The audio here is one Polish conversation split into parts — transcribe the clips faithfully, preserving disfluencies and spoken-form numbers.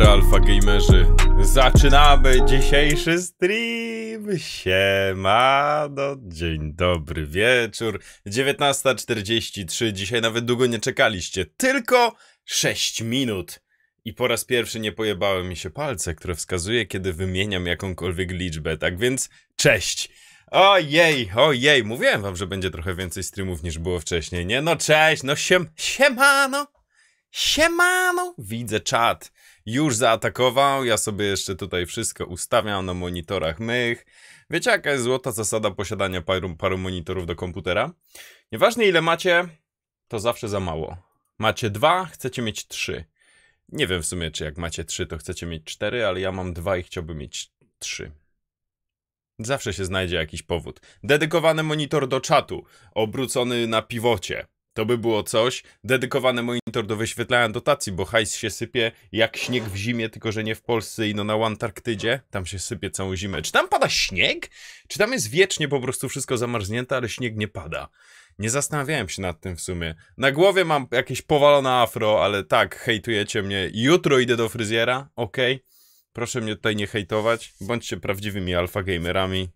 dobry, alfa gamerzy. Zaczynamy dzisiejszy stream. Siemano, dzień dobry wieczór. dziewiętnasta czterdzieści trzy. Dzisiaj nawet długo nie czekaliście. Tylko sześć minut. I po raz pierwszy nie pojebały mi się palce, które wskazuje, kiedy wymieniam jakąkolwiek liczbę. Tak więc, cześć. Ojej, ojej. Mówiłem wam, że będzie trochę więcej streamów niż było wcześniej, nie? No cześć, no siem, siemano. Siemano! Widzę czat. Już zaatakował. Ja sobie jeszcze tutaj wszystko ustawiam na monitorach mych. Wiecie, jaka jest złota zasada posiadania paru, paru monitorów do komputera? Nieważne ile macie, to zawsze za mało. Macie dwa, chcecie mieć trzy. Nie wiem w sumie, czy jak macie trzy, to chcecie mieć cztery, ale ja mam dwa i chciałbym mieć trzy. Zawsze się znajdzie jakiś powód. Dedykowany monitor do czatu, obrócony na pivocie. To by było coś. Dedykowany monitor do wyświetlania dotacji, bo hajs się sypie jak śnieg w zimie, tylko że nie w Polsce i no na Antarktydzie. Tam się sypie całą zimę. Czy tam pada śnieg? Czy tam jest wiecznie po prostu wszystko zamarznięte, ale śnieg nie pada? Nie zastanawiałem się nad tym w sumie. Na głowie mam jakieś powalone afro, ale tak, hejtujecie mnie. Jutro idę do fryzjera, okej? Okay. Proszę mnie tutaj nie hejtować. Bądźcie prawdziwymi alfa gamerami.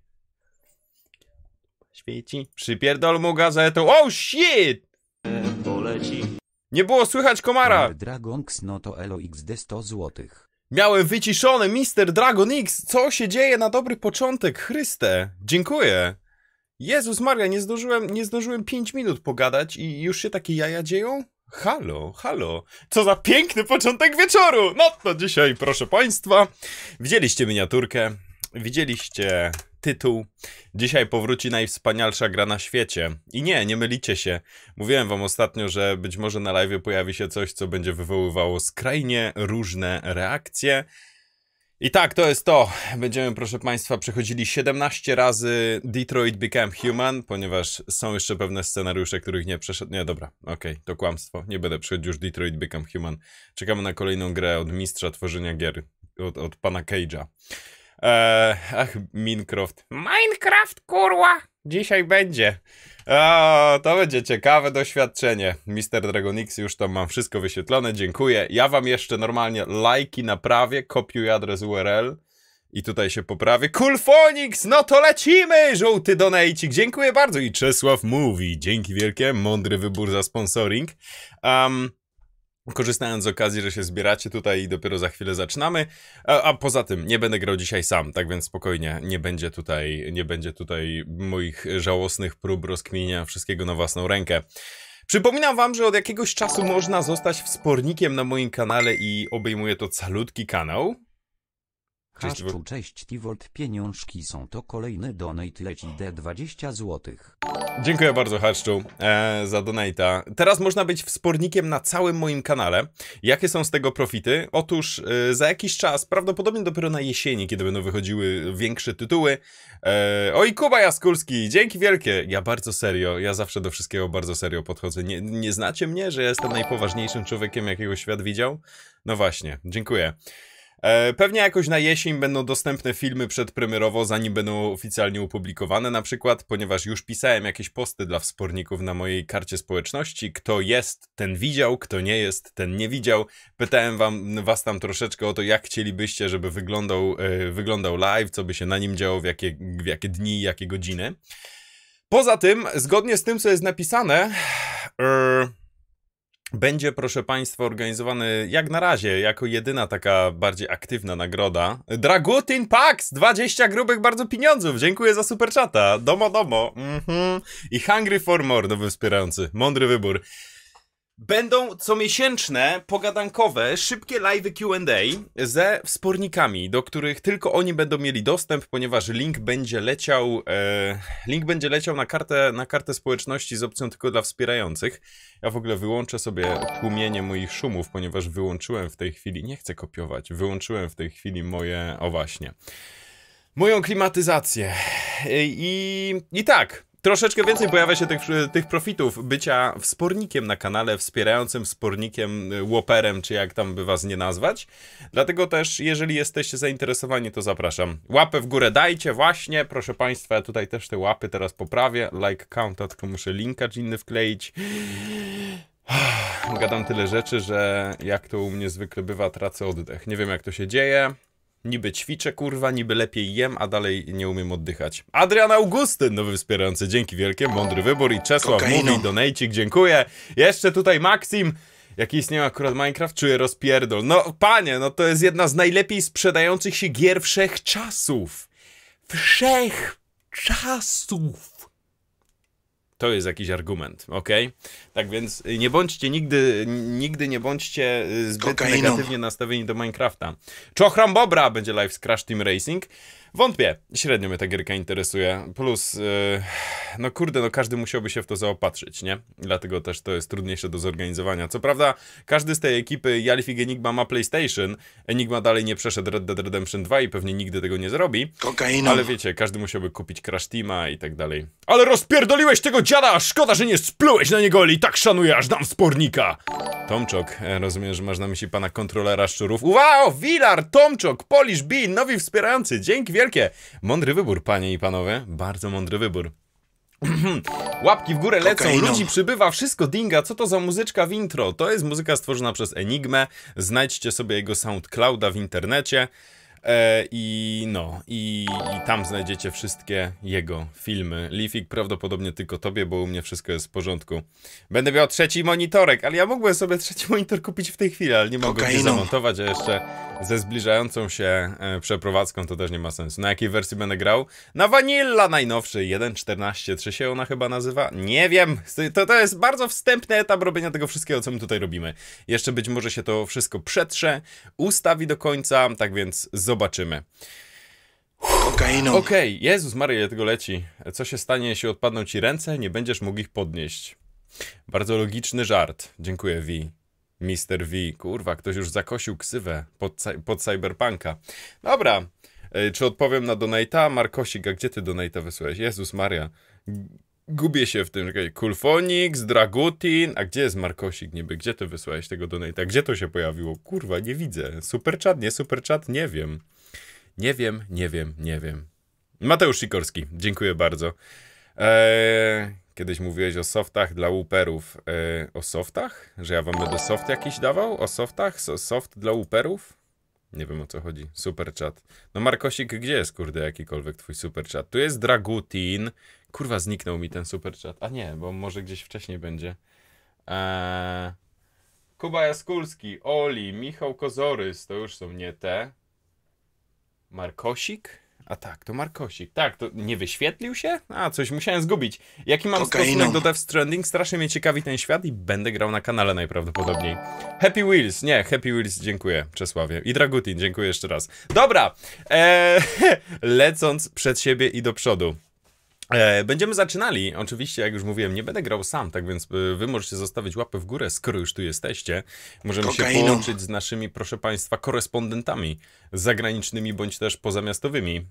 Świeci. Przypierdol mu gazetę. Oh shit! Poleci. Nie było słychać komara. Dragonx no to elo X D sto złotych. Miałem wyciszony mister Dragon X. Co się dzieje na dobry początek? Chryste. Dziękuję. Jezus Maria, nie zdążyłem, nie zdążyłem pięć minut pogadać i już się takie jaja dzieją? Halo, halo. Co za piękny początek wieczoru. No to dzisiaj, proszę państwa, widzieliście miniaturkę, widzieliście tytuł. Dzisiaj powróci najwspanialsza gra na świecie. I nie, nie mylicie się. Mówiłem wam ostatnio, że być może na live pojawi się coś, co będzie wywoływało skrajnie różne reakcje. I tak, to jest to. Będziemy, proszę państwa, przechodzili siedemnaście razy Detroit Become Human, ponieważ są jeszcze pewne scenariusze, których nie przeszedł. Nie, dobra, okej, okay, to kłamstwo. Nie będę przechodził już Detroit Become Human. Czekamy na kolejną grę od mistrza tworzenia gier, od, od pana Cage'a. Eee, ach, Minecraft. Minecraft, kurwa! Dzisiaj będzie. O, to będzie ciekawe doświadczenie. mister Dragon X, już tam mam wszystko wyświetlone, dziękuję. Ja wam jeszcze normalnie lajki naprawię, kopiuję adres U R L i tutaj się poprawię. Coolphonics, no to lecimy! Żółty donajcik, dziękuję bardzo. I Czesław mówi, dzięki wielkie, mądry wybór za sponsoring. Um, Korzystając z okazji, że się zbieracie tutaj i dopiero za chwilę zaczynamy, a, a poza tym nie będę grał dzisiaj sam, tak więc spokojnie, nie będzie tutaj, nie będzie tutaj moich żałosnych prób rozkminienia wszystkiego na własną rękę. Przypominam wam, że od jakiegoś czasu można zostać wspornikiem na moim kanale i obejmuje to calutki kanał. Cześć, Haszczu, cześć Tivolt, pieniążki są to kolejny donate, leci D dwadzieścia złotych. Dziękuję bardzo, Haszczu, e, za donate'a. Teraz można być wspornikiem na całym moim kanale. Jakie są z tego profity? Otóż e, za jakiś czas, prawdopodobnie dopiero na jesieni, kiedy będą wychodziły większe tytuły. E, oj, Kuba Jaskulski, dzięki wielkie. Ja bardzo serio, ja zawsze do wszystkiego bardzo serio podchodzę. Nie, nie znacie mnie, że jestem najpoważniejszym człowiekiem, jakiego świat widział? No właśnie, dziękuję. E, pewnie jakoś na jesień będą dostępne filmy przedpremierowo, zanim będą oficjalnie opublikowane na przykład, ponieważ już pisałem jakieś posty dla wsporników na mojej karcie społeczności. Kto jest, ten widział, kto nie jest, ten nie widział. Pytałem wam, was tam troszeczkę o to, jak chcielibyście, żeby wyglądał, e, wyglądał live, co by się na nim działo, w jakie, w jakie dni, jakie godziny. Poza tym, zgodnie z tym, co jest napisane... E, Będzie, proszę państwa, organizowany jak na razie, jako jedyna taka bardziej aktywna nagroda. Dragutin Pax! dwadzieścia grubych bardzo pieniądzów! Dziękuję za superchata. Domo, domo. Mhm. I Hungry for More, nowy wspierający. Mądry wybór. Będą comiesięczne, pogadankowe, szybkie live'y Q and A ze wspornikami, do których tylko oni będą mieli dostęp, ponieważ link będzie leciał, e, link będzie leciał na kartę, na kartę społeczności z opcją tylko dla wspierających. Ja w ogóle wyłączę sobie tłumienie moich szumów, ponieważ wyłączyłem w tej chwili, nie chcę kopiować, wyłączyłem w tej chwili moje, o właśnie, moją klimatyzację. I, i tak. Troszeczkę więcej pojawia się tych, tych profitów bycia wspornikiem na kanale, wspierającym wspornikiem, łoperem, czy jak tam by was nie nazwać. Dlatego też, jeżeli jesteście zainteresowani, to zapraszam. Łapę w górę dajcie, właśnie, proszę państwa, ja tutaj też te łapy teraz poprawię. Like counta, tylko muszę linka inny wkleić. Gadam tyle rzeczy, że jak to u mnie zwykle bywa, tracę oddech. Nie wiem jak to się dzieje. Niby ćwiczę, kurwa, niby lepiej jem, a dalej nie umiem oddychać. Adrian Augustyn, nowy wspierający, dzięki wielkie, mądry wybór. I Czesław mówi, donejcik, dziękuję. Jeszcze tutaj Maxim, jaki istnieje akurat Minecraft, czuje rozpierdol. No panie, no to jest jedna z najlepiej sprzedających się gier wszechczasów. Wszechczasów. To jest jakiś argument, ok? Tak więc nie bądźcie nigdy, nigdy nie bądźcie zbyt Kokainą. negatywnie nastawieni do Minecrafta. Czochram Bobra będzie live z Crash Team Racing. Wątpię, średnio mnie ta gierka interesuje. Plus, yy, no kurde, no każdy musiałby się w to zaopatrzyć, nie? Dlatego też to jest trudniejsze do zorganizowania. Co prawda, każdy z tej ekipy Jalfig Enigma ma PlayStation. Enigma dalej nie przeszedł Red Dead Redemption dwa i pewnie nigdy tego nie zrobi. Kokainą. Ale wiecie, każdy musiałby kupić Crash Teama i tak dalej. Ale rozpierdoliłeś tego dziada! Szkoda, że nie splułeś na niego, ale i tak szanuję, aż dam spornika! Tomczok, rozumiem, że masz na myśli pana kontrolera szczurów. Wow, Wilar, Tomczok, Polish Bean, nowi wspierający, dzięki wielkie. Mądry wybór, panie i panowie, bardzo mądry wybór. Łapki w górę lecą, Kokainą. Ludzi przybywa, wszystko dinga, co to za muzyczka w intro? To jest muzyka stworzona przez Enigmę, znajdźcie sobie jego SoundClouda w internecie. E, I no, i, i tam znajdziecie wszystkie jego filmy. Leafik prawdopodobnie tylko tobie, bo u mnie wszystko jest w porządku. Będę miał trzeci monitorek, ale ja mógłbym sobie trzeci monitor kupić w tej chwili, ale nie mogę go zamontować, a jeszcze ze zbliżającą się e, przeprowadzką to też nie ma sensu. Na jakiej wersji będę grał? Na Vanilla najnowszej, jeden czternaście trzy się ona chyba nazywa? Nie wiem, to, to jest bardzo wstępny etap robienia tego wszystkiego, co my tutaj robimy. Jeszcze być może się to wszystko przetrze, ustawi do końca, tak więc zobaczymy. Kokainą. Okej, okay. Jezus Maria, ile tego leci. Co się stanie, jeśli odpadną ci ręce? Nie będziesz mógł ich podnieść. Bardzo logiczny żart. Dziękuję, V. mister V. Kurwa, ktoś już zakosił ksywę pod, pod Cyberpunka. Dobra. E, czy odpowiem na donate'a? Markosik, a gdzie ty donate'a wysłałeś? Jezus Maria. Gubię się w tym. Kulfonix, Dragutin. A gdzie jest Markosik niby? Gdzie ty wysłałeś tego donate'a? Gdzie to się pojawiło? Kurwa, nie widzę. Superchat, nie superchat? Nie wiem. Nie wiem, nie wiem, nie wiem. Mateusz Sikorski, dziękuję bardzo. Eee, kiedyś mówiłeś o softach dla łuperów. Eee, o softach? Że ja wam będę soft jakiś dawał? O softach? So, soft dla łuperów? Nie wiem o co chodzi. Superchat. No Markosik, gdzie jest kurde jakikolwiek twój superchat? Tu jest Dragutin. Kurwa, zniknął mi ten superchat. A nie, bo może gdzieś wcześniej będzie. Eee, Kuba Jaskulski, Oli, Michał Kozorys, to już są nie te. Markosik? A tak, to Markosik. Tak, to nie wyświetlił się? A, coś musiałem zgubić. Jaki mam Kokainą. stosunek do Death Stranding? Strasznie mnie ciekawi ten świat i będę grał na kanale najprawdopodobniej. Happy Wheels. Nie, Happy Wheels, dziękuję, Czesławie. I Dragutin, dziękuję jeszcze raz. Dobra, eee, lecąc przed siebie i do przodu. E, będziemy zaczynali, oczywiście jak już mówiłem, nie będę grał sam, tak więc wy możecie zostawić łapę w górę, skoro już tu jesteście. Możemy Kokainą. się połączyć z naszymi, proszę państwa, korespondentami zagranicznymi bądź też pozamiastowymi.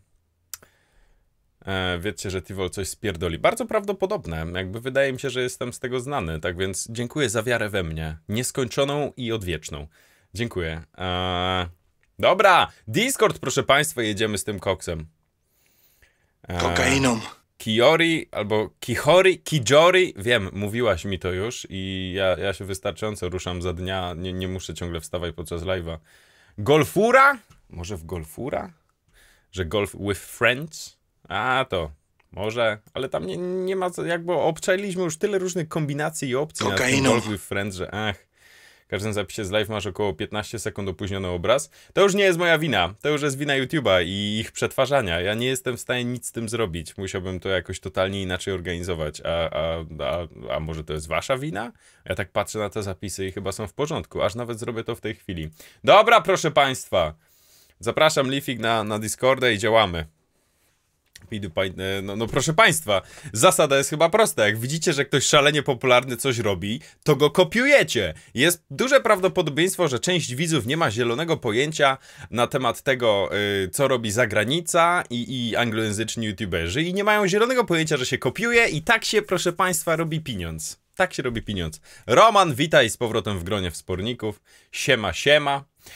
E, wiecie, że Tivol coś spierdoli. Bardzo prawdopodobne, jakby wydaje mi się, że jestem z tego znany, tak więc dziękuję za wiarę we mnie, nieskończoną i odwieczną. Dziękuję. E, dobra, Discord, proszę państwa, jedziemy z tym koksem. E, Kokainą. Kiori, albo Kihori, Kijori, wiem, mówiłaś mi to już i ja, ja się wystarczająco ruszam za dnia, nie, nie muszę ciągle wstawać podczas live'a. Golfura? Może w Golfura? Że golf with friends? A, to może, ale tam nie, nie ma co, jakby obczajliśmy już tyle różnych kombinacji i opcji na tym golf with friends, że ach. W każdym zapisie z live masz około piętnaście sekund opóźniony obraz. To już nie jest moja wina. To już jest wina YouTube'a i ich przetwarzania. Ja nie jestem w stanie nic z tym zrobić. Musiałbym to jakoś totalnie inaczej organizować. A, a, a, a może to jest wasza wina? Ja tak patrzę na te zapisy i chyba są w porządku. Aż nawet zrobię to w tej chwili. Dobra, proszę państwa. Zapraszam Leafig na, na Discorda i działamy. No, no proszę państwa, zasada jest chyba prosta. Jak widzicie, że ktoś szalenie popularny coś robi, to go kopiujecie. Jest duże prawdopodobieństwo, że część widzów nie ma zielonego pojęcia na temat tego, yy, co robi zagranica i, i anglojęzyczni youtuberzy i nie mają zielonego pojęcia, że się kopiuje i tak się, proszę państwa, robi pieniądz. Tak się robi pieniądz. Roman, witaj z powrotem w gronie wsporników. Siema, siema.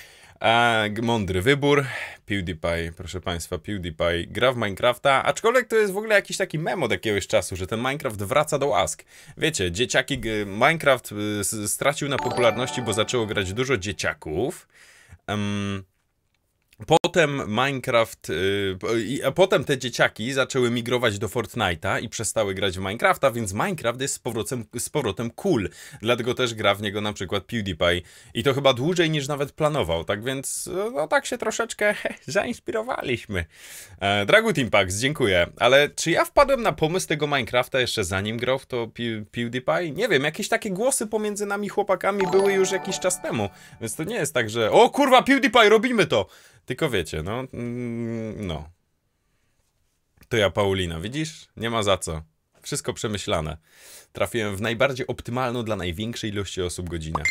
A, mądry wybór. PewDiePie, proszę państwa, PewDiePie gra w Minecrafta, aczkolwiek to jest w ogóle jakiś taki mem od jakiegoś czasu, że ten Minecraft wraca do łask. Wiecie, dzieciaki, Minecraft stracił na popularności, bo zaczęło grać dużo dzieciaków. Um, Potem Minecraft, yy, a potem te dzieciaki zaczęły migrować do Fortnite'a i przestały grać w Minecrafta, więc Minecraft jest z powrotem, z powrotem cool. Dlatego też gra w niego na przykład PewDiePie. I to chyba dłużej niż nawet planował, tak więc no tak się troszeczkę he, zainspirowaliśmy. E, Dragut Impact, dziękuję. Ale czy ja wpadłem na pomysł tego Minecrafta jeszcze zanim grał w to Pew PewDiePie? Nie wiem, jakieś takie głosy pomiędzy nami chłopakami były już jakiś czas temu. Więc to nie jest tak, że o kurwa PewDiePie, robimy to! Tylko wiecie, no, no. To ja, Paulina, widzisz? Nie ma za co. Wszystko przemyślane. Trafiłem w najbardziej optymalną dla największej ilości osób godzinę.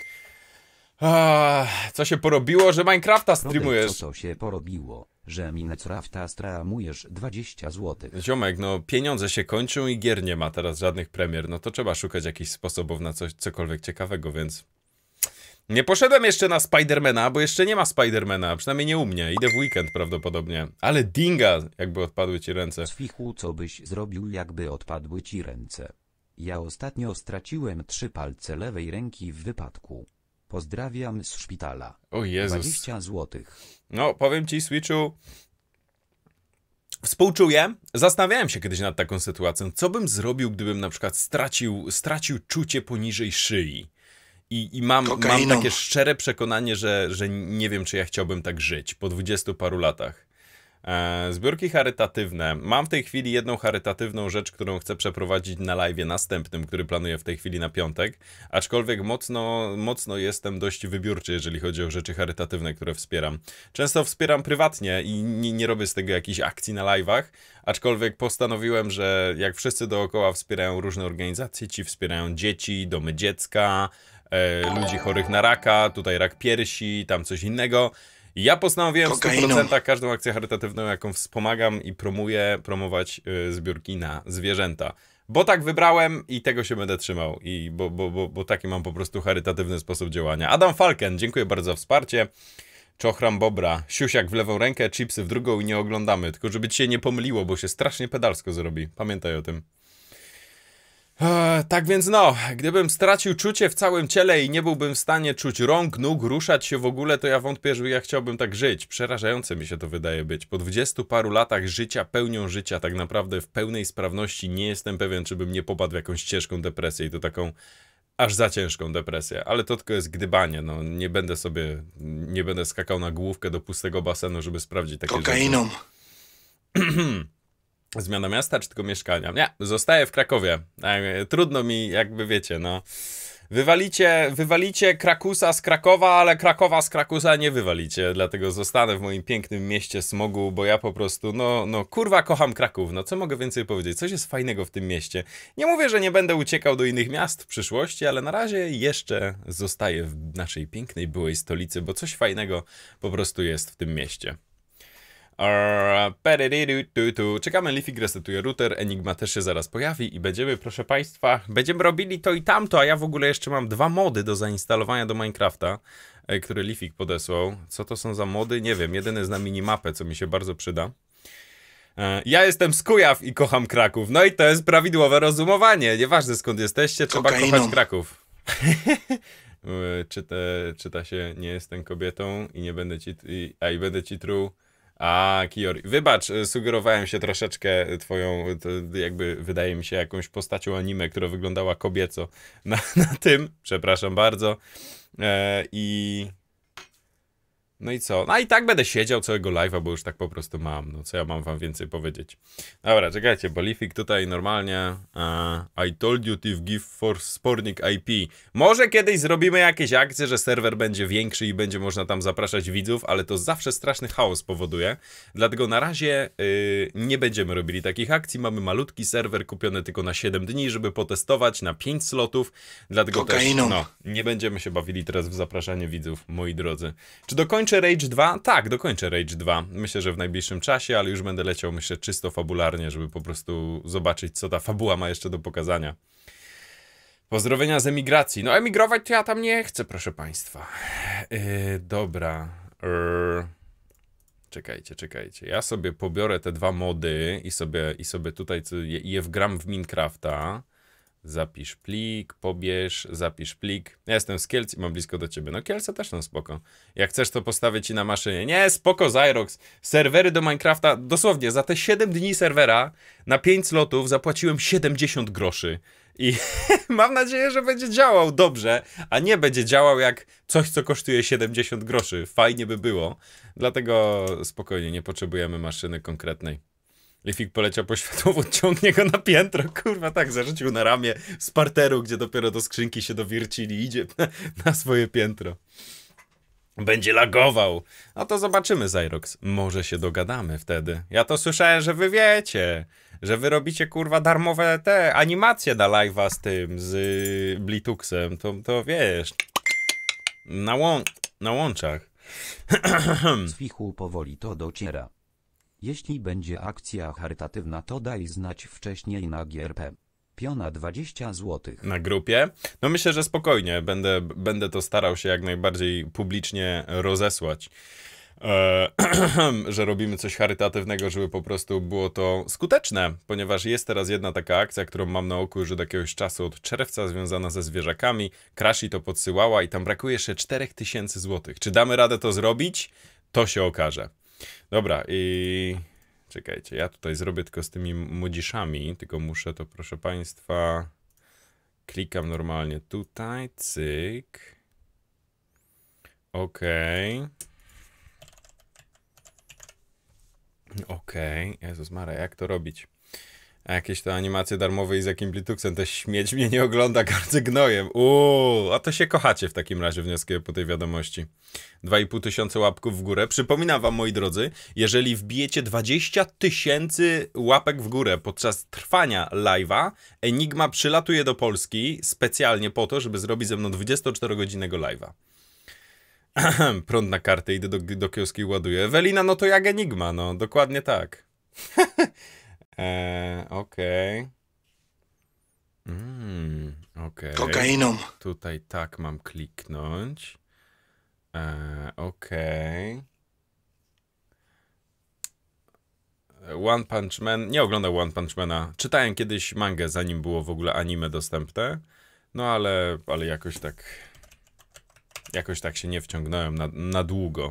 Ah, co się porobiło, że Minecrafta streamujesz? Co to się porobiło, że Minecrafta streamujesz dwadzieścia złotych? Ziomek, no pieniądze się kończą i gier nie ma teraz żadnych premier. No to trzeba szukać jakichś sposobów na coś, cokolwiek ciekawego, więc... Nie poszedłem jeszcze na Spidermana, bo jeszcze nie ma Spidermana, przynajmniej nie u mnie. Idę w weekend prawdopodobnie. Ale dinga, jakby odpadły ci ręce. Swichu, co byś zrobił, jakby odpadły ci ręce? Ja ostatnio straciłem trzy palce lewej ręki w wypadku. Pozdrawiam z szpitala. O Jezus. dwadzieścia złotych. No, powiem ci, Switchu, współczuję. Zastanawiałem się kiedyś nad taką sytuacją. Co bym zrobił, gdybym na przykład stracił, stracił czucie poniżej szyi? I, i mam, mam takie szczere przekonanie, że, że nie wiem, czy ja chciałbym tak żyć po dwudziestu paru latach. E, zbiórki charytatywne. Mam w tej chwili jedną charytatywną rzecz, którą chcę przeprowadzić na live'ie następnym, który planuję w tej chwili na piątek. Aczkolwiek mocno, mocno jestem dość wybiórczy, jeżeli chodzi o rzeczy charytatywne, które wspieram. Często wspieram prywatnie i nie, nie robię z tego jakichś akcji na live'ach. Aczkolwiek postanowiłem, że jak wszyscy dookoła wspierają różne organizacje, ci wspierają dzieci, domy dziecka, e, ludzi chorych na raka, tutaj rak piersi, tam coś innego. Ja postanowiłem w stu procentach każdą akcję charytatywną, jaką wspomagam i promuję, promować y, zbiórki na zwierzęta. Bo tak wybrałem i tego się będę trzymał. I bo, bo, bo, bo taki mam po prostu charytatywny sposób działania. Adam Falken, dziękuję bardzo za wsparcie. Czochram Bobra, siusiak w lewą rękę, chipsy w drugą i nie oglądamy. Tylko żeby ci się nie pomyliło, bo się strasznie pedalsko zrobi. Pamiętaj o tym. Eee, tak więc no, gdybym stracił czucie w całym ciele i nie byłbym w stanie czuć rąk, nóg, ruszać się w ogóle, to ja wątpię, że ja chciałbym tak żyć. Przerażające mi się to wydaje być. Po dwudziestu paru latach życia, pełnią życia, tak naprawdę w pełnej sprawności nie jestem pewien, czy bym nie popadł w jakąś ciężką depresję i to taką aż za ciężką depresję. Ale to tylko jest gdybanie, no nie będę sobie, nie będę skakał na główkę do pustego basenu, żeby sprawdzić takie Kokainą. rzeczy. Zmiana miasta, czy tylko mieszkania? Nie, zostaję w Krakowie. Trudno mi, jakby wiecie, no. Wywalicie, wywalicie Krakusa z Krakowa, ale Krakowa z Krakusa nie wywalicie. Dlatego zostanę w moim pięknym mieście smogu, bo ja po prostu, no, no, kurwa, kocham Kraków. No, co mogę więcej powiedzieć? Coś jest fajnego w tym mieście. Nie mówię, że nie będę uciekał do innych miast w przyszłości, ale na razie jeszcze zostaję w naszej pięknej byłej stolicy, bo coś fajnego po prostu jest w tym mieście. Czekamy, Leafik resetuje router, Enigma też się zaraz pojawi i będziemy, proszę państwa, będziemy robili to i tamto, a ja w ogóle jeszcze mam dwa mody do zainstalowania do Minecrafta, które Leafik podesłał. Co to są za mody? Nie wiem, jeden jest na minimapę, co mi się bardzo przyda. Ja jestem z Kujaw i kocham Kraków, no i to jest prawidłowe rozumowanie, nieważne skąd jesteście, trzeba Kokainą. kochać Kraków. Czyta, czyta się, nie jestem kobietą i nie będę ci, i, a i będę ci truł. A, Kiori, wybacz, sugerowałem się troszeczkę twoją, to jakby wydaje mi się jakąś postacią anime, która wyglądała kobieco na, na tym, przepraszam bardzo. E, I... No i co? No i tak będę siedział całego live'a, bo już tak po prostu mam. No co ja mam wam więcej powiedzieć? Dobra, czekajcie, bo Leafik tutaj normalnie uh, I told you to give for spornik I P. Może kiedyś zrobimy jakieś akcje, że serwer będzie większy i będzie można tam zapraszać widzów, ale to zawsze straszny chaos powoduje. Dlatego na razie yy, nie będziemy robili takich akcji. Mamy malutki serwer kupiony tylko na siedem dni, żeby potestować na pięć slotów. Dlatego Kokainą. też no, nie będziemy się bawili teraz w zapraszanie widzów, moi drodzy. Czy dokończę Rage dwa? Tak, dokończę Rage dwa. Myślę, że w najbliższym czasie, ale już będę leciał, myślę, czysto fabularnie, żeby po prostu zobaczyć, co ta fabuła ma jeszcze do pokazania. Pozdrowienia z emigracji. No emigrować to ja tam nie chcę, proszę państwa. Yy, dobra. Eee, czekajcie, czekajcie. Ja sobie pobiorę te dwa mody i sobie, i sobie tutaj je, je wgram w Minecrafta. Zapisz plik, pobierz, zapisz plik. Ja jestem z Kielc i mam blisko do ciebie. No Kielce też są spoko. Jak chcesz, to postawię ci na maszynie. Nie, spoko, Zyrox. Serwery do Minecrafta, dosłownie, za te siedem dni serwera na pięć slotów zapłaciłem siedemdziesiąt groszy. I mam nadzieję, że będzie działał dobrze, a nie będzie działał jak coś, co kosztuje siedemdziesiąt groszy. Fajnie by było. Dlatego spokojnie, nie potrzebujemy maszyny konkretnej. Lifik poleciał po światłowód, ciągnie go na piętro, kurwa, tak, zarzucił na ramię z parteru, gdzie dopiero do skrzynki się dowiercili, idzie na, na swoje piętro. Będzie lagował. No to zobaczymy, Zyrox. Może się dogadamy wtedy. Ja to słyszałem, że wy wiecie, że wy robicie, kurwa, darmowe te animacje na live'a z tym, z y, Blituxem. To, to wiesz, na, łą na łączach. Z fichu powoli to dociera. Jeśli będzie akcja charytatywna, to daj znać wcześniej na G R P. Piona dwadzieścia złotych. Na grupie? No myślę, że spokojnie. Będę, będę to starał się jak najbardziej publicznie rozesłać. Eee, że robimy coś charytatywnego, żeby po prostu było to skuteczne. Ponieważ jest teraz jedna taka akcja, którą mam na oku już od jakiegoś czasu, od czerwca, związana ze zwierzakami. Krashi to podsyłała i tam brakuje jeszcze cztery tysiące złotych. Czy damy radę to zrobić? To się okaże. Dobra, i czekajcie, ja tutaj zrobię tylko z tymi modziszami, tylko muszę to, proszę państwa, klikam normalnie tutaj, cyk, okej, okej, Jezus Maria, jak to robić? A jakieś to animacje darmowe i z jakim Blituxem, też śmieć mnie nie ogląda, gardzę gnojem. Uuu, a to się kochacie w takim razie, wnioskuję po tej wiadomości. dwa i pół tysiąca łapków w górę. Przypominam wam, moi drodzy, jeżeli wbijecie dwadzieścia tysięcy łapek w górę podczas trwania live'a, Enigma przylatuje do Polski specjalnie po to, żeby zrobić ze mną dwudziestoczterogodzinnego live'a. Prąd na kartę, idę do, do kioski i ładuję. Ewelina, no to jak Enigma, no, dokładnie tak. Eee, okej. Okay. Mm, okej. Okay. Kokainą. Tutaj tak mam kliknąć. Eee, okej. Okay. One Punch Man. Nie oglądam One Punch Mana. Czytałem kiedyś mangę, zanim było w ogóle anime dostępne. No ale, ale jakoś tak... Jakoś tak się nie wciągnąłem na, na długo.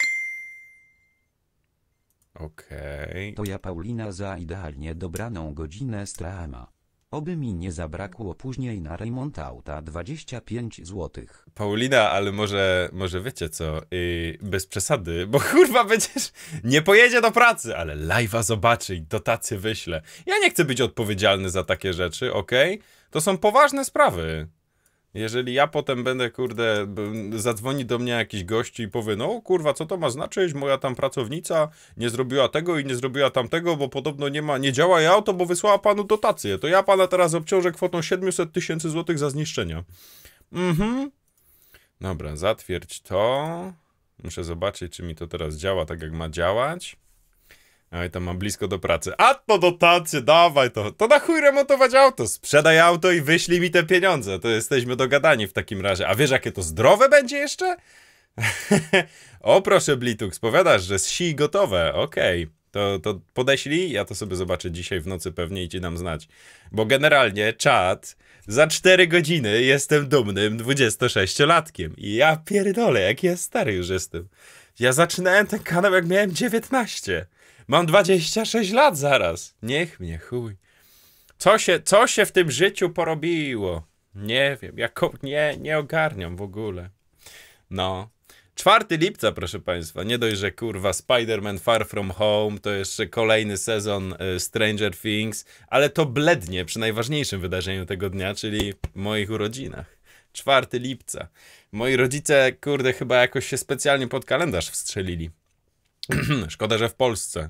Okej. Okay. To ja Paulina za idealnie dobraną godzinę streama. Oby mi nie zabrakło później na remont auta dwadzieścia pięć złotych. Paulina, ale może, może wiecie co, yy, bez przesady, bo kurwa będziesz, nie pojedzie do pracy, ale live'a zobaczy i dotację wyślę. Ja nie chcę być odpowiedzialny za takie rzeczy, okej? Okay? To są poważne sprawy. Jeżeli ja potem będę, kurde, zadzwoni do mnie jakiś gość i powie, no kurwa, co to ma znaczyć, moja tam pracownica nie zrobiła tego i nie zrobiła tamtego, bo podobno nie ma, nie działa jej auto, bo wysłała panu dotację, to ja pana teraz obciążę kwotą siedemset tysięcy złotych za zniszczenia. Mhm. Dobra, zatwierdź to. Muszę zobaczyć, czy mi to teraz działa tak, jak ma działać. Oj, tam mam blisko do pracy. A to dotacje, dawaj to. To na chuj remontować auto. Sprzedaj auto i wyślij mi te pieniądze. To jesteśmy dogadani w takim razie. A wiesz, jakie to zdrowe będzie jeszcze? O, proszę, Blitux, powiadasz, że si gotowe. Okej. Okay. To, to podeślij, ja to sobie zobaczę dzisiaj w nocy pewnie i ci dam znać. Bo generalnie czat, za cztery godziny jestem dumnym dwudziestosześciolatkiem. I ja pierdolę, jak ja stary już jestem. Ja zaczynałem ten kanał, jak miałem dziewiętnaście. Mam dwadzieścia sześć lat zaraz. Niech mnie chuj. Co się, co się w tym życiu porobiło? Nie wiem, ja nie, nie ogarniam w ogóle. No. czwartego lipca, proszę państwa. Nie dość, że kurwa Spider-Man Far From Home, to jeszcze kolejny sezon y, Stranger Things, ale to blednie przy najważniejszym wydarzeniu tego dnia, czyli moich urodzinach. czwartego lipca. Moi rodzice, kurde, chyba jakoś się specjalnie pod kalendarz wstrzelili. Szkoda, że w Polsce.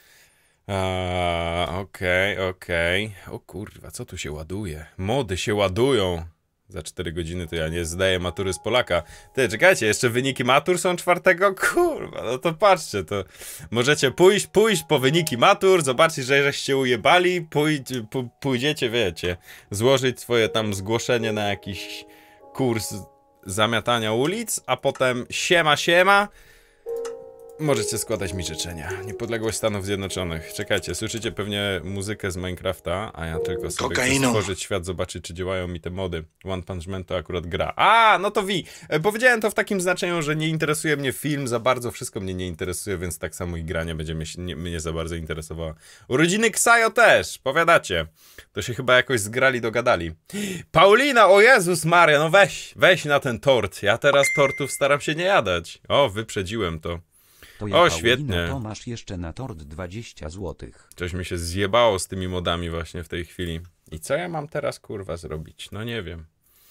Okej, okej. Okay, okay. O kurwa, co tu się ładuje? Mody się ładują. Za cztery godziny to ja nie zdaję matury z Polaka. Ty, czekajcie, jeszcze wyniki matur są czwartego? Kurwa, no to patrzcie, to możecie pójść, pójść po wyniki matur, zobaczyć, że żeście ujebali, pój, pójdziecie, wiecie, złożyć swoje tam zgłoszenie na jakiś kurs zamiatania ulic, a potem siema, siema. Możecie składać mi życzenia. Niepodległość Stanów Zjednoczonych. Czekajcie, słyszycie pewnie muzykę z Minecrafta, a ja tylko sobie Kokainą. chcę stworzyć świat, zobaczyć, czy działają mi te mody. One Punch Man to akurat gra. A, no to wi. E, powiedziałem to w takim znaczeniu, że nie interesuje mnie film za bardzo, wszystko mnie nie interesuje, więc tak samo i gra nie będzie mnie, nie, mnie za bardzo interesowała. Urodziny Ksajo też, powiadacie. To się chyba jakoś zgrali, dogadali. Paulina, o Jezus Maria, no weź, weź na ten tort. Ja teraz tortów staram się nie jadać. O, wyprzedziłem to. To O, ja, świetnie. Paulino, to masz jeszcze na tort dwadzieścia złotych. Coś mi się zjebało z tymi modami właśnie w tej chwili. I co ja mam teraz, kurwa, zrobić? No nie wiem.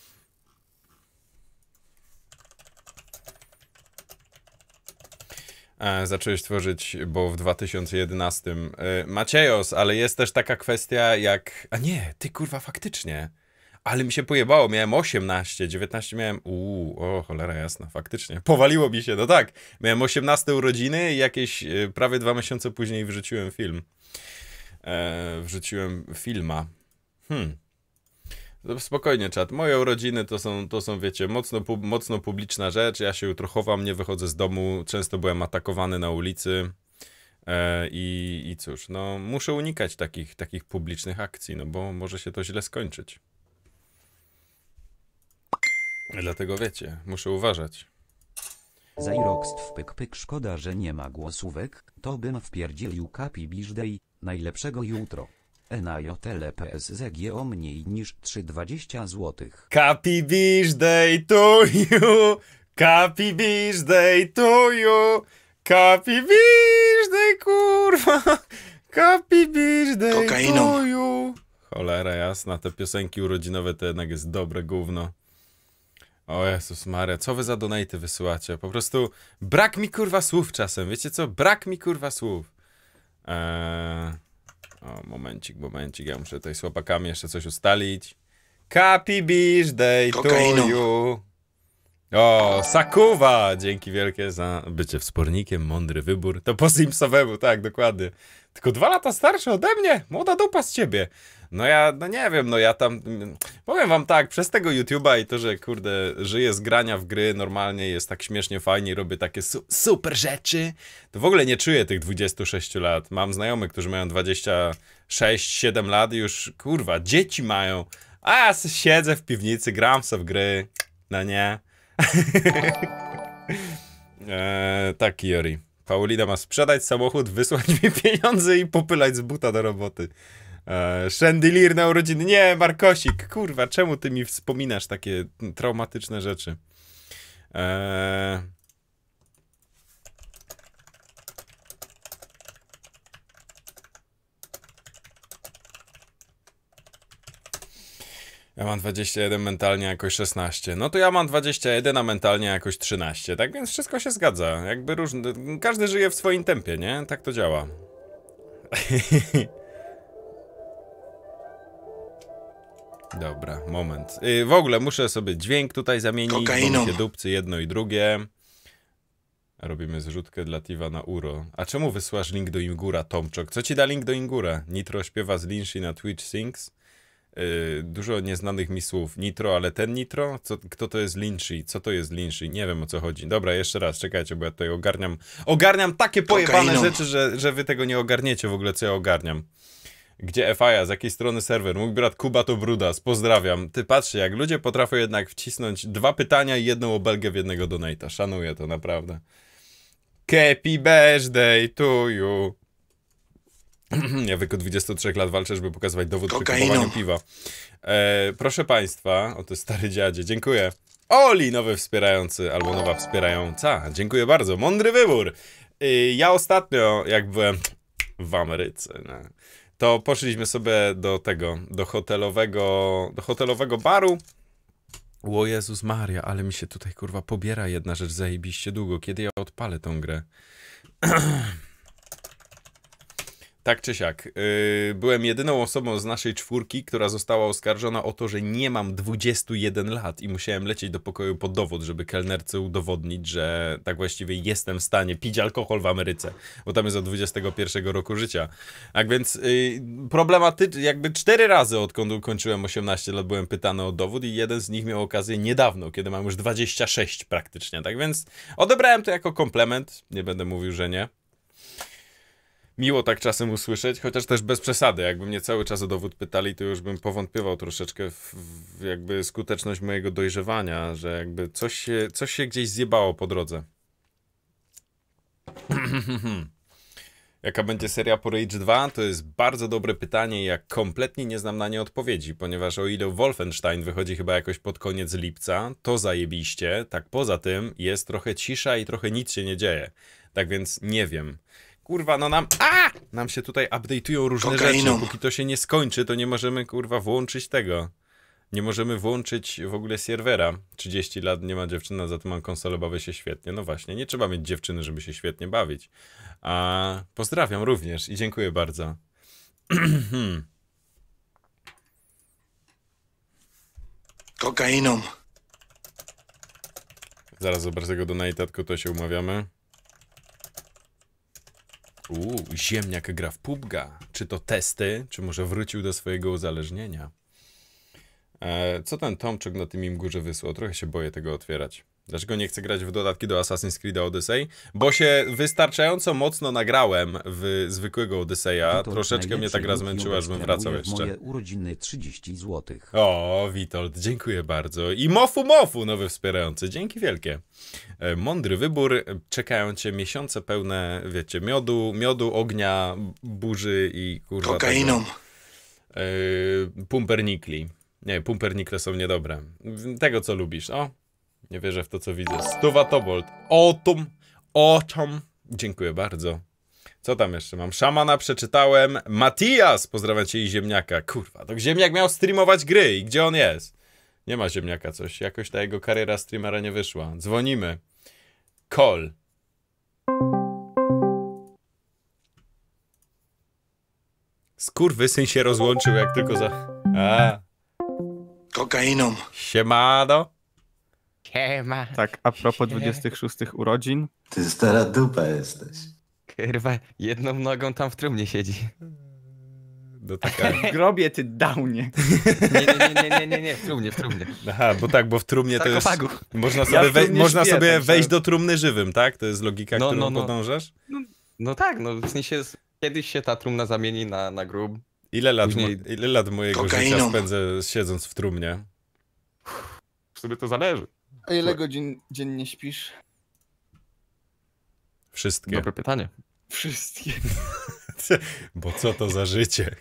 E, zacząłeś tworzyć, bo w dwa tysiące jedenastym. E, Maciejos, ale jest też taka kwestia jak... A nie, ty kurwa, faktycznie. Ale mi się pojebało, miałem osiemnaście, dziewiętnaście miałem... Uuu, o cholera jasna, faktycznie. Powaliło mi się, no tak. Miałem osiemnaste urodziny i jakieś e, prawie dwa miesiące później wrzuciłem film. E, wrzuciłem filma. Hmm. No, spokojnie, czat. Moje urodziny to są, to są wiecie, mocno, pu mocno publiczna rzecz. Ja się jutro chowam, nie wychodzę z domu. Często byłem atakowany na ulicy. E, i, I cóż, no muszę unikać takich, takich publicznych akcji, no bo może się to źle skończyć. Dlatego wiecie, muszę uważać. Zairoxt w pyk pyk, szkoda, że nie ma głosówek, to bym wpierdzielił Kapi Biżdej, najlepszego jutro. Na J L P S Z G o mniej niż trzy dwadzieścia złotych. Happy birthday to you! Happy birthday to you! Happy birthday, kurwa! Happy birthday Kokainą. to you! Cholera jasna, te piosenki urodzinowe to jednak jest dobre gówno. O Jezus Maria, co wy za donaty wysyłacie? Po prostu brak mi kurwa słów czasem, wiecie co? Brak mi kurwa słów. Eee... O, momencik, momencik, ja muszę tutaj z chłopakami jeszcze coś ustalić. Happy birthday to Kokainą. you. O, Sakuwa! Dzięki wielkie za bycie wspornikiem, mądry wybór. To po Simsowemu, tak, dokładnie. Tylko dwa lata starszy ode mnie, młoda dupa z ciebie. No ja, no nie wiem, no ja tam, powiem wam tak, przez tego YouTube'a i to, że kurde, żyję z grania w gry normalnie, jest tak śmiesznie fajnie, robię takie su super rzeczy, to w ogóle nie czuję tych dwudziestu sześciu lat. Mam znajomych, którzy mają dwadzieścia sześć siedem lat i już, kurwa, dzieci mają, a ja se siedzę w piwnicy, gram se w gry, no nie. eee, tak, Jori. Paulina ma sprzedać samochód, wysłać mi pieniądze i popylać z buta do roboty. Eee, Chandelir na urodziny. Nie, Markosik, kurwa, czemu ty mi wspominasz takie traumatyczne rzeczy? Eee... Ja mam dwadzieścia jeden, mentalnie jakoś szesnaście. No to ja mam dwadzieścia jeden, a mentalnie jakoś trzynaście. Tak więc wszystko się zgadza. Jakby różny... Każdy żyje w swoim tempie, nie? Tak to działa. Dobra, moment. Yy, w ogóle muszę sobie dźwięk tutaj zamienić, Kokainą. bo mi się dupcy jedno i drugie. Robimy zrzutkę dla Tiva na Uro. A czemu wysyłasz link do Ingura, Tomczok? Co ci da link do Ingura? Nitro śpiewa z Linshi na Twitch Sings. Yy, dużo nieznanych mi słów. Nitro, ale ten Nitro? Co, kto to jest Linshi? Co to jest Linshi? Nie wiem, o co chodzi. Dobra, jeszcze raz, czekajcie, bo ja tutaj ogarniam Ogarniam takie pojebane Kokainą. rzeczy, że, że wy tego nie ogarniecie w ogóle, co ja ogarniam. Gdzie F I A? Z jakiej strony serwer? Mój brat Kuba to Brudas. Pozdrawiam. Ty patrzcie, jak ludzie potrafią jednak wcisnąć dwa pytania i jedną obelgę w jednego donata. Szanuję to, naprawdę. Happy birthday to you. Ja w wieku dwudziestu trzech lat walczę, żeby pokazywać dowód przy Kokainą. kupowaniu piwa. E, proszę państwa, o to stary dziadzie, dziękuję. Oli, nowy wspierający, albo nowa wspierająca. Dziękuję bardzo, mądry wybór. E, ja ostatnio, jak byłem w Ameryce, no, to poszliśmy sobie do tego, do hotelowego, do hotelowego baru. O Jezus Maria, ale mi się tutaj kurwa pobiera jedna rzecz zajebiście długo. Kiedy ja odpalę tą grę? Tak czy siak, yy, byłem jedyną osobą z naszej czwórki, która została oskarżona o to, że nie mam dwudziestu jeden lat i musiałem lecieć do pokoju po dowód, żeby kelnerce udowodnić, że tak właściwie jestem w stanie pić alkohol w Ameryce, bo tam jest od dwudziestego pierwszego roku życia. Tak więc yy, problematycznie, jakby cztery razy odkąd ukończyłem osiemnaście lat byłem pytany o dowód i jeden z nich miał okazję niedawno, kiedy mam już dwadzieścia sześć praktycznie, tak więc odebrałem to jako komplement, nie będę mówił, że nie. Miło tak czasem usłyszeć, chociaż też bez przesady. Jakby mnie cały czas o dowód pytali, to już bym powątpiewał troszeczkę w, w jakby skuteczność mojego dojrzewania, że jakby coś się, coś się gdzieś zjebało po drodze. Jaka będzie seria po Rage dwa? To jest bardzo dobre pytanie i ja kompletnie nie znam na nie odpowiedzi, ponieważ o ile Wolfenstein wychodzi chyba jakoś pod koniec lipca, to zajebiście, tak poza tym jest trochę cisza i trochę nic się nie dzieje. Tak więc nie wiem. Kurwa, no nam... A! Nam się tutaj update'ują różne Kokainą. rzeczy. Póki to się nie skończy, to nie możemy, kurwa, włączyć tego. Nie możemy włączyć w ogóle serwera. trzydzieści lat nie ma dziewczyna, za to mam konsolę, bawię się świetnie. No właśnie, nie trzeba mieć dziewczyny, żeby się świetnie bawić. A pozdrawiam również i dziękuję bardzo. Kokainą. Zaraz zobaczę tego donate'a, tylko to się umawiamy. Uuu, ziemniak gra w pubga. Czy to testy, czy może wrócił do swojego uzależnienia? E, co ten Tomczyk na tym im górze wysłał? Trochę się boję tego otwierać. Dlaczego nie chcę grać w dodatki do Assassin's Creed Odyssey? Bo się wystarczająco mocno nagrałem w zwykłego Odyseya. Troszeczkę mnie ta gra zmęczyła, żebym wracał jeszcze. Moje urodziny trzydzieści złotych. O, Witold, dziękuję bardzo. I Mofu Mofu, nowy wspierający. Dzięki wielkie. E, mądry wybór. Czekają cię miesiące pełne, wiecie, miodu, miodu, ognia, burzy i kurwa Kokainą. tego, e, pumpernikli. Nie, pumpernikle są niedobre. Tego, co lubisz. O, nie wierzę w to, co widzę. Stuwa Tobolt. Otum. Otom. Dziękuję bardzo. Co tam jeszcze mam? Szamana przeczytałem. Matias! Pozdrawiam cię i ziemniaka. Kurwa, to ziemniak miał streamować gry. I gdzie on jest? Nie ma ziemniaka coś. Jakoś ta jego kariera streamera nie wyszła. Dzwonimy. Call. Skurwysyn się rozłączył, jak tylko za... A. Kokainą. Siemano. Siema. Tak, a propos dwudziestych szóstych urodzin. Ty stara dupa jesteś. Kurwa, jedną nogą tam w trumnie siedzi. Do taka... W grobie, ty downie. Nie, nie, nie, nie, nie, nie, w trumnie, w trumnie. Aha, bo tak, bo w trumnie to jest... Sarkofagu. Można sobie, Ja w wej... trumnie można śpię, sobie także- wejść do trumny żywym, tak? To jest logika, No, którą no, no. podążasz? No tak, no w sensie kiedyś się ta trumna zamieni na, na grób. Ile lat, Później- mo... Ile lat mojego Kokainą. życia spędzę siedząc w trumnie? W sobie to zależy. A ile godzin dziennie śpisz? Wszystkie. Dobre pytanie. Wszystkie. Bo co to za życie?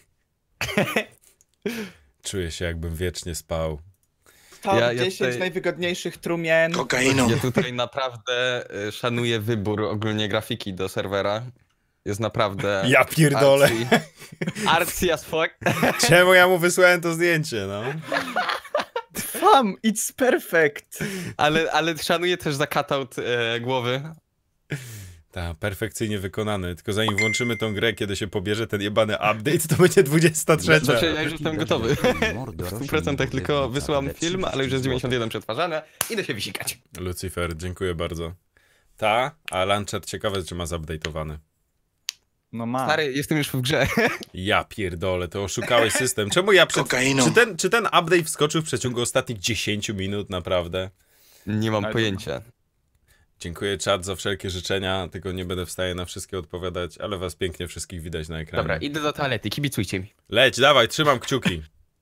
Czuję się, jakbym wiecznie spał. Top Ja- ja dziesięć tutaj- najwygodniejszych trumien. Kokainą. Ja tutaj naprawdę y, szanuję wybór ogólnie grafiki do serwera. Jest naprawdę... Ja pierdolę. artsy. Artsy as fuck. Czemu ja mu wysłałem to zdjęcie, no? Fam, it's perfect. Ale, ale szanuję też za cutout e, głowy. Ta, perfekcyjnie wykonany. Tylko zanim włączymy tą grę, kiedy się pobierze ten jebany update, to będzie dwudziesta trzecia. Znaczy, ja już jestem gotowy. W stu procentach tylko wysyłam film, ale już jest dziewięćdziesiąt jeden przetwarzane. Idę się wysikać. Lucifer, dziękuję bardzo. Ta, a Launcher ciekawe, czy ma zupdate'owany. No ma. Stary, jestem już w grze. Ja pierdolę, to oszukałeś system. Czemu ja przed... Kokainą. Czy ten, czy ten update wskoczył w przeciągu ostatnich dziesięciu minut, naprawdę? Nie mam Ale- pojęcia. Dziękuję czat za wszelkie życzenia, tylko nie będę w stanie na wszystkie odpowiadać, ale was pięknie wszystkich widać na ekranie. Dobra, idę do toalety, kibicujcie mi. Leć, dawaj, trzymam kciuki.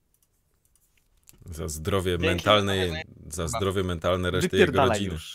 Za zdrowie mentalne, za zdrowie mentalne reszty jego Wypierdalaj rodziny. już.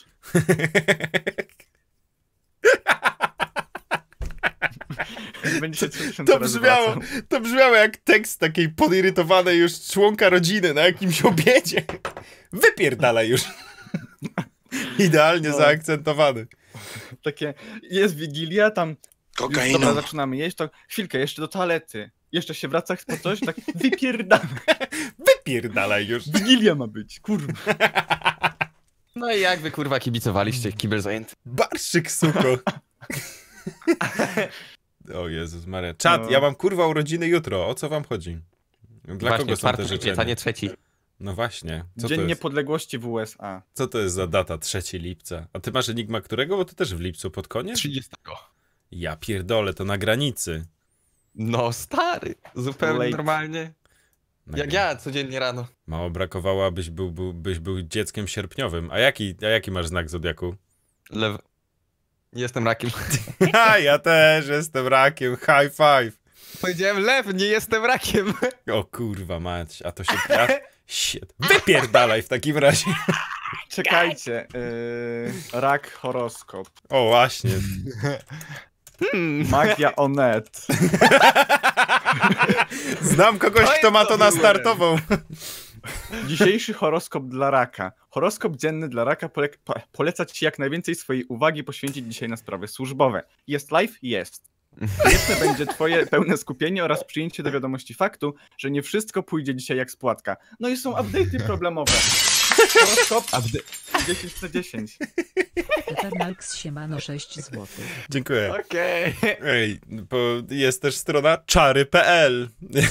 Będzie się trzy tysiące To razy brzmiało, wracał. to brzmiało jak tekst takiej podirytowanej już członka rodziny na jakimś obiedzie. Wypierdalaj już. Idealnie No. zaakcentowany. Takie, jest Wigilia, tam już dobra, Kokainą. zaczynamy jeść, to chwilkę, jeszcze do toalety. Jeszcze się wraca po coś, tak wypierdamy. Wypierdalaj już. Wigilia ma być, kurwa. No i jak wy kurwa kibicowaliście, kibel zajęty. Barszyk, suko. O Jezus Maria. Czad, No. ja mam kurwa urodziny jutro, o co wam chodzi? Dla Właśnie, kogo są czwarty te lipiec, życzenia? a nie trzeci. No właśnie, co Dzień to jest? Niepodległości w U S A. Co to jest za data? trzeciego lipca. A ty masz Enigma którego? Bo to też w lipcu pod koniec? trzydziestego. Ja pierdolę, to na granicy. No stary, zupełnie Late. normalnie. Na Jak ja codziennie rano. Mało brakowało, abyś był, był, byś był dzieckiem sierpniowym. A jaki, a jaki masz znak zodiaku? Lew... Jestem rakiem. Ha, ja też jestem rakiem, high five. Powiedziałem lew, nie jestem rakiem. O kurwa mać, a to się... A, shit. Wypierdalaj w takim razie. Czekajcie. Yy, rak horoskop. O właśnie. Magia Onet. Znam kogoś, kto ma to na startową. Dzisiejszy horoskop dla raka. Horoskop dzienny dla raka pole po poleca ci jak najwięcej swojej uwagi poświęcić dzisiaj na sprawy służbowe. Jest live? Jest. Konieczne będzie twoje pełne skupienie oraz przyjęcie do wiadomości faktu, że nie wszystko pójdzie dzisiaj jak z płatka. No i są update'y problemowe. Horoskop dziesięć na dziesięć. Petermax siemano sześć złotych. Dziękuję. Okej. Ej, bo jest też strona czary kropka p l.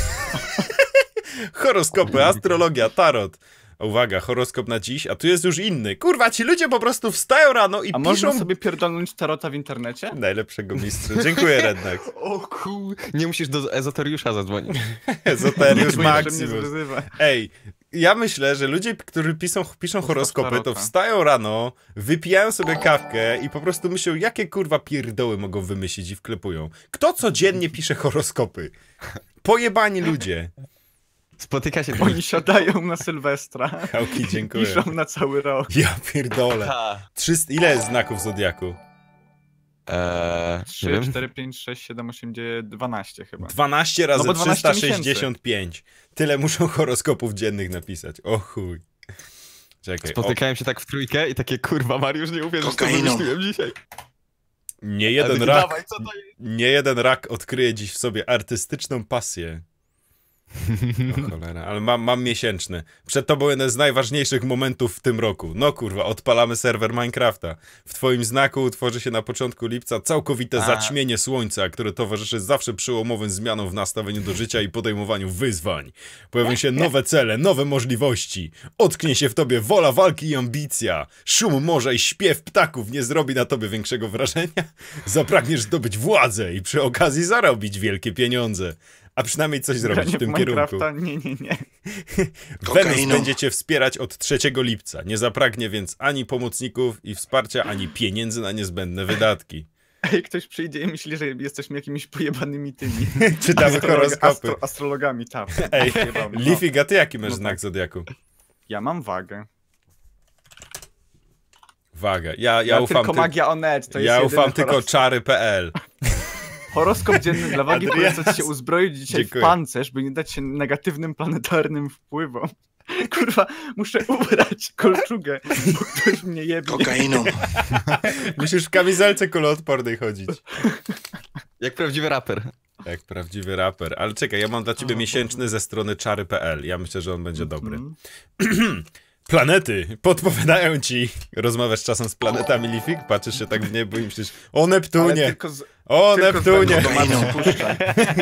Horoskopy, astrologia, tarot. Uwaga, horoskop na dziś, a tu jest już inny. Kurwa, ci ludzie po prostu wstają rano i A piszą... można sobie pierdolnąć tarota w internecie? Najlepszego mistrza. Dziękuję, Redneck. O kur... Nie musisz do ezoteriusza zadzwonić. Ezoteriusz Że mnie Maximus. zwyzywa. Ej, ja myślę, że ludzie, którzy piszą, piszą horoskopy, to tarota. wstają rano, wypijają sobie kawkę i po prostu myślą, jakie kurwa pierdoły mogą wymyślić i wklepują. Kto codziennie pisze horoskopy? Pojebani ludzie. Spotyka się... Oni siadają na Sylwestra. Hałki, dziękuję. Piszą na cały rok. Ja pierdolę. Ha. trzysta... Ile jest znaków zodiaku? Eee, nie trzy, wiem. cztery, pięć, sześć, siedem, osiem, dziewięć, dwanaście chyba. dwanaście razy No bo dwanaście trzysta sześćdziesiąt pięć. Tyle muszą horoskopów dziennych napisać. O chuj. Czekaj. O, Spotykałem się tak w trójkę i takie kurwa Mariusz, nie uwierzysz, co Kokainą. wymyśliłem dzisiaj. nie A jeden takie, rak, Dawaj, co to jest? nie jeden rak odkryje dziś w sobie artystyczną pasję. O cholera, ale mam, mam miesięczny. Przed tobą jeden z najważniejszych momentów w tym roku. No kurwa, odpalamy serwer Minecrafta. W twoim znaku utworzy się na początku lipca całkowite A. zaćmienie słońca, które towarzyszy zawsze przełomowym zmianom w nastawieniu do życia i podejmowaniu wyzwań. Pojawią się nowe cele, nowe możliwości. Otknie się w tobie wola walki i ambicja. Szum morza i śpiew ptaków nie zrobi na tobie większego wrażenia. Zapragniesz zdobyć władzę i przy okazji zarobić wielkie pieniądze. A przynajmniej coś zrobić Granie w tym w kierunku. Minecrafta? Nie, nie, nie. Wenus Kokainą. będzie cię wspierać od trzeciego lipca. Nie zapragnie więc ani pomocników i wsparcia, ani pieniędzy na niezbędne wydatki. Ej, ktoś przyjdzie i myśli, że jesteśmy jakimiś pojebanymi tymi Czytamy astrolog- horoskopy. astro, astrologami, tak. Ej, Pojebam, no. Lifig, a ty jaki masz No znak tak. zodiaku? Ja mam wagę. Waga. Ja, ja, Ja, ufam, tylko ty... Magia Onet, to jest ja jedyny ufam tylko horoskop. czary kropka p l. Horoskop dzienny dla wagi Adrian- poleca ci się uzbroić dzisiaj Dziękuję. w pancerz, by nie dać się negatywnym planetarnym wpływom. Kurwa, muszę ubrać kolczugę, bo ktoś mnie jebie. Kokainą. Musisz w kamizelce kuloodpornej chodzić. Jak prawdziwy raper. Jak prawdziwy raper. Ale czekaj, ja mam dla ciebie O, miesięczny ze strony czary kropka p l. Ja myślę, że on będzie dobry. Mhm. Planety podpowiadają ci. Rozmawiasz czasem z planetami, Lifig? Patrzysz się tak w niebo i myślisz, o Ale Neptunie, tylko z, o tylko z Neptunie. bankomatu puszczaj.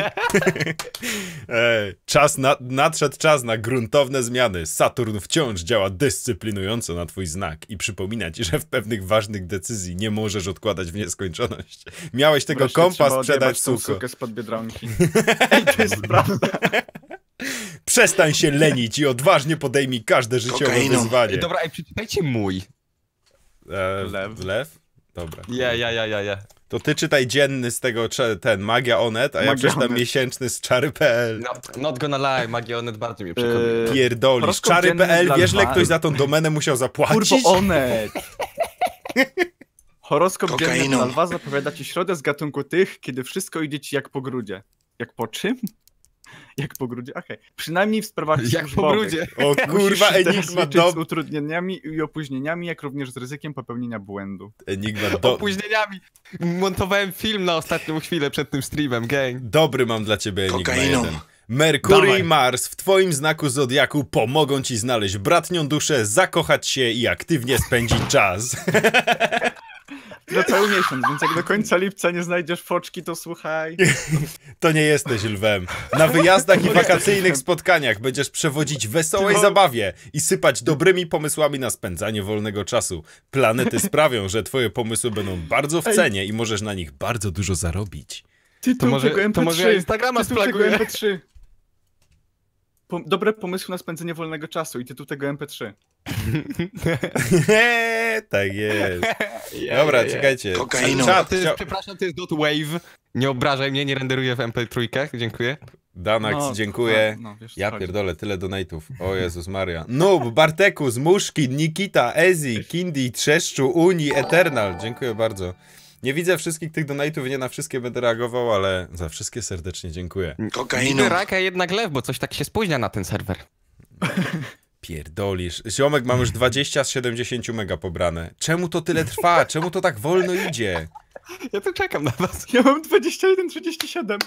E, czas na, nadszedł czas na gruntowne zmiany. Saturn wciąż działa dyscyplinująco na twój znak i przypomina ci, że w pewnych ważnych decyzji nie możesz odkładać w nieskończoność. Miałeś tego Wreszcie kompas trzeba sprzedać, odjebać tą suko. sukę spod Biedronki. Ej, to jest prawda. Przestań się lenić i odważnie podejmij każde życiowe Kokainą. wyzwanie. Ej, dobra, ej, przeczytajcie mój. E, Lew. lew? Dobra. Ja, ja, ja, ja, ja. To ty czytaj dzienny z tego, cze- ten, Magia Onet, a ja Magia przeczytam Onet. miesięczny z czary kropka p l. Not, not gonna lie, Magia Onet bardziej mnie przekonuje. Yy, Pierdolisz. horoskop czary kropka p l, dzienny dla wiesz, ile lwa. ktoś za tą domenę musiał zapłacić? Kurwo Onet. Horoskop dzienny Kokainą. dla lwa zapowiada ci środę z gatunku tych, kiedy wszystko idzie ci jak po grudzie. Jak po czym? Jak po grudzie? Okej. Przynajmniej w sprawach Jak po służbowych. brudzie. O Musisz kurwa, się teraz Enigma liczyć do... z utrudnieniami i opóźnieniami, jak również z ryzykiem popełnienia błędu. Enigma do... Opóźnieniami. Montowałem film na ostatnią chwilę przed tym streamem, gang. Dobry mam dla ciebie Enigma Kokainą. jeden. Merkury Dawaj. i Mars w twoim znaku zodiaku pomogą ci znaleźć bratnią duszę, zakochać się i aktywnie spędzić czas. na cały miesiąc, więc jak do końca lipca nie znajdziesz foczki, to słuchaj. To nie jesteś lwem. Na wyjazdach i wakacyjnych spotkaniach będziesz przewodzić wesołej zabawie i sypać dobrymi pomysłami na spędzanie wolnego czasu. Planety sprawią, że twoje pomysły będą bardzo w cenie i możesz na nich bardzo dużo zarobić. Tytuł To może- tego M P trzy. to może ja Instagrama tytuł tego splaguję. M P trzy. Po, dobre pomysły na spędzenie wolnego czasu i tytuł tego M P trzy. Tak jest. Dobra, czekajcie. Kokainą. Czat, To jest, chcia... przepraszam, to jest dot wave. Nie obrażaj mnie, nie renderuję w M P trzy. Dziękuję. Danax, No, dziękuję. no, wiesz, co Ja chodzi. pierdolę, tyle donate'ów. O Jezus Maria. Noob, Bartekus, Muszkin, Nikita, Ezi, Kindi, Trzeszczu, Uni, Eternal. Dziękuję bardzo. Nie widzę wszystkich tych donate'ów, nie na wszystkie będę reagował, ale za wszystkie serdecznie dziękuję. Kokainą. Niby raka jednak lew, bo coś tak się spóźnia na ten serwer. Pierdolisz. Ziomek, mam już dwadzieścia z siedemdziesięciu mega pobrane. Czemu to tyle trwa? Czemu to tak wolno idzie? Ja tu czekam na was. Ja mam dwadzieścia jeden trzydzieści siedem.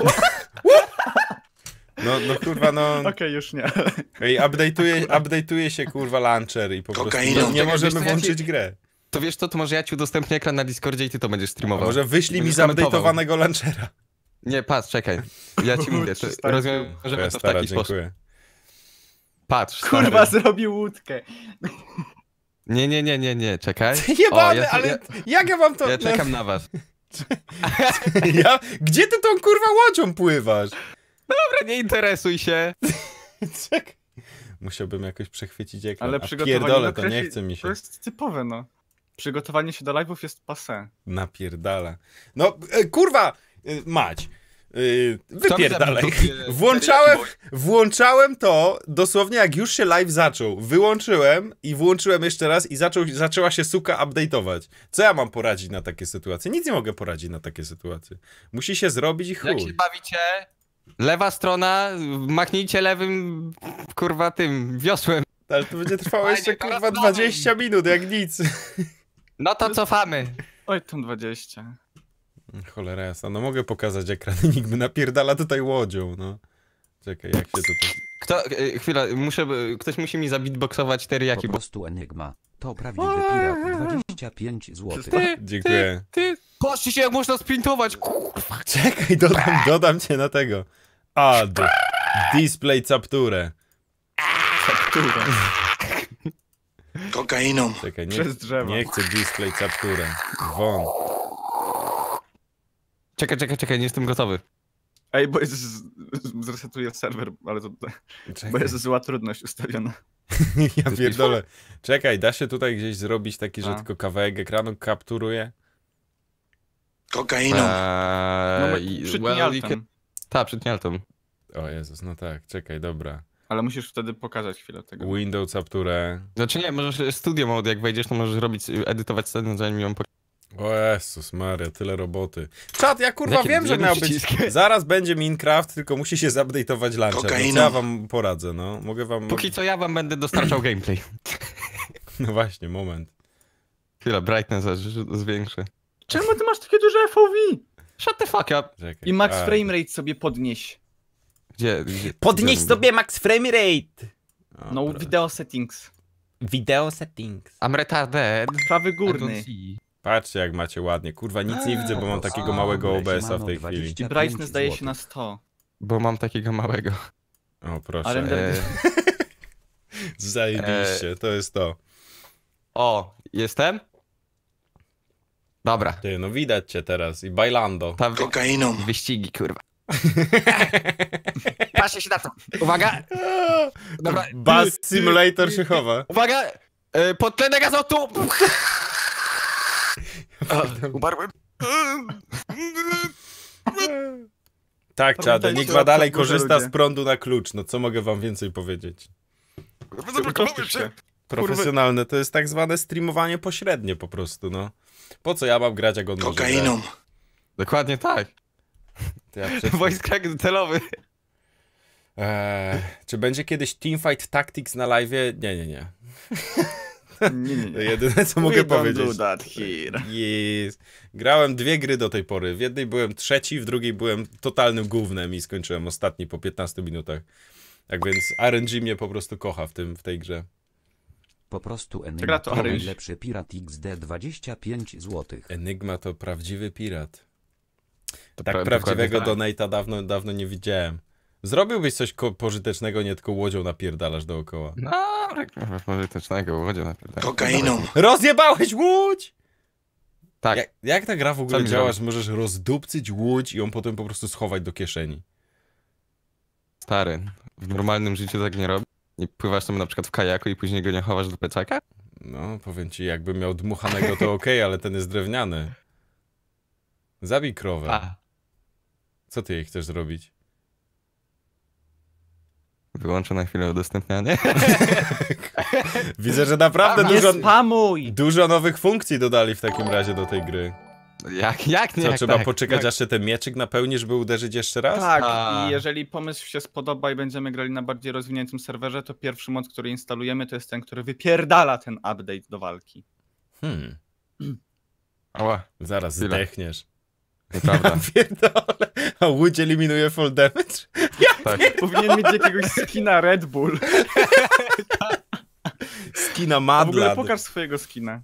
No, no kurwa, no... Okej, już nie. Ej, update'uje, update'uje się kurwa launcher i po prostu Kokainą. nie, nie Czekaj, możemy wiesz co, ja włączyć ci- grę. To wiesz co, to może ja ci udostępnię ekran na Discordzie i ty to będziesz A streamował. może wyślij mi Będziesz komentował. zupdate'owanego launchera. Nie, patrz, czekaj. Ja ci mówię, to Przestań. rozwiążemy Twoja to w stara, taki sposób. dziękuję. Patrz, Kurwa, stary. zrobił łódkę. Nie, nie, nie, nie, nie, czekaj. Jebany, ja, ale ja, jak ja mam to... ja czekam na was. Ja? Gdzie ty tą kurwa łodzią pływasz? Dobra, nie interesuj się. Czekaj. Musiałbym jakoś przechwycić ekran. Ale A przygotowanie pierdolę, do to kreśli- nie chce mi się. To jest typowe, no. Przygotowanie się do live'ów jest passé. Napierdala. No, e, kurwa! E, mać. E, wypierdalaj. Kto mi zablokuje Włączałem, seriaki, włączałem to dosłownie jak już się live zaczął. Wyłączyłem i włączyłem jeszcze raz i zaczął, zaczęła się suka update'ować. Co ja mam poradzić na takie sytuacje? Nic nie mogę poradzić na takie sytuacje. Musi się zrobić i Jak się chuj. bawicie? Lewa strona, machnijcie lewym, kurwa, tym, wiosłem. Ale to będzie trwało Fajnie, jeszcze teraz kurwa mamy. dwadzieścia minut, jak nic. No to cofamy. Oj, tam dwadzieścia. Cholera jasna, no mogę pokazać ekran, nikt by napierdala tutaj łodzią, no. Czekaj, jak się tutaj... Kto, e, chwila, muszę, e, ktoś musi mi zabitboxować te Po ryjaki, bo... prostu Enigma. To prawdziwy pirat dwadzieścia pięć złotych. Dziękuję. Ty, patrzcie się jak można sprintować, kurwa. Czekaj, dodam, dodam cię na tego. Add. Display capturę. Kokainą. Czekaj, nie, Przez drzewo. nie chcę display capturę. Won. Czekaj, czekaj, czekaj, nie jestem gotowy. Ej, bo jest... z- Zresetuję serwer, ale to... Bo Czekaj, jest zła trudność ustawiona. ja pierdolę. Czekaj, da się tutaj gdzieś zrobić taki, że A. tylko kawałek ekranu kapturuje? Kokainą. Eee, No, i- przytnij well, you altem. can- Ta, przytnij altem. O Jezus, no tak, czekaj, dobra. Ale musisz wtedy pokazać chwilę tego. Windows capturę. Znaczy nie, możesz studio mode, jak wejdziesz, to możesz robić, edytować scenę, zanim ją pokażesz. O Jezus Maria, tyle roboty. Czad, ja kurwa Jakie- wiem, że jednym miał być... przyciskiem. Zaraz będzie Minecraft, tylko musi się zupdate'ować launcher. No, co Kokainą. ja wam poradzę, no? Mogę wam... Póki co ja wam będę dostarczał gameplay. No właśnie, moment. Chwila, brightness aż zwiększę. Czemu ty masz takie duże F O V? Shut the fuck up. Czekaj. I max A, framerate sobie podnieś. Gdzie? gdzie Podnieś gdzie- sobie max frame rate! O, No, proszę. video settings. Video settings. I'm retarded. Prawy I don't górny. see. Patrzcie jak macie ładnie. Kurwa, nic nie widzę, bo mam takiego O, małego O B S-a w Siemano tej chwili. dwadzieścia I brightness daje złotych. się na sto. Bo mam takiego małego. O, A proszę. render... E, Zajebiście, to jest to. o, jestem? Dobra. Ty, no widać cię teraz i bailando. Ta wy... Kokainą. wyścigi, kurwa. Patrzcie się na to. Uwaga. Dobra. Buzz Simulator się chowa. Uwaga. E, Podtlenek azotu. A, umarłem. Tak, Czad, Pamiętajcie Enigma o dalej podgórze, korzysta ludzie. z prądu na klucz. No co mogę wam więcej powiedzieć? Utopisz się. Profesjonalne to jest tak zwane streamowanie pośrednie po prostu, no. Po co ja mam grać, jak on może grać? Kokainą. Dokładnie tak. To ja przed... Voice crack celowy. eee, czy będzie kiedyś Teamfight Tactics na live? Nie, nie, nie. Nie, nie, To nie. jedyne, co mogę We don't powiedzieć. do that here. Yes. Grałem dwie gry do tej pory. W jednej byłem trzeci, w drugiej byłem totalnym gównem i skończyłem ostatni po piętnastu minutach. Tak więc R N G mnie po prostu kocha w, tym, w tej grze. Po prostu Gra Enigma to to Aryś. najlepszy pirat X D dwadzieścia pięć złotych. Enigma to prawdziwy pirat. To Tak pra- prawdziwego dokładnie tak. donate'a dawno, dawno nie widziałem. Zrobiłbyś coś ko- pożytecznego, nie tylko łodzią napierdalasz dookoła. No, tak, pożytecznego, łodzie napierdala. Kokainą. Rozjebałeś łódź! Tak, Jak, jak ta gra w ogóle mi działa, zrobić? że możesz rozdupcyć łódź i ją potem po prostu schować do kieszeni? stary, w normalnym życiu tak nie robi. Nie pływasz tam na przykład w kajaku i później go nie chowasz do plecaka? No, powiem ci, jakbym miał dmuchanego, to okej, ale ten jest drewniany. Zabij krowę. A. Co ty jej chcesz zrobić? Wyłączę na chwilę udostępnianie. Widzę, że naprawdę Nie dużo, spamuj! dużo nowych funkcji dodali w takim razie do tej gry. Jak, jak nie? Co, jak trzeba tak, poczekać, jak... aż się ten mieczyk napełni, żeby uderzyć jeszcze raz? Tak, A. i jeżeli pomysł się spodoba i będziemy grali na bardziej rozwiniętym serwerze, to pierwszy mod, który instalujemy, to jest ten, który wypierdala ten update do walki. Hmm, Ała, zaraz Tyle. zdechniesz. nieprawda. Pierdolę. A łódź eliminuje fall damage? tak. Powinien mieć jakiegoś skina Red Bull. Skina A w ogóle Madlad. pokaż swojego skina.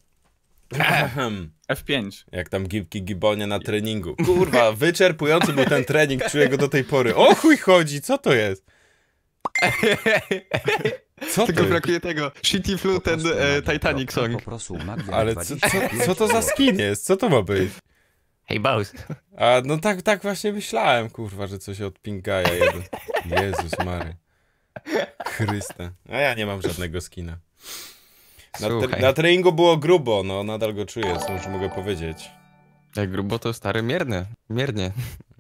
F pięć. Jak tam Gibki Gibonie na treningu. Kurwa, wyczerpujący był ten trening, czuję go do tej pory. O chuj chodzi, co to jest? Co to Tylko jest? brakuje tego Shitty Flu, Po ten prostu e, Magda Titanic kropka, song. Po prostu Magda Ale co, co, dwadzieścia pięć co to za złotych. skin jest? Co to ma być? Hey boss. A no tak, tak właśnie myślałem, kurwa, że coś od Pingaja jeden. Jezus Mary. Chryste. A ja nie mam żadnego skina. Na, tre- Słuchaj, na treningu było grubo, no nadal go czuję, co już mogę powiedzieć. jak grubo to stary mierny. Miernie.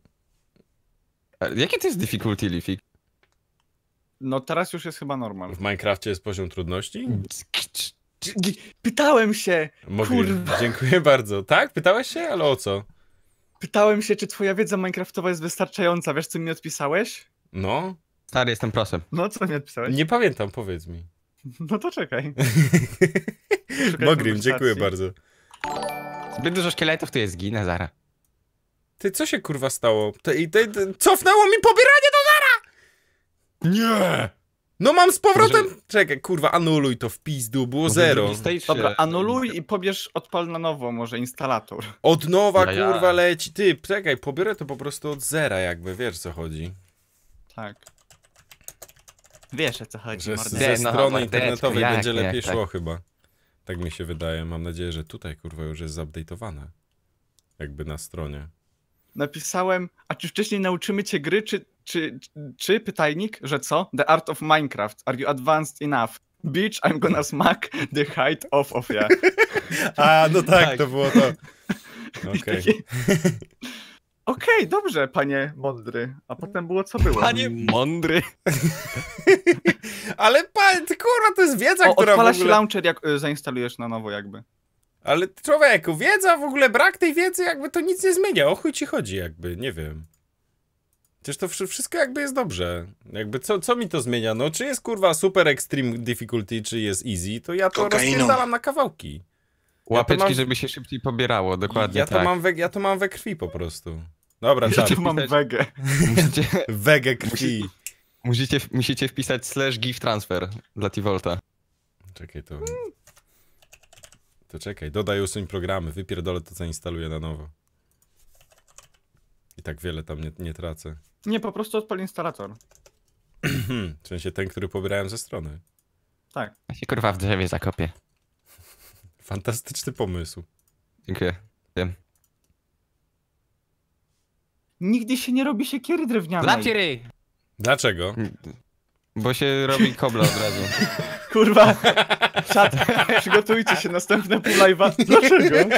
A jakie to jest difficulty, Lifik? No teraz już jest chyba normal. W Minecrafcie jest poziom trudności? Pytałem się, Mogli. kurwa. Dziękuję bardzo. Tak? Pytałeś się? Ale o co? pytałem się, czy twoja wiedza minecraftowa jest wystarczająca. Wiesz, co mi odpisałeś? No? Stary, jestem prosem. No, co mi odpisałeś? Nie pamiętam, powiedz mi. No to czekaj. Mogrim, dziękuję konwersacji. bardzo. Zbyt dużo szkieletów, to jest zginę zara. Ty, co się kurwa stało? Te, i te, te, cofnęło mi pobieranie do zera! Nie! No mam z powrotem... Może- Czekaj, kurwa, anuluj to w pizdu, było Może zero. drugi stage, Dobra, e, anuluj i pobierz odpal na nowo może instalator. Od nowa, Ja, ja. kurwa, leci. Ty, czekaj, pobiorę to po prostu od zera jakby, wiesz co chodzi. Tak. Wiesz, o co chodzi, Że z, mordę. ze no, strony mordeczko, internetowej jak, będzie jak, lepiej tak. szło chyba. Tak mi się wydaje. Mam nadzieję, że tutaj kurwa już jest zupdate'owane. Jakby na stronie. Napisałem, a czy wcześniej nauczymy cię gry, czy, czy, czy, pytajnik, że co? The art of Minecraft. Are you advanced enough? Bitch, I'm gonna smack the height off of ya. A, no tak, Tak. to było to. Okej. Okej, dobrze, panie mądry. A potem było co było. Panie mądry. Ale pan, ty kurwa, to jest wiedza, O, która w odpala się ogóle... launcher, jak y, zainstalujesz na nowo jakby. Ale człowieku, wiedza w ogóle, brak tej wiedzy jakby to nic nie zmienia. O chuj ci chodzi jakby, nie wiem. Przecież to wszy- wszystko jakby jest dobrze. Jakby co, co mi to zmienia? No czy jest kurwa super extreme difficulty, czy jest easy, to ja to Kokainą. rozpierdalam na kawałki. Łapeczki, mam- żeby się szybciej pobierało, dokładnie Ja to, tak. mam we, ja to mam we krwi po prostu. Dobra, Ja tak. tu mam wegę. Musicie, Wege krwi. musicie, musicie wpisać slash give transfer dla T-Volta. Czekaj, to... To czekaj, dodaj usuń programy, wypierdolę to, co instaluję na nowo. I tak wiele tam nie, nie tracę. Nie, po prostu odpal instalator. W sensie ten, który pobierałem ze strony. Tak. Ja się kurwa w drzewie zakopię. Fantastyczny pomysł. Dziękuję. Wiem. Nigdy się nie robi siekiery drewnianej. ryj! Dlaczego? Bo się robi kobla od razu. Kurwa. Czat, przygotujcie się, następne pół live'a. Dlaczego?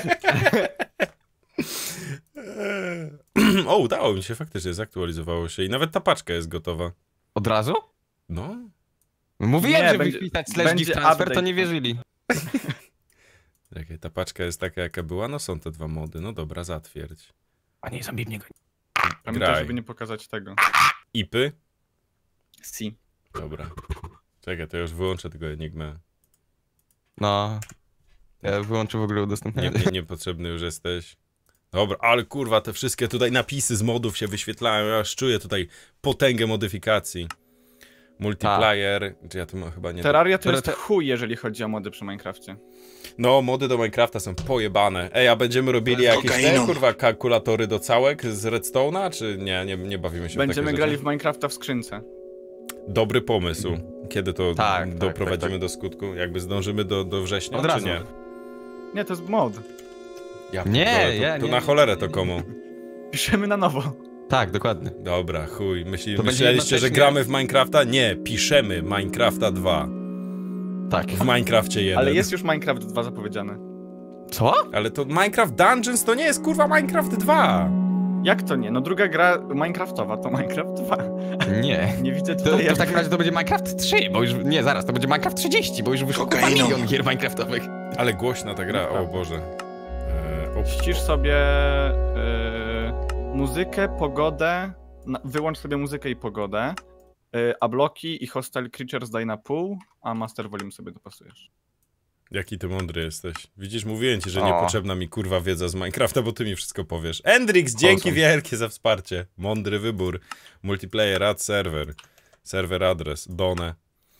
O, udało mi się, faktycznie zaktualizowało się i nawet ta paczka jest gotowa. Od razu? No. Mówiłem, Nie, żeby będzie- wpisać slash będzie give transfer, to update. nie wierzyli. Czekaj, ta paczka jest taka, jaka była? No są te dwa mody. No dobra, zatwierdź. A nie, zombie mnie go... Pamiętaj, Graj. żeby nie pokazać tego. Ipy? Si. Dobra. Czekaj, to już wyłączę tego enigmę. No. Ja wyłączę w ogóle Nie, udostępnianie. nie, niepotrzebny już jesteś. Dobra, ale kurwa, te wszystkie tutaj napisy z modów się wyświetlają. Ja aż czuję tutaj potęgę modyfikacji. Multiplayer, czy ja tu mam chyba nie... Terraria to Dobra, jest te- chuj, jeżeli chodzi o mody przy Minecrafcie. No, mody do Minecrafta są pojebane. Ej, a będziemy robili jakieś te, Kokainą. kurwa, kalkulatory do całek z Redstone'a, czy nie, nie, nie bawimy się w Będziemy takie grali rzeczy? w Minecrafta w skrzynce. Dobry pomysł. Kiedy to Tak, tak, doprowadzimy tak, tak. do skutku? Jakby zdążymy do, do września, Od czy razu. nie? Nie, to jest mod. Ja Nie, pierdolę, ja- to, to nie, na nie, cholerę nie, to nie. komu? Piszemy na nowo. Tak, dokładnie. Dobra, chuj. Myśli, To będzie myśleliście, że jednocześnie- gramy w Minecrafta? Nie, piszemy Minecrafta dwa. Tak. W Minecrafcie jeden. Ale jest już Minecraft dwa zapowiedziane. Co? Ale to Minecraft Dungeons to nie jest kurwa Minecraft dwa. Jak to nie? No druga gra Minecraftowa to Minecraft dwa. Nie. Nie widzę To, tutaj to w jak... takim razie to będzie Minecraft trzy, bo już... Nie, zaraz, to będzie Minecraft trzydzieści, bo już wyszło kurwa Kokainą. milion gier Minecraftowych. Ale głośna ta gra, o Boże. Eee, o, Ścisz sobie yy, muzykę, pogodę, na, wyłącz sobie muzykę i pogodę, yy, a bloki i Hostile Creatures daj na pół, a Master Volume sobie dopasujesz. Jaki ty mądry jesteś. Widzisz, mówiłem ci, że O. niepotrzebna mi kurwa wiedza z Minecrafta, bo ty mi wszystko powiesz. Endrix, dzięki Awesome. wielkie za wsparcie. Mądry wybór. Multiplayer, add server. Server adres, done.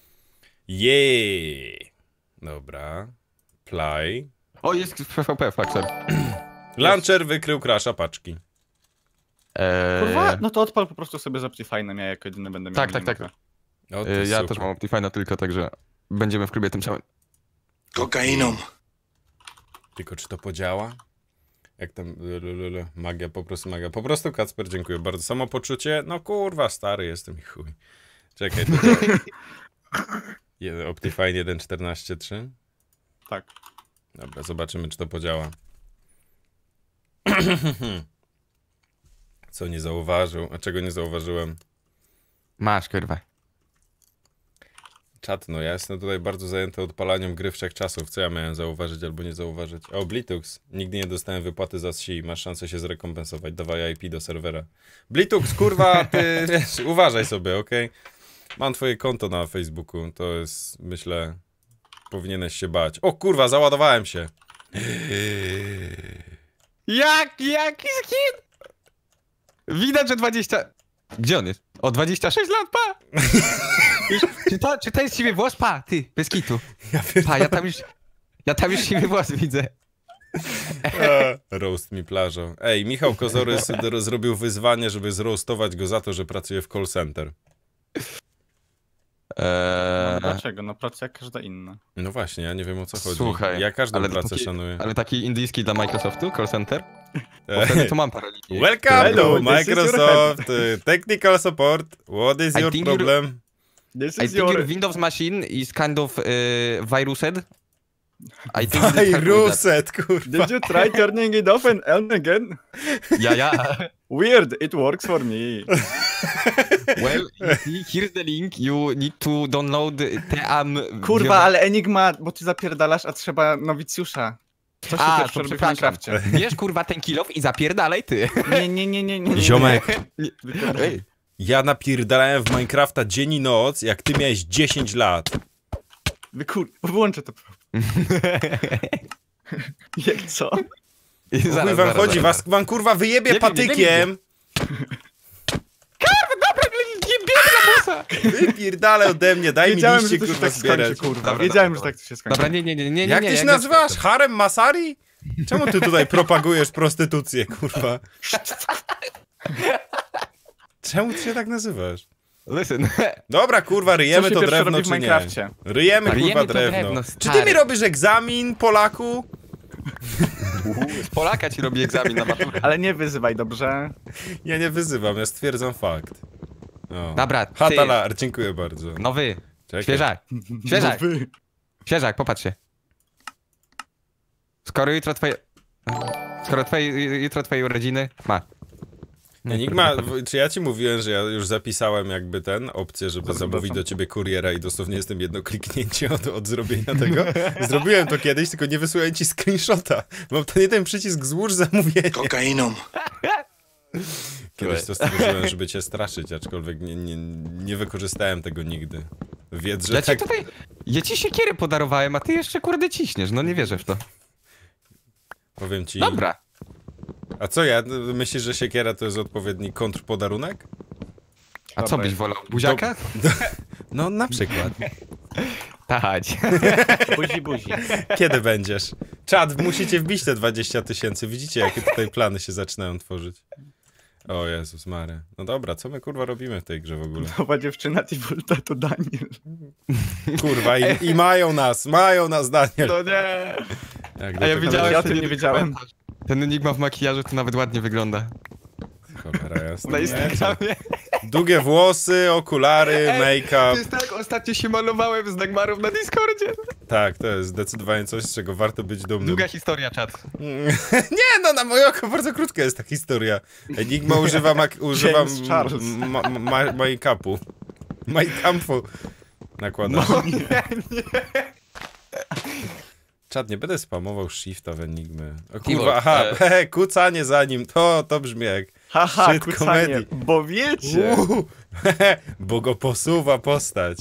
Jeee. Dobra. Play. O, jest P V P, Faxer. Launcher wykrył crasha paczki. Eee, Kurwa, no to odpal po prostu sobie z Optifine'em, ja jako jedyny będę miał Tak, tak, tak. minutę. O, to e, ja super. też mam Optifine'a tylko, także będziemy w klubie tym samym. Kokainą. Tylko czy to podziała? Jak tam... lululu, magia, po prostu magia. Po prostu, Kacper, dziękuję bardzo. Samopoczucie? No kurwa, stary jestem i chuj. Czekaj, to... Je- Optifine jeden czternaście trzy? Tak. Dobra, zobaczymy, czy to podziała. Co nie zauważył? A czego nie zauważyłem? Masz, kurwa. Czat, no ja jestem tutaj bardzo zajęty odpalaniem gry wszechczasów. Co ja miałem zauważyć albo nie zauważyć? O, Blitux. Nigdy nie dostałem wypłaty za S I. Masz szansę się zrekompensować. Dawaj I P do serwera. Blitux, kurwa, ty wiesz, uważaj sobie, okej? Mam twoje konto na Facebooku. To jest, myślę, powinieneś się bać. O kurwa, załadowałem się. Jak, jaki skin? Widać, że dwadzieścia... Gdzie on jest? O, dwadzieścia sześć lat, pa! Już, czy, to, czy to jest siwy włos? Pa, ty, bez kitu. Pa, ja tam już... Ja tam już siwy włos widzę. Roast mi plażą. Ej, Michał Kozorys zrobił wyzwanie, żeby zroastować go za to, że pracuje w call center. No, Eee, dlaczego? No praca jak każda inna. No właśnie, ja nie wiem o co chodzi. Słuchaj, Ja każdą ale pracę taki- szanuję. ale taki indyjski dla Microsoftu, call center? Bo wtedy to mam parę linii. Welcome Hello, to this is your Microsoft uh, Technical Support. What is I your think you're- problem? This I is think your... your Windows machine is kind of uh, virused. I think this help with that. Viruset, kurwa. Did you try turning it off and on again? Ja, ja. Weird, it works for me. Well, you see, here's the link. You need to download Team... Kurwa, ale Enigma, bo ty zapierdalasz, a trzeba nowicjusza. Co się A, pierwszy to robi w przepraszam. Minecrafcie? Bierz kurwa ten kilof i zapierdalaj ty. Nie, nie, nie, nie, nie. nie. Ziomek, Ej, ja napierdalałem w Minecrafta dzień i noc, jak ty miałeś dziesięć lat. Wy kur... Wyłączę to. Jak co? i Chuj zaraz, wam zaraz, chodzi, zaraz. was wam kurwa wyjebie Nie wiem, nie patykiem. Nie bierz busa! Wypierdalaj ode mnie, daj Wiedziałem, mi że liście to się kurwa tak skończy, zbierać. kurwa. Dobra, Wiedziałem, dobra, że tak to się skończy. Dobra, nie, nie, nie, nie, nie. Jak nie, ty się nie, nazywasz? Harem Masari? Czemu ty tutaj propagujesz prostytucję, kurwa? Czemu ty się tak nazywasz? Listen. Dobra, kurwa, ryjemy Co się to pierwsze drewno, robi w czy nie? Minecrafcie? Ryjemy, kurwa, Ryjemy to drewno. drewno, Czy ty stary. mi robisz egzamin, Polaku? Z Polaka ci robi egzamin na maturę. Ale nie wyzywaj, dobrze? Ja nie wyzywam, ja stwierdzam fakt. O. Dobra, ty. Hatalar, dziękuję bardzo. Nowy. Czekaj. Świeżak. Świeżak. No wy. Świeżak, popatrz się. Skoro jutro twoje... Skoro twoje, jutro twoje urodziny... Ma. Enigma, w- czy ja ci mówiłem, że ja już zapisałem jakby ten, opcję, żeby Zapraszam. zamówić do ciebie kuriera i dosłownie jestem jedno kliknięcie od, od zrobienia tego? Zrobiłem to kiedyś, tylko nie wysyłałem ci screenshota. Mam ten jeden przycisk złóż zamówienie. Kokainą. Kiedyś to stworzyłem, żeby cię straszyć, aczkolwiek nie, nie, nie wykorzystałem tego nigdy. Wiedz, że Ja ci tak... tutaj... Ja ci siekierę podarowałem, a ty jeszcze kurde ciśniesz, no nie wierzę w to. Powiem ci... Dobra. A co ja? Myślisz, że siekiera to jest odpowiedni kontrpodarunek? A co Dobra. byś wolał? Buziaka? No na przykład. Tać. Buzi, buzi. Kiedy będziesz? Czad, musicie wbić te dwadzieścia tysięcy. Widzicie, jakie tutaj plany się zaczynają tworzyć. O Jezus Mary. No dobra, co my kurwa robimy w tej grze w ogóle? Nowa dziewczyna Tivolta to Daniel. Kurwa, i, i mają nas, mają nas, Daniel. No nie. Jak A do ja tego widziałem, ja o że tym nie wiedziałem. Ten Enigma w makijażu to nawet ładnie wygląda. Cholera jasna. Na Instagramie. Długie włosy, okulary, To make-up. jest tak, ostatnio się malowałem z Dagmarów na Discordzie. Tak, to jest zdecydowanie coś, z czego warto być dumnym. Długa historia, czat. Nie, no na moje oko bardzo krótka jest ta historia. Enigma używa, mak- używa James Charles. ma- ma- make-upu. Make-upu nakłada. No nie, nie. Czad, nie będę spamował shifta w Enigmy. O Tivo, kurwa, aha, e- he, kucanie za nim, to, to brzmi jak Haha, shit kucanie, comedy. bo wiecie. Uuu, bo go posuwa postać.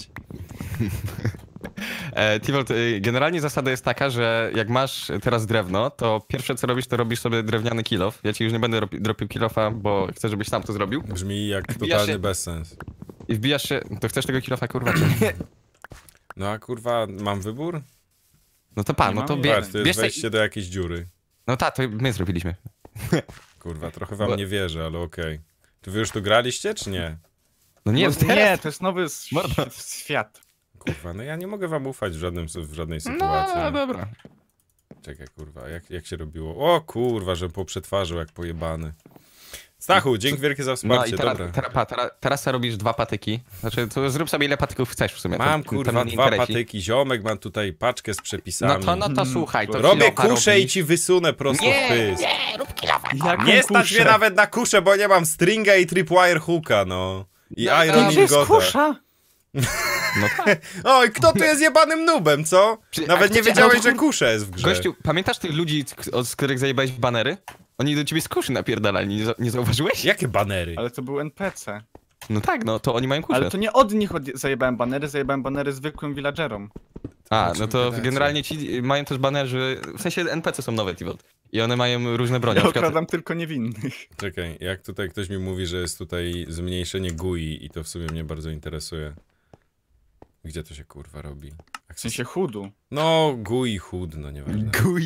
E, Tivolt, e, generalnie zasada jest taka, że jak masz teraz drewno, to pierwsze co robisz, to robisz sobie drewniany kill off. Ja ci już nie będę robi- dropił kill offa, bo chcę, żebyś sam to zrobił. Brzmi jak Wbija totalny się- bezsens. I wbijasz się... To chcesz tego kill offa, kurwa, czy nie? No a kurwa, mam wybór? No to pa, Nie no to mam bie, Patrz, to jest bierz se- wejście do jakiejś dziury. No tak, to my zrobiliśmy. Kurwa, trochę wam Bo- nie wierzę, ale okej. To wy już tu graliście, czy nie? No nie, No, teraz... nie, to jest nowy s- Mordo. świat. Kurwa, no ja nie mogę wam ufać w, żadnym, w żadnej sytuacji. No, dobra. Czekaj, kurwa, jak, jak się robiło? O kurwa, że poprzetwarzył jak pojebany. Stachu, dzięki wielkie za No wsparcie, i teraz, dobra. teraz, pa, teraz, teraz sobie robisz dwa patyki. Znaczy, to zrób sobie ile patyków chcesz w sumie. Mam to, kurwa to dwa interesi. patyki, ziomek, mam tutaj paczkę z No przepisami. to, no to słuchaj, to Robię kilofa kuszę i robisz. ci wysunę prosto Nie, w pysk. nie, rób kilofa. Jaką Nie stać kuszę? mnie nawet na kuszę, bo nie mam stringa i tripwire hooka, no. I No, Iron to Gdzie jest Ingota. kusza? No tak. Oj, kto tu jest jebanym nubem, co? Czy- a Nawet kto nie cię- wiedziałeś, no, że kusza jest w grze. Gościu, pamiętasz tych ludzi, z, z których zajebałeś banery? Oni do ciebie z kuszy napierdalali, nie, za- nie zauważyłeś? Jakie banery? Ale to był N P C. No tak, no to oni mają kuszę. Ale to nie od nich od... zajebałem banery, zajebałem banery zwykłym villagerom. A, o czym no to gadacie? generalnie ci mają też banerzy, w sensie N P C są nowe, Tivolt. I one mają różne bronie. Ja Na przykład, okradam tylko niewinnych. Czekaj, jak tutaj ktoś mi mówi, że jest tutaj zmniejszenie G U I i to w sumie mnie bardzo interesuje. Gdzie to się kurwa robi? W sensie chudu. No, G U I chud, no nieważne. G U I.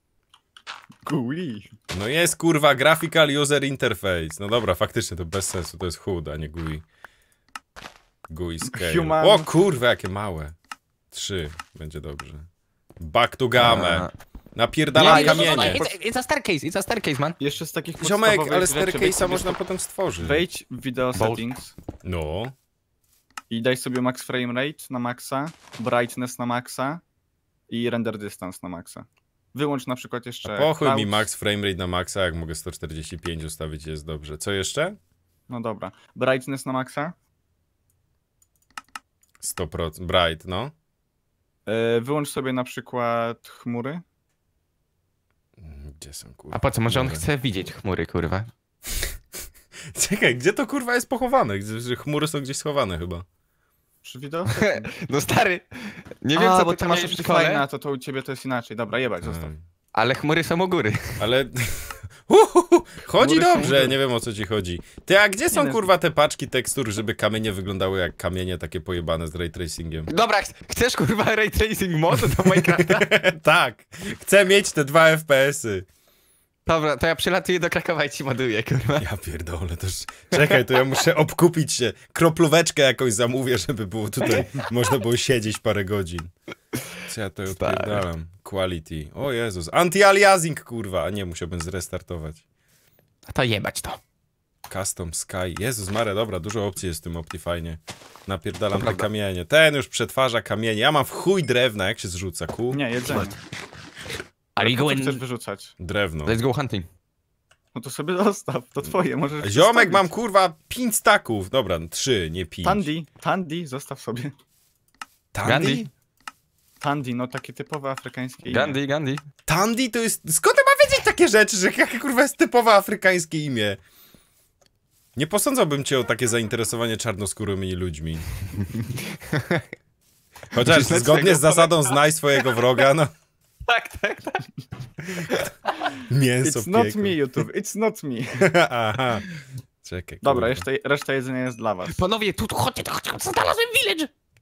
Gui. No jest kurwa Graphical User Interface. No dobra, faktycznie to bez sensu, to jest chud, a nie G U I. G U I scale. Human- O kurwa, jakie małe. Trzy, będzie dobrze. Back to gamę. Napierdalam Nie, kamienie. nie, nie, It's, it's a staircase, it's a staircase, man. Jeszcze z takich Ziomek, podstawowych ale rzeczy wejdź staircase'a sobie- można potem stworzyć. Wejdź w video Bolt. settings No. i daj sobie max frame rate na maxa, brightness na maxa i render distance na maxa. Wyłącz na przykład jeszcze Pochuj mi clouds. max framerate na maxa, jak mogę sto czterdzieści pięć ustawić, jest dobrze. Co jeszcze? No dobra. Brightness na maxa. sto procent. Bright, no. Yy, wyłącz sobie na przykład chmury. Gdzie są kurwa? A po co, może on chmury? chce widzieć chmury, kurwa? Czekaj, gdzie to kurwa jest pochowane? Gdzie- że Chmury są gdzieś schowane chyba. Przy video? No stary, nie A, wiem co bo ty ty tam masz miałeś w Optifine, szkole, a to, to u ciebie to jest inaczej. Dobra, jebać, zostaw. Ej. ale chmury są u góry. Ale... Uhuhu, chodzi Chmury są dobrze, góry. nie wiem o co ci chodzi. Ty, a gdzie są no- kurwa te paczki tekstur, żeby kamienie wyglądały jak kamienie takie pojebane z ray tracingiem? Dobra, ch- chcesz kurwa ray tracing mod do Minecrafta? Tak, chcę mieć te dwa F P S-y. Dobra, to ja przylatuję do Krakowa i ci moduję, kurwa. Ja pierdolę, to już... Czekaj, to ja muszę obkupić się. Kroplóweczkę jakąś zamówię, żeby było tutaj, można było siedzieć parę godzin. Co ja to Stary. odpierdalam? Quality. O Jezus. Anti-aliasing, kurwa. A nie, musiałbym zrestartować. To jebać to. Custom Sky. Jezus Mare, dobra, dużo opcji jest w tym Optifine. Napierdalam To te prawda. kamienie. Ten już przetwarza kamienie. Ja mam w chuj drewna, jak się zrzuca, ku? Nie, jedzenie. Are you Co going... chcesz wyrzucać? Drewno. Let's go hunting. No to sobie zostaw, to twoje, możesz Ziomek, zostawić. mam kurwa pięć staków. Dobra, trzy, nie pięć. Tandy, Tandy, zostaw sobie. Tandy? Gandhi? Tandy, no takie typowe afrykańskie imię. Gandhi, Gandhi. Tandy to jest... Skąd ty ma wiedzieć takie rzeczy, że jakie kurwa jest typowe afrykańskie imię? Nie posądzałbym cię o takie zainteresowanie czarnoskórymi ludźmi. Chociaż Musisz znać zgodnie z swojego zasadą znaj swojego wroga, no. Tak, tak, tak. Mięso It's not piekło. me, YouTube, it's not me. Aha. Czekaj, Dobra, kurwa. reszta, reszta jedzenia jest dla was. Panowie, tu, tu, chodźcie, tu, chodźcie, znalazłem village!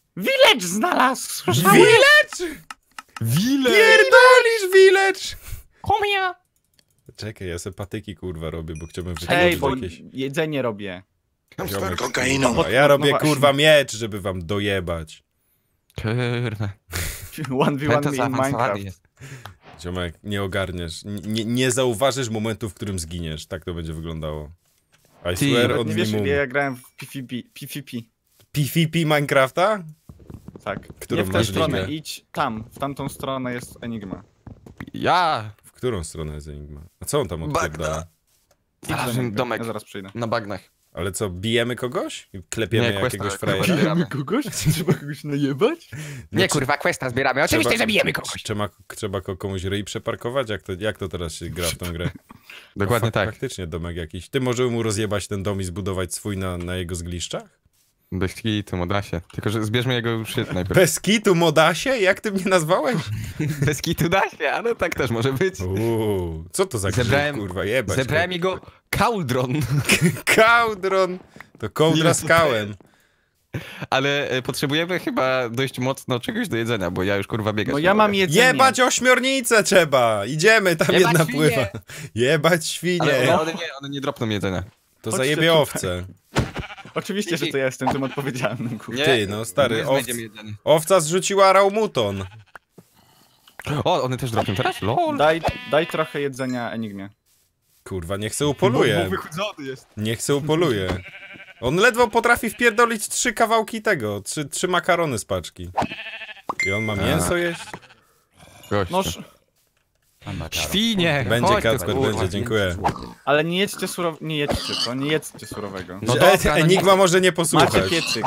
Village znalazł! Village! Wile! Pierdolisz village! Komia! Czekaj, ja se patyki kurwa robię, bo chciałbym Hej, wytworzyć bo jakieś... jedzenie robię. Ziomek. Kokainą. A ja No robię właśnie. kurwa miecz, żeby wam dojebać. Kurwa. one v To one in zaawansowany Minecraft. jest. Ziomek, nie ogarniesz. Nie, nie zauważysz momentu, w którym zginiesz. Tak to będzie wyglądało. I Ty, swear Nawet on nie the wiesz, moon. ile ja grałem w P V P. P V P. P V P Minecrafta? Tak. Którą Nie w tę masz stronę, ligę? idź tam. W tamtą stronę jest Enigma. Ja! W którą stronę jest Enigma? A co on tam odpierdala? Idź do Znalazłem niego, domek Ja zaraz przyjdę. na bagnach. Ale co, bijemy kogoś? I klepiemy Nie, questa- jakiegoś questa frajera? zbieramy. kogoś? Trzeba kogoś najebać? Nie, kurwa, questa zbieramy. Oczywiście, że bijemy kogoś. Trzeba, trzeba ko- komuś ryj przeparkować? Jak to, jak to teraz się gra w tą grę? Dokładnie Fak- tak. Faktycznie domek jakiś. Ty może mu rozjebać ten dom i zbudować swój na, na jego zgliszczach? Bez kitu, moda się. Tylko, że zbierzmy jego szyt najpierw. Bez kitu, modasie? Jak ty mnie nazwałeś? Bez kitu da się, ale tak też może być. Uuu, co to za grzyb, Zebrałem- kurwa, jebać. Zebrałem jego kaldron, Kałdron! To kołdra Ile z to kałem. ale e, potrzebujemy chyba dość mocno czegoś do jedzenia, bo ja już kurwa biegać No nie ja mam mogę. jedzenie. Jebać ośmiornicę trzeba! Idziemy, tam Jebać jedna świnie! pływa. Jebać Ale świnie! one, one, nie, one nie dropną jedzenia. To Chodźcie zajebie tutaj. owce. Oczywiście, że to ja jestem tym odpowiedzialnym, kurwa. Ty, no stary, nie owc- znajdziemy jedzenia. Owca zrzuciła raumuton. O, one też dropią teraz? Lol. Daj, daj trochę jedzenia Enigmie. Kurwa, niech se upoluje. wychudzony jest. Niech se upoluje. On ledwo potrafi wpierdolić trzy kawałki tego, trzy, trzy makarony z paczki. I on ma mięso jeść? Gość. Noż, Świnie! Będzie, chodź tu, Kacper, kurwa. będzie, dziękuję. ale nie jedźcie surow... Nie jedźcie to, nie jedzcie surowego. No Że- dobra, no nie- Enigma może nie Macie posłuchać. piecyk.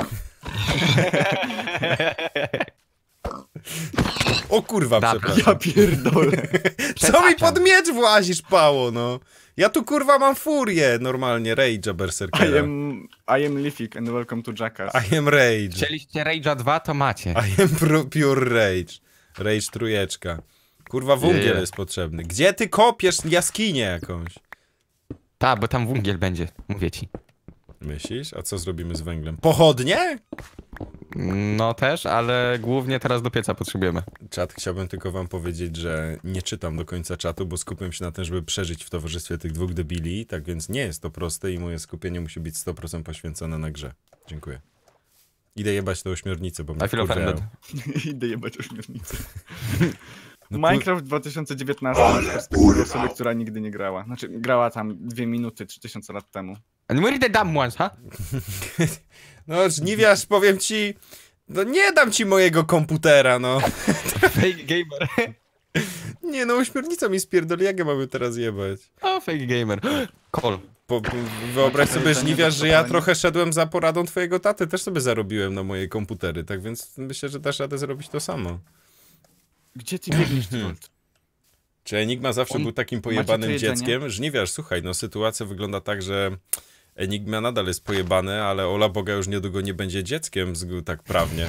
O kurwa, Dobra. przepraszam. Ja pierdolę. Co mi pod miecz włazisz, pało, no? Ja tu kurwa mam furię normalnie, rage'a I berserkera. am, I am Lifik and welcome to Jackass. I am rage. Chcieliście Rage'a dwa, to macie. I am pro- pure rage. Rage trójeczka. Kurwa, węgiel Yeah. jest potrzebny. Gdzie ty kopiesz jaskinię jakąś? Tak, bo tam węgiel będzie, mówię ci. Myślisz? A co zrobimy z węglem? Pochodnie? No też, ale głównie teraz do pieca potrzebujemy. Czat, chciałbym tylko wam powiedzieć, że nie czytam do końca czatu, bo skupiam się na tym, żeby przeżyć w towarzystwie tych dwóch debili, tak więc nie jest to proste i moje skupienie musi być sto procent poświęcone na grze. Dziękuję. Idę jebać tę ośmiornicę, bo mnie I feel wkurwiają. offended. Idę jebać ośmiornicę. No Minecraft dwa tysiące dziewiętnaście z perspektywy osoby, która nigdy nie grała. Znaczy, grała tam dwie minuty, trzy tysiące lat temu. And where the damn ones, ha? No, żniwiarz, powiem ci, no nie dam ci mojego komputera, no. Fake gamer. Nie no, ośmiornica mi spierdoli, jak ja mamy teraz jebać? O, fake gamer. Call. Po, po, wyobraź To sobie, jest żniwiarz, że ja zastosowanie. trochę szedłem za poradą twojego taty, też sobie zarobiłem na moje komputery, tak więc myślę, że dasz radę zrobić to samo. Gdzie ty biegniesz, Colt? Czy Enigma zawsze On- był takim Macie pojebanym tu jedzenie? dzieckiem? Żniwiarz, słuchaj, no sytuacja wygląda tak, że Enigma nadal jest pojebany, ale Ola Boga już niedługo nie będzie dzieckiem, z, tak prawnie.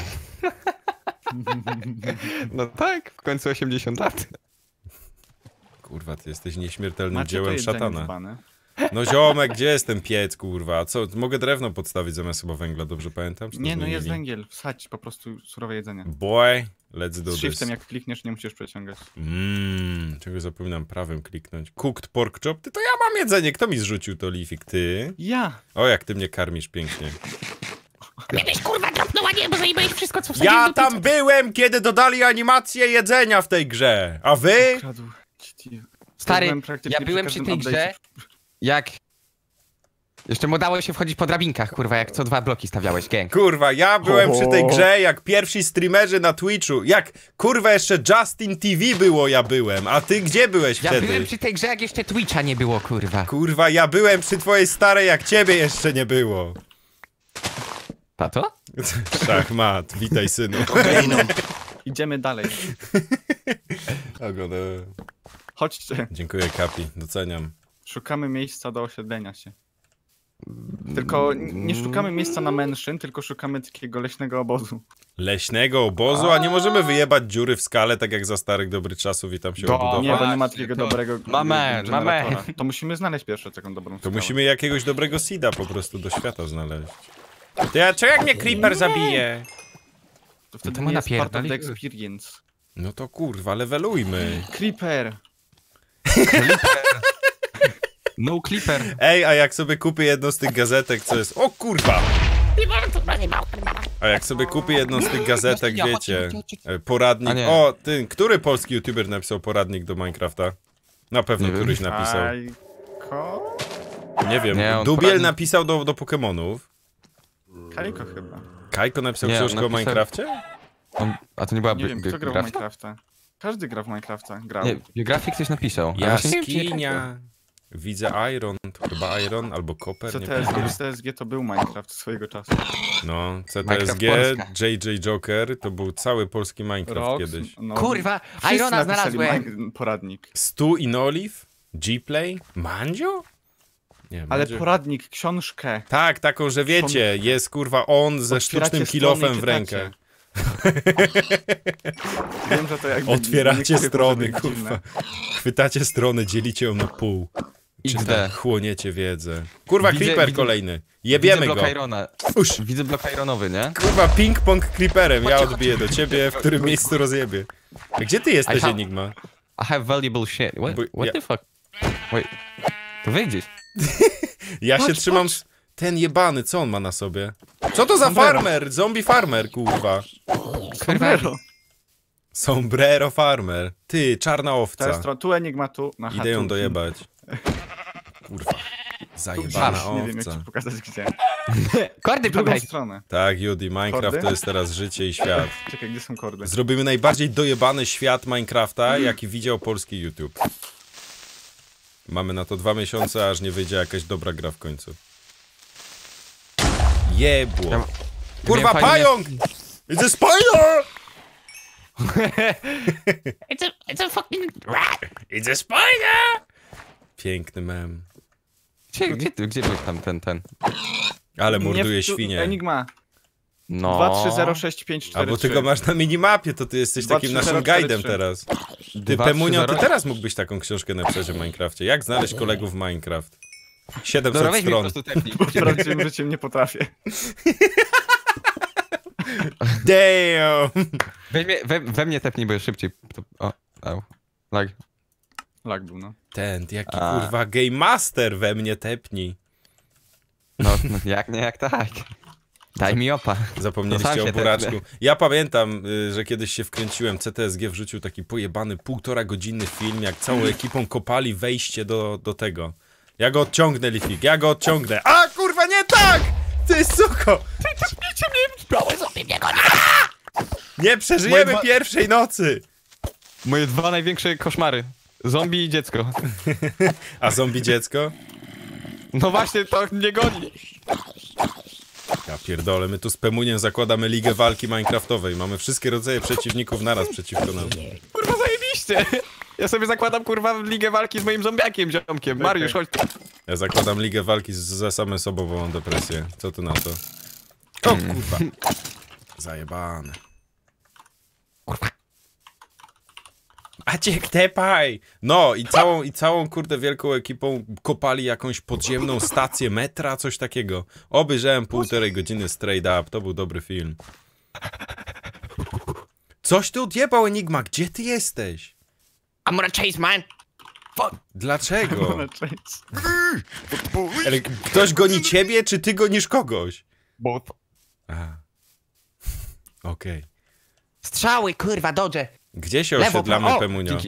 No tak, w końcu osiemdziesiąt lat. Kurwa, ty jesteś nieśmiertelnym Macie to dziełem jedzenie szatana. dzbane? No ziomek, gdzie jest ten piec, kurwa? A co, mogę drewno podstawić zamiast chyba węgla, dobrze pamiętam? Czy to Nie, no jest zmienili? węgiel. Wsadź po prostu surowe jedzenie. Boy, let's do Z this. shiftem jak klikniesz, nie musisz przeciągać. Mmm, czego zapominam, prawym kliknąć. Cooked pork chop? Ty, to ja mam jedzenie, kto mi zrzucił to, Lifik? Ty? Ja! O, jak ty mnie karmisz pięknie. Gdybyś kurwa dropnął, a nie, bo zajebałeś wszystko, co wsadziłem Ja do tam byłem, kiedy dodali animację jedzenia w tej grze, a wy? Kradł. Ci- Stary, byłem praktycznie ja byłem przy przy tej każdym grze, jak... Jeszcze mu dało się wchodzić po drabinkach, kurwa, jak co dwa bloki stawiałeś, gang. Kurwa, ja byłem przy tej O. grze jak pierwsi streamerzy na Twitchu. Jak, kurwa, jeszcze Justin T V było, ja byłem. A ty gdzie byłeś Ja wtedy? byłem przy tej grze, jak jeszcze Twitcha nie było, kurwa. Kurwa, ja byłem przy twojej starej, jak ciebie jeszcze nie było. Tato? Szachmat, witaj synu. Kokainą. Idziemy dalej. Oglądam. Chodźcie. Dziękuję, Kapi, doceniam. Szukamy miejsca do osiedlenia się. Tylko n- nie szukamy miejsca na mężczyzn, tylko szukamy takiego leśnego obozu. Leśnego obozu, a nie możemy wyjebać dziury w skale, tak jak za starych dobrych czasów i tam się Do- obudować. Nie, bo nie ma właśnie, takiego to- dobrego Mamy, generatora. mamy. To musimy znaleźć pierwsze taką dobrą To skałę. musimy jakiegoś dobrego seeda po prostu do świata znaleźć. To ja, co jak mnie creeper zabije? To wtedy to ma nie jest part of napierdolić. the experience. No to kurwa, levelujmy. Creeper. No Clipper. Ej, a jak sobie kupię jedną z tych gazetek, co jest... O kurwa! A jak sobie kupię jedną z tych gazetek, wiecie, e, poradnik... A nie. O, ty, który polski youtuber napisał poradnik do Minecrafta? Na pewno Nie wiem. któryś napisał. Kajko? Nie wiem, Nie, on Dubiel poradnik- napisał do, do Pokemonów. Kajko chyba. Kajko napisał Nie, on książkę o napisał- Minecrafcie? On, a to nie była Nie bi- wiem, kto grał w biografia? Minecrafta. Każdy gra w Minecrafta. Grał. Nie, biografię ktoś napisał. ale właśnie nie wiem, czy nie Jaskinia. Widzę Iron, to chyba Iron albo Copper, nie C T S G, pamiętam. C T S G to był Minecraft swojego czasu. No, C T S Minecraft G, Polska. J J Joker, to był cały polski Minecraft Rox, kiedyś. no, Kurwa, wszyscy Irona napisali znalazłem. mi- poradnik. Stu in Olive? G-Play? Mandzio? Nie, Ale Mandzio- poradnik, książkę. Tak, taką, że wiecie, jest kurwa on ze Otwieracie sztucznym strony kilofem i w rękę. Wiem, że to jakby... Otwieracie niektórych strony, może być kurwa. dziwne. Chwytacie stronę, dzielicie ją na pół. X Czyta, D. chłoniecie wiedzę. Kurwa, Widzę- Creeper widzę- kolejny. Jebiemy Widzę go. blok Irona. Uż. Widzę blok Ironowy, nie? Kurwa, ping-pong Creeperem. Ja odbiję do ciebie, w którym miejscu rozjebie. A gdzie ty jesteś, I have- Enigma? I have valuable shit. What, Bo- what ja- the fuck? Wait. To wyjdziesz. Ja się Patrz, trzymam... patrz. z- Ten jebany, co on ma na sobie? Co to za Sombrero. farmer? Zombie farmer, kurwa. Sombrero. Sombrero farmer. Ty, czarna To owca. jest tro- tu Enigma, tu. Aha, Idę ją tu. dojebać. Kurwa. Tu Zajebana gdzieś, nie wiem jak owca. ci pokazać gdzie. Kordy W drugą podaj. stronę. Tak, Judy, Minecraft Kordy? to jest teraz życie i świat. Czekaj, gdzie są kordy? Zrobimy najbardziej dojebany świat Minecrafta, jaki widział polski YouTube. Mamy na to dwa miesiące, aż nie wyjdzie jakaś dobra gra w końcu. Jebło. Ja- Kurwa, miałem fajnie- pająk! It's a spider! It's a, it's a fucking rat. It's a spider! Piękny mem. Gdzie, gdzie, ty- gdzie był tam ten, ten? Ale Nie morduje w tu- świnie. Enigma. No. dwa trzy zero sześć pięć cztery Albo ty go masz na minimapie, to ty jesteś dwa, takim trzy, naszym zero, cztery, guidem trzy. teraz. Ty, Dwa, Pemunio, trzy, ty zero. teraz mógłbyś taką książkę napisać o Minecrafcie. Jak znaleźć kolegów w Minecraft? Dobra, siedemset weź mi po stron. prostu tepnij. W prawdziwym życiu nie potrafię. Damn! Weź mnie, we, we mnie tepnij, bo szybciej. To, o, au. Lag. Lag był, no. Ten, jaki A. kurwa game master we mnie tepni. No, no jak nie, jak tak. Daj mi opa. To Zapomnieliście sam o się buraczku. tepnę. Ja pamiętam, y, że kiedyś się wkręciłem, C T S G wrzucił taki pojebany półtora godzinny film, jak całą ekipą kopali wejście do, do tego. Ja go odciągnę, Lifik, ja go odciągnę. A kurwa, nie tak! Ty suko! Spróbuj sobie mnie gonić. Nie przeżyjemy Moje dwa- pierwszej nocy! Moje dwa największe koszmary. Zombie i dziecko. A zombie dziecko? No właśnie, to mnie goni. Ja pierdolę, my tu z Pemuniem zakładamy ligę walki minecraftowej. Mamy wszystkie rodzaje przeciwników naraz przeciwko nam. Kurwa, zajebiście. Ja sobie zakładam, kurwa, ligę walki z moim zombiakiem, ziomkiem. Mariusz, chodź tu. Ja zakładam ligę walki z, ze samym sobą, bo mam depresję. Co ty na to? O kurwa. Zajebane. Maciek, tepaj! No i całą, i całą kurde wielką ekipą kopali jakąś podziemną stację metra, coś takiego. Obejrzałem półtorej godziny straight up, to był dobry film. Coś ty odjebał, Enigma, gdzie ty jesteś? I'm gonna chase mine. Dlaczego? Cześć. Ale ktoś goni ciebie, czy ty gonisz kogoś? Bo... Aha. Okej. Strzały, kurwa, dodże. Gdzie się Lewo, osiedlamy, prawo. O, Pemunio? Dzięki.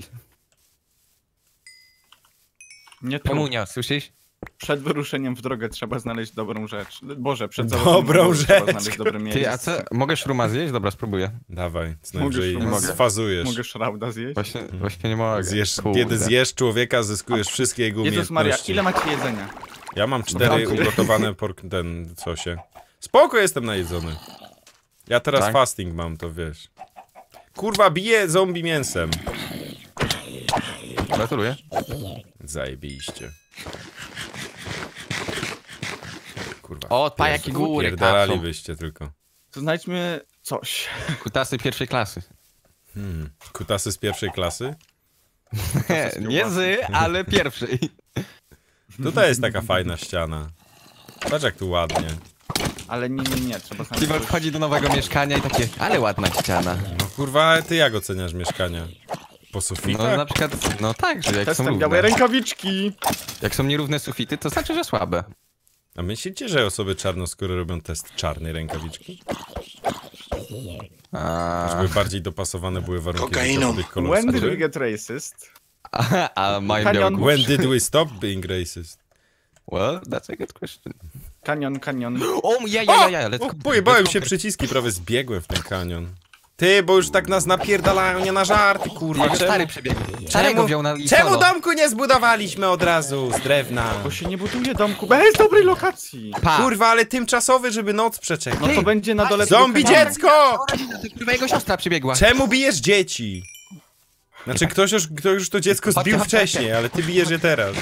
Nie tu. Pemunia, słyszysz? Przed wyruszeniem w drogę trzeba znaleźć dobrą rzecz. Boże, przed Dobrą założeniem rzecz, trzeba znaleźć dobre miejsce. Ty, a co? Mogę szruma zjeść? Dobra, spróbuję. Dawaj, co Mogę najwyżej szumać. sfazujesz. Mogę szrauda zjeść? Właśnie, właśnie nie mogę. Zjesz, Kurde. kiedy zjesz człowieka, zyskujesz wszystkie jego Jezus Maria, umiejętności. ile macie jedzenia? Ja mam cztery Dobra. ugotowane pork... ten, co się... Spoko, jestem najedzony. Ja teraz Tak? fasting mam, to wiesz. Kurwa, biję zombie mięsem. Gratuluję. Zajebiście. Kurwa. O, pa, jaki górek. Pierdalalibyście tylko. To znajdźmy coś. Kutasy pierwszej klasy. Hmm. Kutasy z pierwszej klasy? Nie z, ale pierwszej. Tutaj jest taka fajna ściana. Patrz jak tu ładnie. Ale nie, nie, nie, trzeba znaleźć... Steve wchodzi do nowego mieszkania i takie, ale ładna ściana. No kurwa, ty jak oceniasz mieszkania? Po No sufitach? na przykład, no tak, że jak są Testem równe. białej rękawiczki. Jak są nierówne sufity, to znaczy, że słabe. A myślicie, że osoby czarnoskóre robią test czarnej rękawiczki? A, Żeby bardziej dopasowane były warunki Kokainą. życia do tych kolorów When did we skóry? get racist? a, a mają Kanion. białe główki. When did we stop being racist? Well, that's a good question. Kanion, kanion. O, ja, ja, ja, ja, let's O, go. pojebałem let's się go. przyciski, prawie zbiegłem w ten kanion. Ty, bo już tak nas napierdalają, nie na żarty, kurwa. Jego Czemu, stary przebiegł. Starego wziął na i czemu solo. domku nie zbudowaliśmy od razu z drewna? Bo się nie buduje domku bez dobrej lokacji. Pa. Kurwa, ale tymczasowy, żeby noc przeczekać. No to będzie na dole tego Zombie kanionu. dziecko! Kurwa, jego siostra przybiegła. Czemu bijesz dzieci? Znaczy, ktoś już, ktoś już to dziecko Chodźcie, zbił chodźcie, wcześniej, ale ty bijesz je teraz.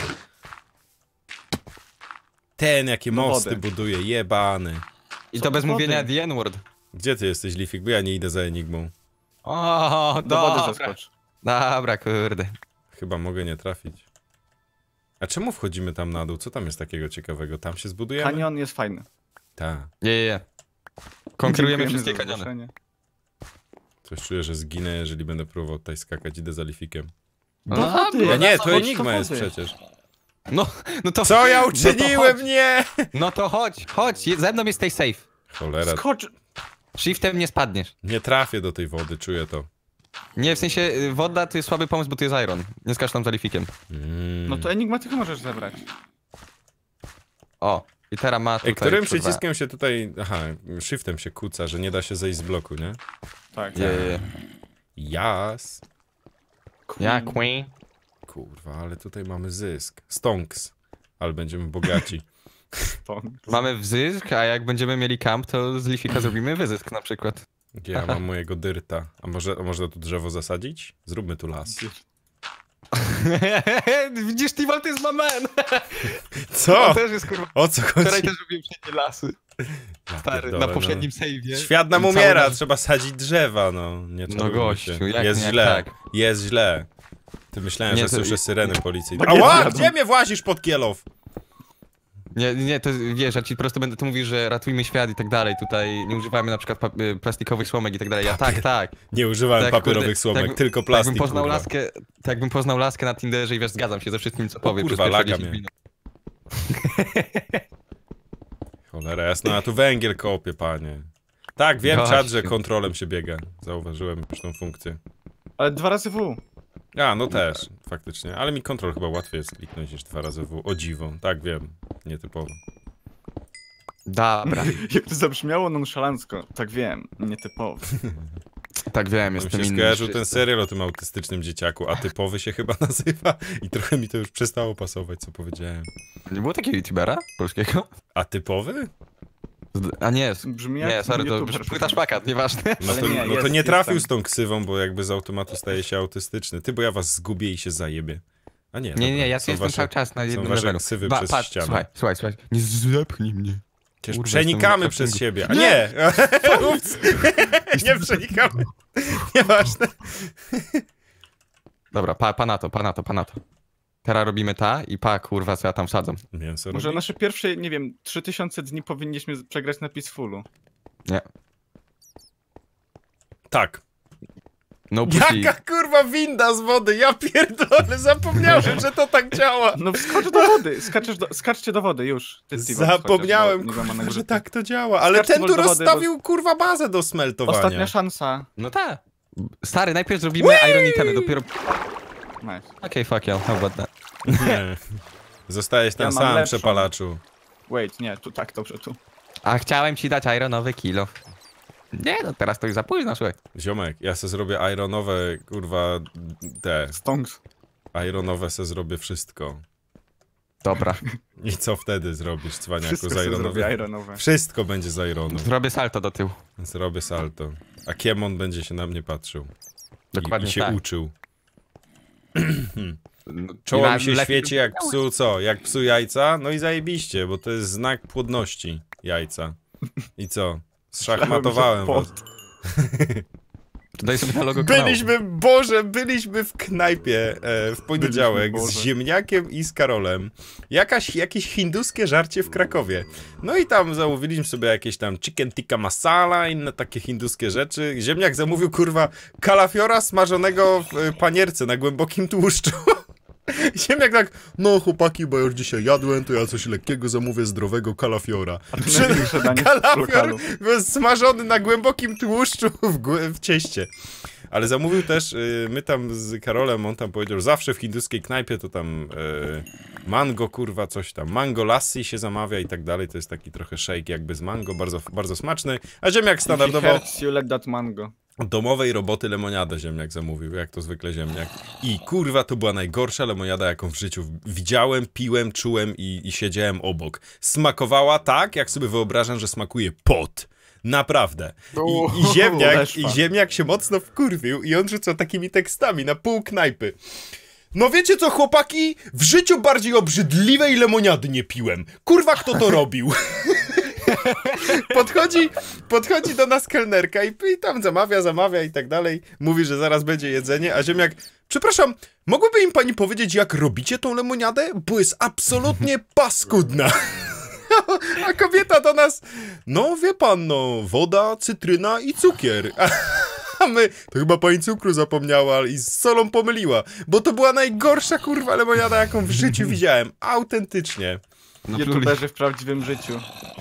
Ten, jakie Do mosty wody. buduje, jebany. I Co to bez do mówienia wody? the N-word. Gdzie ty jesteś, Lifik? Bo ja nie idę za Enigmą. O, Do wody dobra. zeskocz. Dobra, kurde. Chyba mogę nie trafić. A czemu wchodzimy tam na dół? Co tam jest takiego ciekawego? Tam się zbudujemy? Kanion jest fajny. Tak. Nie, nie, nie. Konkurujemy Dziękujemy wszystkie za kaniony. zaproszenie. Coś czuję, że zginę, jeżeli będę próbował tutaj skakać. Idę za Lifikiem. No, Do dobra. wody. Ja nie, to Chodź do Enigma jest wody. przecież. No, no to... Co ja No uczyniłem? to chodź. Nie! No to chodź, chodź, je- ze mną jest stay safe. Cholera, Skocz. Shiftem nie spadniesz. nie trafię do tej wody, czuję to. Nie, w sensie y, woda to jest słaby pomysł, bo to jest iron. Nie skacz tam za lifikiem. Mm. No to Enigma ty możesz zebrać. O, i teraz ma tutaj... Ej, którym kurwa- przyciskiem się tutaj... Aha, shiftem się kuca, że nie da się zejść z bloku, nie? Tak. Je, je, je. Jas. Ja, queen. Kurwa, ale tutaj mamy zysk. Stonks. Ale będziemy bogaci. To. Mamy wzysk, a jak będziemy mieli camp, to z lifika zrobimy wyzysk na przykład. Ja mam mojego dyrta. A może, a można tu drzewo zasadzić? Zróbmy tu las. Widzisz, Tival to jest my man. Co? On też jest kurwa. O co Wczoraj chodzi? też robiłem wszędzie lasy. Ja Stary, pierdolę, na poprzednim save'ie. no. Świat nam I cały umiera, nasz- trzeba sadzić drzewa, no. Nie No czarujmy gościu, się. jak Jest nie, jak źle, tak. jest źle. Ty myślałem, Nie, że to- słyszę syreny policyjne. Bagiety Ała, jadą. gdzie mnie włazisz pod Kielow? Nie, nie, to wiesz, ja ci po prostu będę tu mówił, że ratujmy świat i tak dalej. Tutaj nie używamy na przykład pa- y, plastikowych słomek i tak dalej. Ja tak, tak. Nie używałem Tak, papierowych kurde, słomek, tak- tylko Tak plastik, bym poznał kurwa. laskę, tak bym poznał laskę na Tinderze i wiesz, zgadzam się ze wszystkim, co powie. kurwa, przez pierwsze laka dziesięć mnie. minut. Cholera jasno, a tu węgiel kopie, panie. Tak, wiem, Gościu. czat, że kontrolem się biega. Zauważyłem już tą funkcję. Ale dwa razy W. A, no też, faktycznie. Ale mi kontrol chyba łatwiej jest kliknąć niż dwa razy W. O dziwo, tak wiem, nietypowo. Dobra, Jak to zabrzmiało nonszalancko. Tak wiem, nietypowo. tak wiem, Mi jestem się inny. skojarzył niż ten wszyscy. serial o tym autystycznym dzieciaku, a typowy się chyba nazywa i trochę mi to już przestało pasować, co powiedziałem. Nie było takiego youtubera polskiego? A typowy? Z- A nie, Brzmi jak nie, sorry, to youtuber. płyta szpakat, nieważne. No Ale to nie, nie, no to jest- nie jest trafił tam. z tą ksywą, bo jakby z automatu staje się autystyczny. Ty, bo ja was zgubię i się zajebie. A nie, Nie, dobra, nie, ja są jestem wasze- cały czas na jednym wasze levelu. ksywy Ba- przez patrz, ścianę. Słuchaj, słuchaj, słuchaj, nie zepchnij mnie. Przecież Kurwa, przenikamy jestem przez na siebie. A nie! Ups. Nie przenikamy. Nieważne. Dobra, pa, pa na to, pa na to, pa na to. Teraz robimy ta i pa, kurwa, co ja tam wsadzam. Mięso Może robisz? nasze pierwsze, nie wiem, trzy tysiące dni powinniśmy z- przegrać na Peacefulu. Nie. Tak. No pussy. Jaka kurwa winda z wody? Ja pierdolę, zapomniałem, że to tak działa. No skocz do wody, skaczesz do, skaczcie do wody już. Ty, Steven, Zapomniałem, chociaż, bo nie kurwa, złamanego że życia. tak to działa. Ale Skacz ten tu do wody, bo- rozstawił kurwa bazę do smeltowania. Ostatnia szansa. No tak. Stary, najpierw zrobimy Iron Itemy, dopiero... Nice. Okej, fuck yeah, how about that? Nie. Zostajesz tam Ja mam sam, lepszą. przepalaczu. Wait, nie, tu tak, dobrze, tu. A chciałem ci dać Ironowy kilo. Nie, no teraz to już za późno, słuchaj. Ziomek, ja se zrobię ironowe, kurwa, te, Stonks. ironowe se zrobię wszystko. Dobra. I co wtedy zrobisz, cwaniaku, Wszystko z sobie zrobię ironowe? ironowe. Wszystko będzie z ironu. Zrobię salto do tyłu. Zrobię salto. A Kiemon będzie się na mnie patrzył. Dokładnie I, i się tak. uczył. No, Czoło i mi się lepiej- świeci jak psu co? Jak psu jajca? No i zajebiście, bo to jest znak płodności jajca. I co? Zszachmatowałem Myślałem, was. że Daj sobie na logo kanału. Byliśmy, Boże, byliśmy w knajpie e, w poniedziałek Byliśmy, z Boże. ziemniakiem i z Karolem. Jakaś, jakieś hinduskie żarcie w Krakowie. No i tam zamówiliśmy sobie jakieś tam chicken tikka masala, inne takie hinduskie rzeczy. Ziemniak zamówił, kurwa, kalafiora smażonego w e, panierce na głębokim tłuszczu. Ziemniak tak, no chłopaki, bo ja już dzisiaj jadłem, to ja coś lekkiego zamówię, zdrowego kalafiora. największe danie w Kalafior lokalu. był smażony na głębokim tłuszczu w, głę- w cieście. Ale zamówił też, y, my tam z Karolem, on tam powiedział, że zawsze w hinduskiej knajpie to tam y, mango, kurwa, coś tam, mango lassi się zamawia i tak dalej, to jest taki trochę shake jakby z mango, bardzo, bardzo smaczny, a ziemniak standardowo Hurts you let that mango. domowej roboty lemoniadę ziemniak zamówił, jak to zwykle ziemniak. I kurwa, to była najgorsza lemoniada, jaką w życiu widziałem, piłem, czułem i, i siedziałem obok. Smakowała tak, jak sobie wyobrażam, że smakuje pot. Naprawdę. I, i, ziemniak, Leszwa. I ziemniak się mocno wkurwił i on rzucał takimi tekstami na pół knajpy. No wiecie co, chłopaki? W życiu bardziej obrzydliwej lemoniady nie piłem. Kurwa, kto to robił? Podchodzi, podchodzi do nas kelnerka i, i tam zamawia, zamawia i tak dalej. Mówi, że zaraz będzie jedzenie, a ziemniak... Przepraszam, mogłaby im pani powiedzieć, jak robicie tą lemoniadę? Bo jest absolutnie paskudna. A kobieta do nas... No, wie pan, no, woda, cytryna i cukier. A, a my... To chyba pani cukru zapomniała i z solą pomyliła. Bo to była najgorsza, kurwa, lemoniada, jaką w życiu widziałem. Autentycznie. No, YouTuberzy w prawdziwym życiu.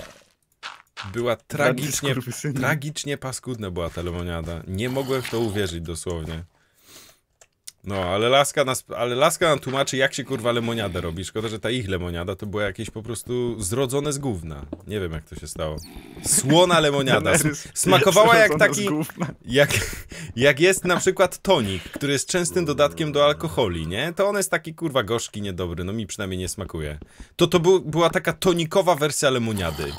Była tragicznie, skurwysyny. tragicznie paskudna była ta lemoniada. Nie mogłem w to uwierzyć dosłownie. No, ale laska, nas, ale laska nam tłumaczy, jak się kurwa lemoniadę robi. Szkoda, że ta ich lemoniada to była jakieś po prostu zrodzone z gówna. Nie wiem, jak to się stało. Słona lemoniada. S- smakowała jak Zrodzone z taki... gówna. Jak, jak jest na przykład tonik, który jest częstym dodatkiem do alkoholi, nie? To on jest taki kurwa gorzki, niedobry. No mi przynajmniej nie smakuje. To to był, była taka tonikowa wersja lemoniady.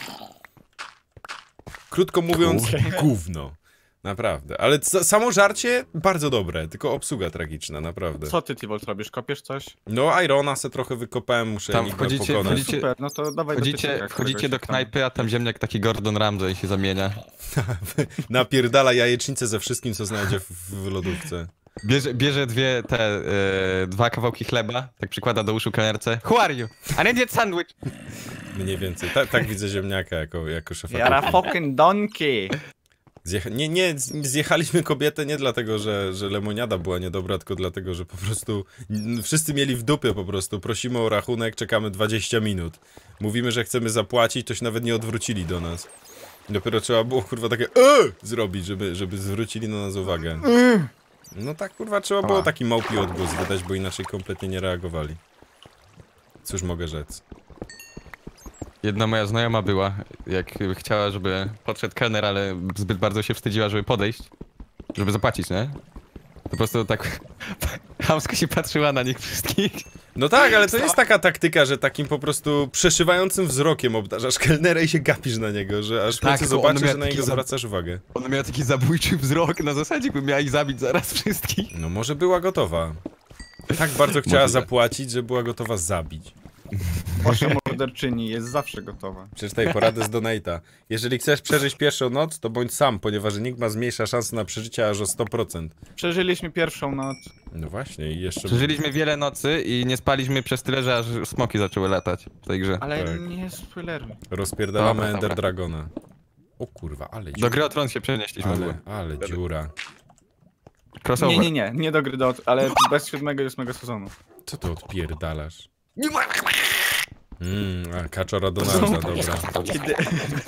Krótko mówiąc, gówno. Naprawdę. Ale c- samo żarcie bardzo dobre, tylko obsługa tragiczna, naprawdę. Co ty, Tivolt, robisz? Kopiesz coś? No, Irona se trochę wykopałem, muszę Tam enigmę wchodzicie- pokonać. wchodzicie- Super, no to dawaj Wchodzicie, do piecyka, wchodzicie do któregoś tam. knajpy, a tam ziemniak taki Gordon Ramsay się zamienia. Napierdala jajecznicę ze wszystkim, co znajdzie w, w lodówce. Bierze, bierze dwie te, e, dwa kawałki chleba, tak przykłada do uszu kelnerce. Who are you? An idiot sandwich! Mniej więcej. Ta, tak widzę ziemniaka jako, jako szefa. You're a kuchni. fucking donkey! Zjecha- nie, nie, z- zjechaliśmy kobietę nie dlatego, że, że lemoniada była niedobra, tylko dlatego, że po prostu n- wszyscy mieli w dupie po prostu. Prosimy o rachunek, czekamy dwadzieścia minut. Mówimy, że chcemy zapłacić, to się nawet nie odwrócili do nas. Dopiero trzeba było kurwa takie e! zrobić, żeby, żeby zwrócili na nas uwagę. No tak kurwa trzeba było taki małpi odgłos wydać, bo inaczej kompletnie nie reagowali. Cóż mogę rzec. Jedna moja znajoma była, jak chciała, żeby podszedł kelner, ale zbyt bardzo się wstydziła, żeby podejść, żeby zapłacić, nie? To po prostu tak chamsko się patrzyła na nich wszystkich. No tak, ale to jest taka taktyka, że takim po prostu przeszywającym wzrokiem obdarzasz kelnera i się gapisz na niego, że aż w Tak, końcu to on zobaczysz, miał że na taki niego za- zwracasz uwagę. Ona miała taki zabójczy wzrok na zasadzie, by miała ich zabić zaraz wszystkich. No może była gotowa. Tak bardzo chciała Możliwe. zapłacić, że była gotowa zabić. Wasza morderczyni jest zawsze gotowa. Przeczytaj poradę z Donate'a. Jeżeli chcesz przeżyć pierwszą noc, to bądź sam, ponieważ Enigma zmniejsza szanse na przeżycie aż o sto procent. Przeżyliśmy pierwszą noc. No właśnie i jeszcze... Przeżyliśmy wiele nocy i nie spaliśmy przez tyle, że aż smoki zaczęły latać w tej grze. Ale Tak. nie spoileruj. Rozpierdalamy Dobra, Ender dobra. Dragona. O kurwa, ale Do dziura. gry o Tron się przenieśliśmy. Ale, ale dziura. Crossover. Nie, nie, nie, nie do gry do, ale bez siódmego i ósmego sezonu. Co ty odpierdalasz? Mmm, a kaczora Donalda, dobra. Kiedy...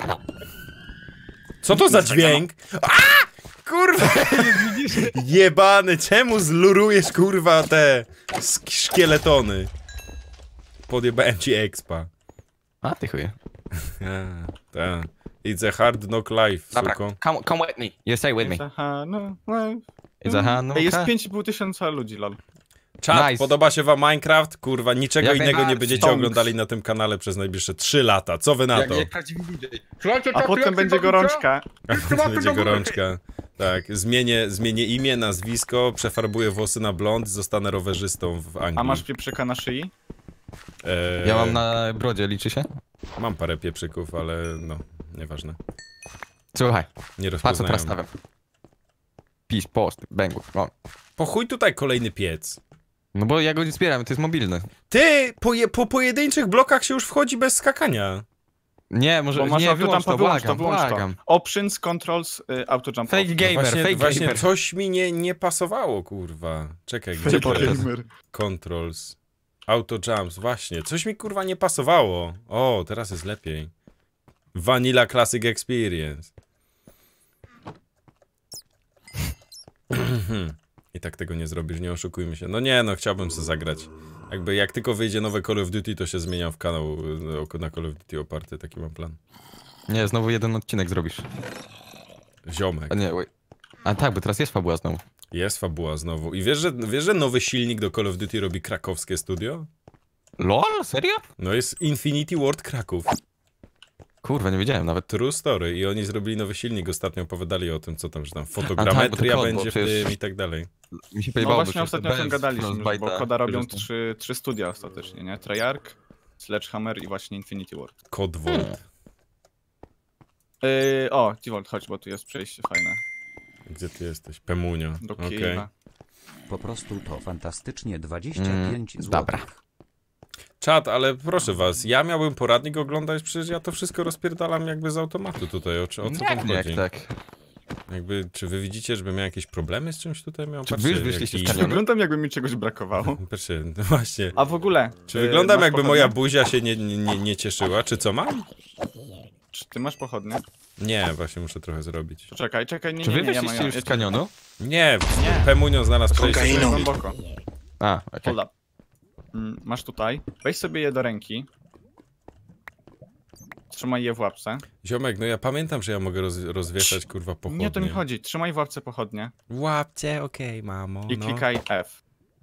Co to za dźwięk? A! Kurwa! Jebany, czemu zlurujesz kurwa te sk- szkieletony? Podjebałem ci expa. A, ty chuje. A, tak. It's a hard knock life, Dobra, suko. come, come with me. You stay with me. Aha, no, no. It's a hand, no, Ej, jest okay. pięć i pół tysiąca ludzi, lol. Czat, Nice. podoba się wam Minecraft? Kurwa, niczego Jak innego nie najbardziej. będziecie Stonks. oglądali na tym kanale przez najbliższe trzy lata. Co wy na Jak, to? jak prawdziwy D J. A potem będzie gorączka. Będzie gorączka. Tak, zmienię, zmienię imię, nazwisko, przefarbuję włosy na blond, zostanę rowerzystą w Anglii. A masz pieprzyka na szyi? Eee, Ja mam na brodzie, liczy się? Mam parę pieprzyków, ale no, nieważne. Słuchaj, Nie patrz co teraz rozpoznają. stawiam. Peace, post, bęgu. O. Po chuj tutaj kolejny piec. No bo ja go nie zbieram, to jest mobilny. Ty, po, je, po pojedynczych blokach się już wchodzi bez skakania. Nie, może Bo masz nie, wyłącz autojumpa, to, wyłącz błagam, to, wyłącz to. błagam. Options, controls, y, autojump. Fake off. gamer, No właśnie, fake właśnie gamer. coś mi nie, nie pasowało, kurwa. Czekaj, gdzie Fake to jest? gamer. Controls. Auto jumps, właśnie. Coś mi kurwa nie pasowało. O, teraz jest lepiej. Vanilla Classic Experience. I tak tego nie zrobisz, nie oszukujmy się. No nie, no chciałbym sobie zagrać. Jakby jak tylko wyjdzie nowe Call of Duty, to się zmieniam w kanał na Call of Duty oparty, taki mam plan. Nie, znowu jeden odcinek zrobisz. Ziomek. A nie, wait. A tak, bo teraz jest fabuła znowu. Jest fabuła znowu. I wiesz że, wiesz, że nowy silnik do Call of Duty robi krakowskie studio? LOL? Serio? No jest Infinity Ward Kraków. Kurwa, nie wiedziałem nawet. True story. I oni zrobili nowy silnik. Ostatnio opowiadali o tym, co tam, że tam A tak, bo fotogrametria to kod, będzie bo w przecież- tym i tak dalej. Mi się No pojebało, właśnie ostatnio o tym gadaliśmy, że- bo Koda robią trzy, trzy studia ostatecznie, nie? Treyarch, Sledgehammer i właśnie Infinity Ward. Code Vault. Yy, o, T-Volt, chodź, bo tu jest przejście fajne. Gdzie ty jesteś? Pemunio. Do Okej. Kijowa. Po prostu to fantastycznie dwadzieścia pięć Mm, złotych. dobra. Czad, ale proszę was, ja miałbym poradnik oglądać, przecież ja to wszystko rozpierdalam jakby z automatu tutaj, o, czy- o co tam Nie, chodzi? jak tak. Jakby, czy wy widzicie, żebym miał jakieś problemy z czymś tutaj? Miał? Czy wy już wyszliście z jaki- kanionu? Wyglądam jakby mi czegoś brakowało. Patrzcie, no właśnie. A w ogóle... Czy yy, wyglądam masz jakby pochodnie? moja buzia się nie, nie, nie, nie cieszyła? Czy co mam? Czy ty masz pochodnie? Nie, właśnie muszę trochę zrobić. Czekaj, czekaj, nie, Czy nie, wy nie, ja wyszliście mam... już ja z cię- kanionu? Nie, Nie. Pemunio znalazł przejście. Kokainą. Głęboko. A, okej. Hold up. Mm, masz tutaj, weź sobie je do ręki. Trzymaj je w łapce. Ziomek, no ja pamiętam, że ja mogę roz, rozwieszać kurwa pochodnie. Nie o to mi chodzi, trzymaj w łapce pochodnie Łapcie, okej, mamo. i no. klikaj F.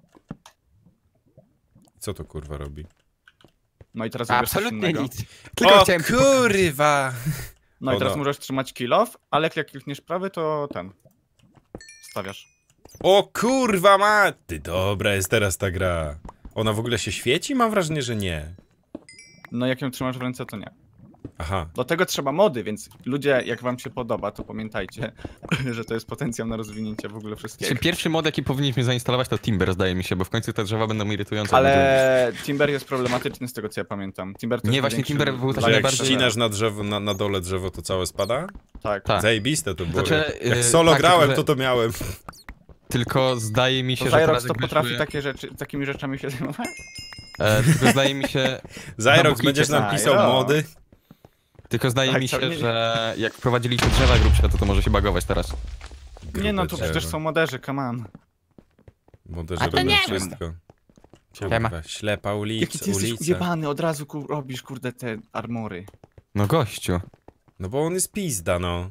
Co to kurwa robi? No i teraz wybierz coś Absolutnie innego. nic. Tylko o chciałem... kurwa! No i O, teraz no. możesz trzymać kill off, ale jak klikniesz prawy, to ten. Stawiasz. O kurwa ma! Ty, dobra jest teraz ta gra. Ona w ogóle się świeci? Mam wrażenie, że nie. No jak ją trzymasz w ręce, to nie. Aha. Do tego trzeba mody, więc ludzie, jak wam się podoba, to pamiętajcie, że to jest potencjał na rozwinięcie w ogóle wszystkiego. Czy pierwszy mod, jaki powinniśmy zainstalować, to Timber, zdaje mi się, bo w końcu te drzewa będą irytujące. Ale Timber jest problematyczny z tego, co ja pamiętam. Timber to Nie, jest właśnie największy- Timber był taki Że jak najbardziej- ścinasz na drzewo, na, na dole drzewo, to całe spada? Tak. Tak. Zajebiste to było. Znaczy, jak yy, solo tak, grałem, tylko, to że- to miałem. Tylko zdaje mi się, To że teraz Zyrox to jak potrafi wyszły- takie rzeczy, takimi rzeczami się zajmować? E, tylko zdaje mi się... Zyrox, No, będziesz nam Zyrox. pisał mody? Tylko zdaje Tak, mi to się, nie- że jak wprowadziliśmy drzewa grubsze, to to może się bagować teraz. Nie no, tu Grube przecież drzewo. są moderzy, come on. Moderzy A to robią nie wszystko. Siema. Kurwa, ślepa ulic, Jaki ty jesteś ulica. ujebany, od razu ku, robisz kurde te armory. No gościu. No bo on jest pizda, no.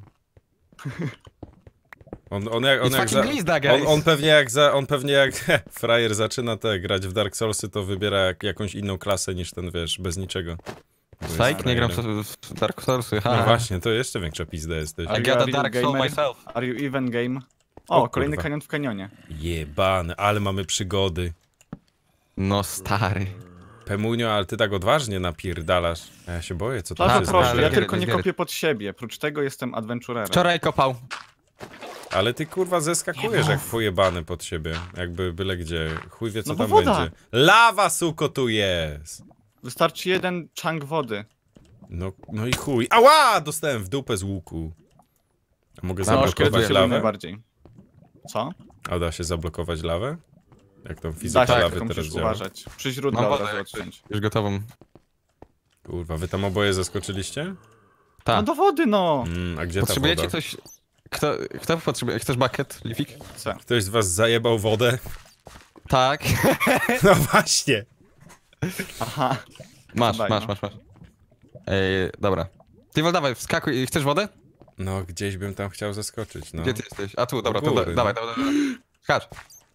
On, on jak, on It's jak za, fucking glizda, guys. on, on pewnie jak za, on pewnie jak he, frajer zaczyna te grać w Dark Soulsy, to wybiera jak, jakąś inną klasę niż ten, wiesz, bez niczego. Bo jest Psych, nie gram frajerem. w Dark Soulsy, ha. No właśnie, to jeszcze większa pizda jesteś. I Are got you a a real Dark Soul gamer? myself. Are you even game? O, O, kolejny kurwa. kanion w kanionie. Jebany, ale mamy przygody. No stary. Pemunio, ale ty tak odważnie napierdalasz. A ja się boję, co to Bardzo się proszę, zdarzy. ja zbiery, tylko nie zbiery. kopię pod siebie, prócz tego jestem adventurerem. Wczoraj kopał. Ale ty kurwa zeskakujesz jak pojebany pod siebie. Jakby byle gdzie. Chuj wie co No bo tam woda. będzie. Lawa suko tu jest! Wystarczy jeden chunk wody. No, no i chuj. Ała! Dostałem w dupę z łuku. A mogę No, zablokować szkielety się lawę? najbardziej. Co? A da się zablokować lawę? Jak tą Da fizyka się, lawy tylko teraz musisz działa? uważać. Przy źródle Mam od wodę razu jak coś. odciąć. Już gotową. Kurwa, wy tam oboje zaskoczyliście? No Tak. do wody no! Mm, a gdzie ta Potrzebujecie woda? coś... Kto, kto potrzebuje? Chcesz bucket, Lifik? Co? Ktoś z was zajebał wodę? Tak. No właśnie. Aha. Masz, Daj, masz, no. masz, masz. Ej, dobra. Ty Wol, dawaj, wskakuj. Chcesz wodę? No, gdzieś bym tam chciał zaskoczyć, no. Gdzie ty jesteś? A tu, dobra, U to góry, da, no. dawaj, dawaj, dawaj. Skacz.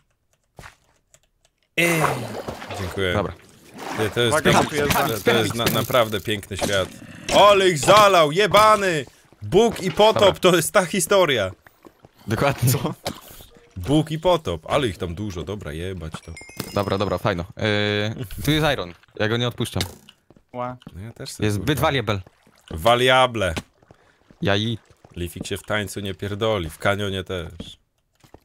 Dziękuję. Dobra. Ty, to jest, Uwaga, piękny, tu jest za- to, to jest na, naprawdę piękny świat. Ale ich zalał, jebany! Bóg i potop, Dobra. to jest ta historia. Dokładnie. Co? Bóg i potop, ale ich tam dużo, dobra, jebać to. Dobra, dobra, fajno. Yy, tu jest Iron. Ja go nie odpuszczam. Ła. No ja też sobie, Jest kurwa. zbyt valuable. Waliable. Jai. Lifik się w tańcu nie pierdoli, w kanionie też.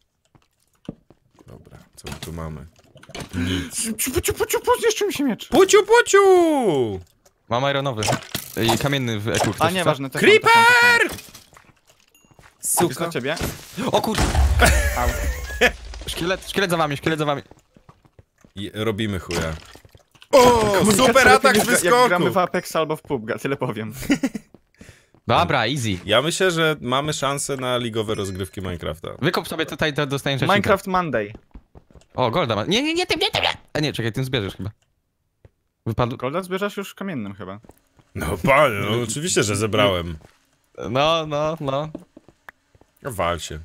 Co my tu mamy? Nic. Ciupu, ciupu, ciupu, zniszczył mi się miecz. Puciu, puciu! Mam ironowy. I kamienny w eku. A nieważne, te Creeper! Suka. na ciebie. O kurde! Szkielet, szkielet za wami, szkielet za wami. I robimy chuja. O, super atak z Jak wyskoku! gramy w Apex albo w P U B G, tyle powiem. Dobra, easy. Ja myślę, że mamy szansę na ligowe rozgrywki Minecrafta. Wykup sobie tutaj, to dostaniesz rzecznika. Minecraft Monday. O, golda ma. Nie, nie, nie, tym, nie, tym, nie! A nie, czekaj, tym zbierzesz chyba. Wypadł. Golda zbierzesz już kamiennym chyba. No panie, no oczywiście, że zebrałem. No, no, no. Wal się.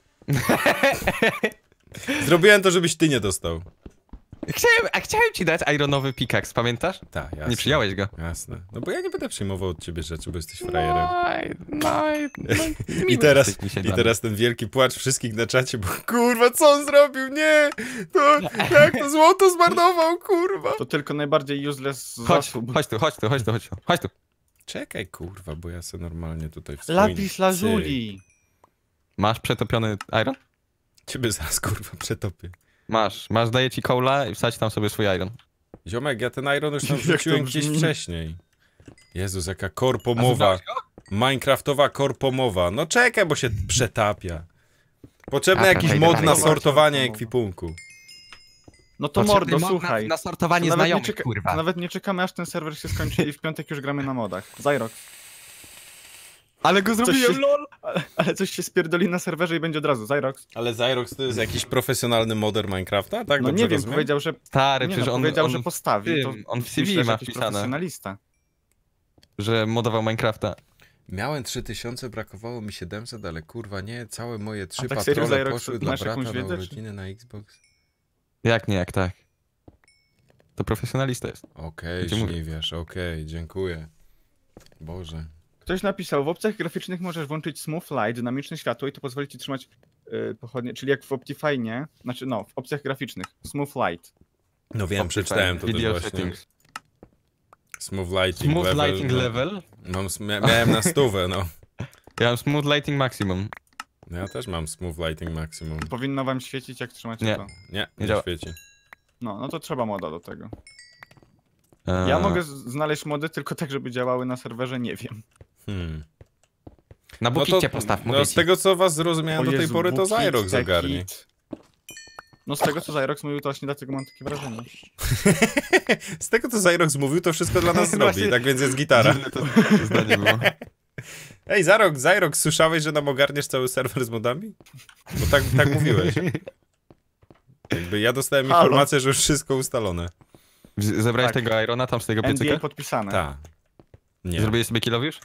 Zrobiłem to, żebyś ty nie dostał. Chciałem, a chciałem ci dać ironowy pickaxe, pamiętasz? Tak, jasne. Nie przyjąłeś go. Jasne. No bo ja nie będę przyjmował od ciebie rzeczy, bo jesteś frajerem. No, no, no, I teraz, dzisiaj i dla teraz ten wielki płacz wszystkich na czacie, bo kurwa, co on zrobił? Nie! To, jak to złoto zmarnował, kurwa! To tylko najbardziej useless Chodź, zasób. chodź tu, chodź tu, chodź tu, chodź tu, chodź tu. Czekaj, kurwa, bo ja se normalnie tutaj w swoim... Lapis lazuli. Masz przetopiony iron? Ciebie zaraz, kurwa, przetopię. Masz, masz, daję ci coala i wsadź tam sobie swój iron. Ziomek, ja ten iron już tam Jak to wrzuciłem gdzieś brzmi? wcześniej. Jezus, jaka korpomowa. Minecraftowa korpomowa. No czekaj, bo się przetapia. Potrzebny A, jakiś okej, mod dawaj. na sortowanie Korpomowa. ekwipunku. No to mordo, słuchaj. Na, na sortowanie To nawet, nie znajomych, czeka kurwa. nawet nie czekamy aż ten serwer się skończy i w piątek już gramy na modach. Zyrox. Ale go Coś się, ale, ale coś się spierdoli na serwerze i będzie od razu. Zyrox. Ale Zyrox to jest jakiś profesjonalny modder Minecrafta? Tak, No dobrze nie wiem, rozumiem? powiedział, że, Stary, nie przecież no, on, powiedział, on, że postawi. To tym, on w C V myślę, że ma jakiś wpisane, profesjonalista. że modował Minecrafta. Miałem trzy tysiące, brakowało mi siedemset, ale kurwa nie, całe moje trzy tak serio, patrole Zyrox, poszły dla masz brata jakąś na wiedzę, czy- urodziny na Xbox. Jak nie, jak tak. To profesjonalista jest. Okej, Gdzie mówię? żniwiarz, okej, dziękuję. Boże. Ktoś napisał, w opcjach graficznych możesz włączyć Smooth Light, dynamiczne światło i to pozwoli ci trzymać yy, pochodnie, czyli jak w Optifine'ie, znaczy no, w opcjach graficznych, Smooth Light. No wiem, przeczytałem to też Video właśnie. settings. Smooth lighting Smooth level. lighting no. level? Mam, mia- miałem na stówę, no. Ja mam smooth lighting maximum. Ja też mam smooth lighting maximum. Powinno wam świecić jak trzymacie Nie. to. Nie, Nie nie działa. świeci. No, no to trzeba moda do tego. Eee, Ja mogę z- znaleźć mody tylko tak, żeby działały na serwerze, nie wiem. Hmm. Na No bukicie to, postaw, mówię no ci. z tego co was zrozumiałem O do tej Jezu, pory, to Bukit, Zyrox zagarnie. Tekit. No z tego co Zyrox mówił, to właśnie dlatego mam takie wrażenie. Z tego co Zyrox mówił, to wszystko dla nas zrobi, Właśnie- tak więc jest gitara. Dziwne to, to zdanie było. Ej, Zyrox, Zyrox, słyszałeś, że nam ogarniesz cały serwer z modami? Bo tak, tak mówiłeś. Jakby ja dostałem Halo. informację, że już wszystko ustalone. Z- Zebrałeś Tak. tego irona tam z tego N D A piecyka? podpisane. Tak. Nie. Zrobiłeś sobie kilow już?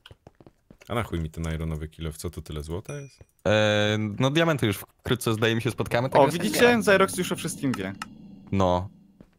A na chuj mi ten ironowy kilo, w co to tyle złota jest? Eee, no diamenty już wkrótce zdaje mi się spotkamy. tak O, więc tak widzicie? zbieram. Zyrox już o wszystkim wie. No.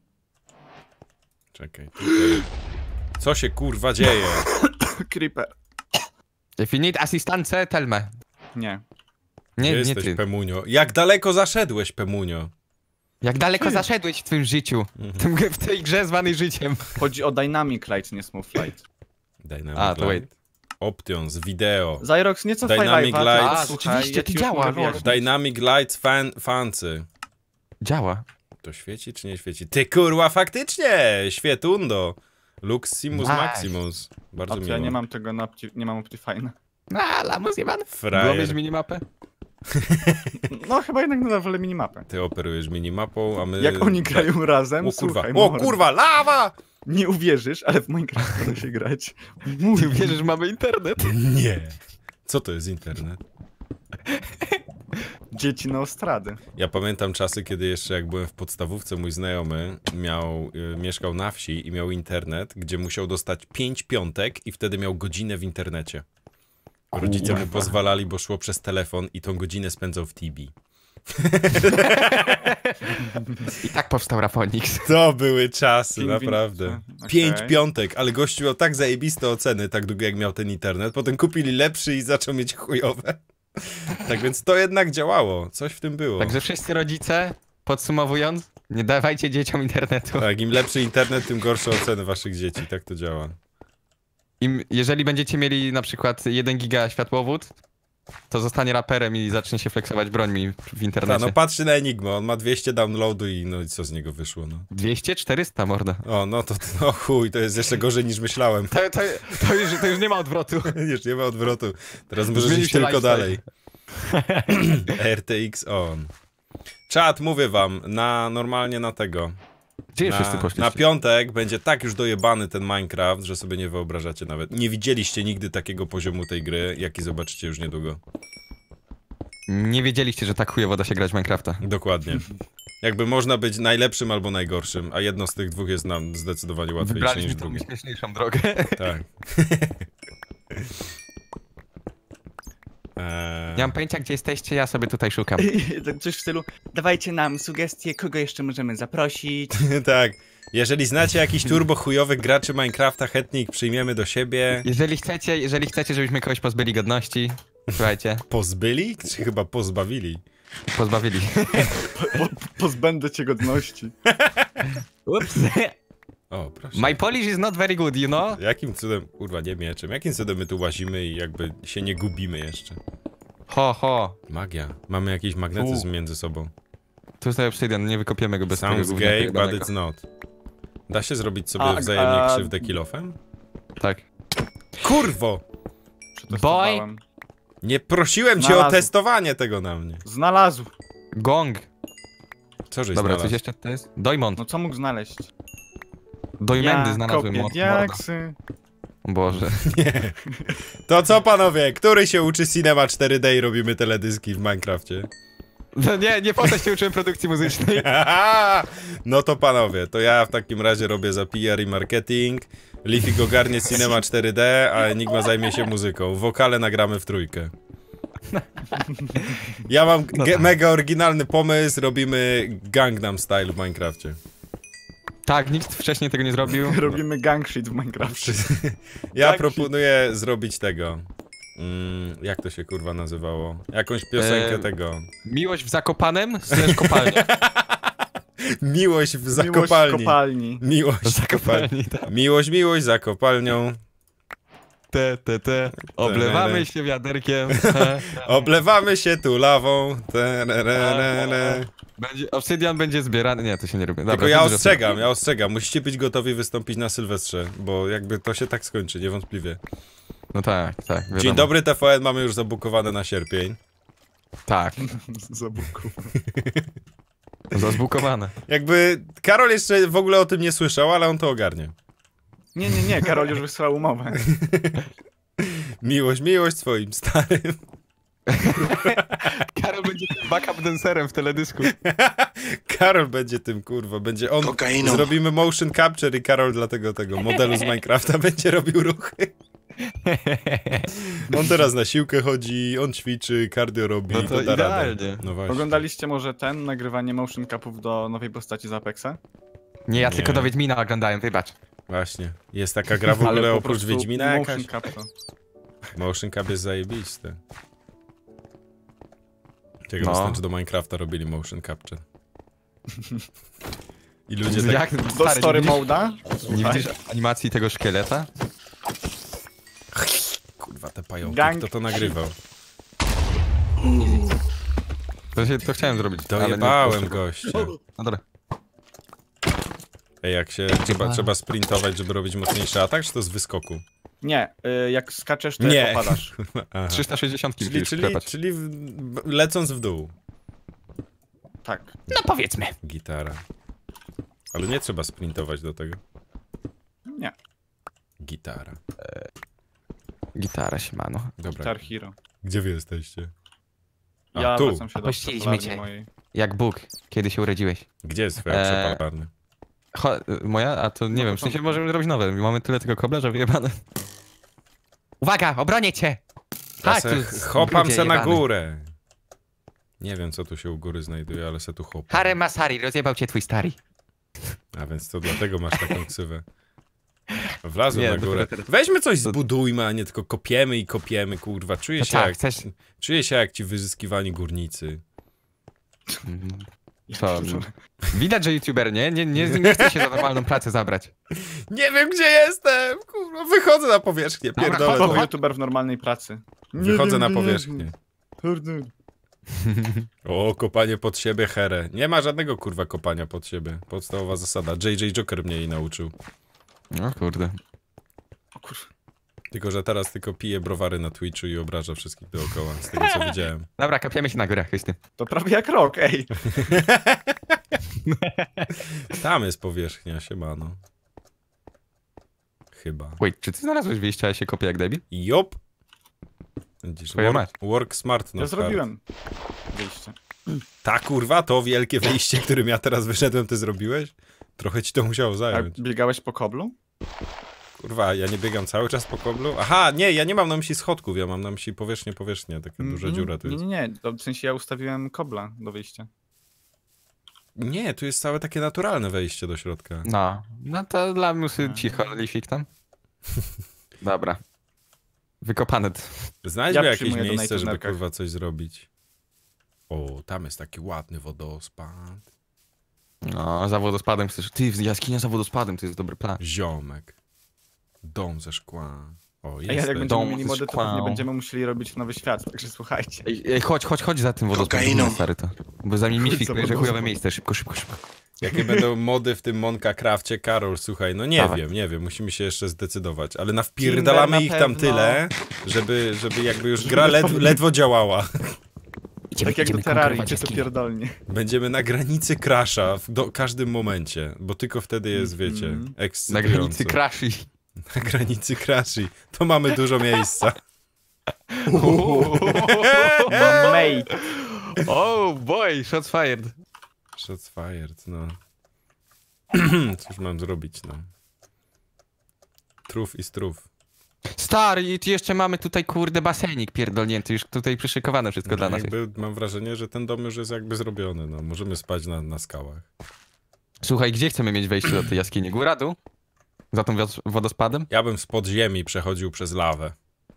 Czekaj. Tutaj. Co się kurwa dzieje? Creeper. If you need assistance, tell me. Nie. Gdzie Nie, nie jesteś, ty. Pemunio? Jak daleko zaszedłeś, Pemunio? Jak daleko zaszedłeś w twoim życiu? Mhm. W tej grze zwanej życiem. Chodzi o Dynamic Light, nie Smooth Light. Dynamic A, to Light. Options, wideo. Zyrox, nie cofaj Dynamic live'a, Light. tylko A, słuchaj, rzeczywiście, ja to ci już działa, mogę lol. wyjaśnić. Dynamic Lights fan, fancy. Działa. To świeci czy nie świeci? Ty kurwa, faktycznie! Świetundo. Luximus Nice. Maximus. Bardzo A to miło. ja nie mam tego na Opti- nie mam Optifine'a. No, lamus jebany. Frajer. Robisz minimapę? No chyba jednak nadal wolę minimapę. Ty operujesz minimapą, a my... Jak oni grają razem, O kurwa, słuchaj, o mordo, kurwa, lawa! nie uwierzysz, ale w Minecraft da się grać. Ty wierzysz, że mamy internet? Nie. Co to jest internet? Dzieci na ostrady. Ja pamiętam czasy, kiedy jeszcze jak byłem w podstawówce, mój znajomy miał, y, mieszkał na wsi i miał internet, gdzie musiał dostać pięć piątek i wtedy miał godzinę w internecie. Rodzice mu pozwalali, bo szło przez telefon i tą godzinę spędzał w T B. I tak powstał Rafonix. To były czasy, Pingwin- naprawdę. Okej. Pięć piątek, ale gościu miał tak zajebiste oceny, tak długo jak miał ten internet. Potem kupili lepszy i zaczął mieć chujowe. Tak więc to jednak działało. Coś w tym było. Także wszyscy rodzice, podsumowując, nie dawajcie dzieciom internetu. Tak, im lepszy internet, tym gorsze oceny waszych dzieci. Tak to działa. Im, jeżeli będziecie mieli na przykład jeden giga światłowód, to zostanie raperem i zacznie się flexować brońmi w Ta, internecie. no patrzy na Enigma, on ma dwieście downloadu i no i co z niego wyszło, no. dwieście czterysta, morda. O, no to, no chuj, to jest jeszcze gorzej niż myślałem. To, to, to, już, to już nie ma odwrotu. Już nie ma odwrotu. Teraz możesz Zmienił iść się tylko lifestyle. dalej. R T X on. Czat, mówię wam, na normalnie na tego. Gdzie wszyscy Na, poszliście? na piątek będzie tak już dojebany ten Minecraft, że sobie nie wyobrażacie nawet. Nie widzieliście nigdy takiego poziomu tej gry, jaki zobaczycie już niedługo. Nie wiedzieliście, że tak chujowo da się grać w Minecrafta. Dokładnie. Jakby można być najlepszym albo najgorszym, a jedno z tych dwóch jest nam zdecydowanie łatwiejsze niż Wybraliśmy tą drugie. śmieszniejszą drogę. Tak. eee... Nie mam pojęcia, gdzie jesteście, ja sobie tutaj szukam. Coś w stylu, dawajcie nam sugestie, kogo jeszcze możemy zaprosić. tak. Jeżeli znacie jakichś turbo chujowych graczy Minecrafta, chętnie ich przyjmiemy do siebie. Jeżeli chcecie, jeżeli chcecie, żebyśmy kogoś pozbyli godności, słuchajcie, Pozbyli? Czy chyba pozbawili? pozbawili. Po, po, pozbędę cię godności. Ups. O, proszę. My Polish is not very good, you know? Jakim cudem, kurwa, nie mieczem, jakim cudem my tu łazimy i jakby się nie gubimy jeszcze? Ho, ho. Magia. Mamy jakiś magnetyzm między sobą. Tu jest obsydian, nie wykopiemy go bez tego Sounds gówna gay, but pojebanego. it's not. Da się zrobić sobie A, wzajemnie a- krzywdę kilofem? Tak. Kurwo! Przetestowałem. Nie prosiłem cię o Znalazł. testowanie tego na mnie. Znalazł. Gong. Co żeś Dobra, znalazł? coś jeszcze to jest? Dojmond. No co mógł znaleźć? Dojmendy ja znalazłem. kopię Mor- morda. diaksy. O Boże. To co panowie, który się uczy Cinema cztery D i robimy teledyski w Minecrafcie? No nie, nie po to się uczyłem produkcji muzycznej. No to panowie, to ja w takim razie robię za P R i marketing, Leafy ogarnie Cinema cztery D, a Enigma zajmie się muzyką. Wokale nagramy w trójkę. Ja mam No ge- tak. mega oryginalny pomysł, robimy Gangnam Style w Minecrafcie. Tak, nikt wcześniej tego nie zrobił. Robimy gang shit w Minecrafcie. Ja Tak. proponuję zrobić tego. Mm, jak to się kurwa nazywało? Jakąś piosenkę Eee, tego. Miłość w Zakopanem slash kopalnia. Miłość w Miłość zakopalni. w kopalni. Miłość w zakopalni. Zakopalni, tak. Miłość, miłość za kopalnią. Te, te, te. Oblewamy się wiaderkiem. Oblewamy się tu lawą. Tererere. Będzie, obsydian będzie zbierany. Nie, to się nie robi. Dobra, Tylko ja dobrze, ostrzegam, ja ostrzegam. Musicie być gotowi wystąpić na Sylwestrze, bo jakby to się tak skończy, niewątpliwie. No tak, tak. Wiadomo. Dzień dobry T V N mamy już zabukowane na sierpień. Tak, Zabuku. zazbukowane. Jakby Karol jeszcze w ogóle o tym nie słyszał, ale on to ogarnie. Nie, nie, nie, Karol już wysłał umowę. Miłość, miłość swoim starym. Karol będzie tym backup dancerem w teledysku. Karol będzie tym, kurwa, będzie on. Kokainą. Zrobimy motion capture i Karol dlatego tego modelu z Minecrafta będzie robił ruchy. On teraz na siłkę chodzi, on ćwiczy, cardio robi. No to da radę. idealnie. No właśnie. Oglądaliście może ten, nagrywanie motion capów do nowej postaci z Apexa? Nie, ja Nie. tylko do Wiedźmina oglądałem, wybacz. Właśnie. Jest taka gra w ogóle po oprócz prostu Wiedźmina jakaś? motion cap to. Motion cap jest zajebisty. Ciekawe, No. no. czy do Minecrafta robili motion capture. I ludzie tak... Jak, Do stary, story nie widzisz, moda? nie widzisz animacji tego szkieleta? Kurwa, te pająki, Gang. kto to nagrywał? To, się, to chciałem zrobić. ale nie Dojebałem poszło. gościa. No dobra. Ej, jak się trzeba, trzeba sprintować, żeby robić mocniejszy atak, czy to z wyskoku? Nie, y, jak skaczesz, to Nie. popadasz. Aha. trzysta sześćdziesiąt Czyli, musisz czyli, klepać. czyli w, b- lecąc w dół. Tak. No powiedzmy. Gitara. Ale nie trzeba sprintować do tego. Nie. Gitara. Gitara, siemano. Dobra. Guitar Hero. Gdzie wy jesteście? A, Ja tu. wracam się do Opuściliśmy przepalarni cię. mojej. Jak Bóg, kiedy się urodziłeś. Gdzie jest twoja Eee, przepalarnia? Cho moja? A to nie No wiem, w sensie początku. możemy zrobić nowe. Mamy tyle tego kobla, że wyjebane. Uwaga, obronię cię! Ja Tak, se tu ch- chopam ludzie se na jebany. górę. Nie wiem, co tu się u góry znajduje, ale se tu chopam. Harry Masari, rozjebał cię twój stary. A więc to dlatego masz taką ksywę. Wlazłem Nie, na górę. dopiero teraz- Weźmy coś to- zbudujmy, a nie tylko kopiemy i kopiemy, kurwa. Czuję To się, tak, jak, chcesz... czuję się jak ci wyzyskiwani górnicy. Co? Widać, że youtuber nie? Nie, nie, nie chce się za normalną pracę zabrać. Nie wiem, gdzie jestem! Kurwa, wychodzę na powierzchnię, Dobra, pierdolę. To to. był youtuber w normalnej pracy. Wychodzę wiem, na nie powierzchnię. Kurde. O, kopanie pod siebie, herę. Nie ma żadnego kurwa kopania pod siebie. Podstawowa zasada. J J Joker mnie jej nauczył. No kurde. O kurwa. Tylko, że teraz tylko pije browary na Twitchu i obraża wszystkich dookoła, z tego co widziałem. Dobra, kapiemy się na górę, Krysty. To prawie jak rok, ej. Tam jest powierzchnia, siemano. Chyba. Wait, czy ty znalazłeś wyjście, a ja się kopię jak debil? Jop! Widzisz, Twoja work, work smart, no Ja zrobiłem wyjście. Ta kurwa, to wielkie wyjście, którym ja teraz wyszedłem, ty zrobiłeś? Trochę ci to musiało A zająć. biegałeś po koblu? Kurwa, ja nie biegam cały czas po koblu? Aha, nie, ja nie mam na myśli schodków, ja mam na myśli powierzchnię, powierzchnię, taka duża Nie, dziura tu Nie, jest. nie, nie. To w sensie ja ustawiłem kobla do wyjścia. Nie, tu jest całe takie naturalne wejście do środka. No. No to dla musy cicho, lifik tam. Dobra. Wykopane. Znajdźmy Ja jakieś przyjmuję do miejsce, żeby najtnerkach. kurwa coś zrobić. O, tam jest taki ładny wodospad. No, za wodospadem chcesz. Ty, jaskinia za wodospadem, to jest dobry plan. Ziomek. Dom ze szkła. O, A jest. ja jak ten. będziemy Dom mieli ze mody, to szkła. pewnie będziemy musieli robić nowy świat, także słuchajcie. Ej, ej chodź, chodź, chodź za tym wodospadem, Kokainą. stary to. Bo za mnie Chodź Mifik za powie, że wodospad. chujowe miejsce, szybko, szybko, szybko. Jakie będą mody w tym Monka Crafcie, Karol, słuchaj, no nie Dawaj. wiem, nie wiem, musimy się jeszcze zdecydować, ale nawpierdalamy Timber ich na tam pewno. tyle, żeby, żeby jakby już gra led, ledwo działała. Idziemy, Tak jak do idziemy Terrarii, konkurować czy to jaskinię. pierdolnie. Będziemy na granicy crasha w do, każdym momencie, bo tylko wtedy jest, wiecie, Mhm. Na ekscytująco. granicy crashy. Na granicy crashy. To mamy dużo miejsca. Mate. Oh boy, shots fired. Shots fired, no. Cóż mam zrobić, no. Truf i struf. Stary, i tu jeszcze mamy tutaj kurde basenik pierdolnięty, już tutaj przyszykowane wszystko dla No, nas. jakby mam wrażenie, że ten dom już jest jakby zrobiony, no. Możemy spać na, na skałach. Słuchaj, gdzie chcemy mieć wejście do tej jaskini? Góra, dół? Za tą wios- wodospadem? Ja bym z podziemi przechodził przez lawę.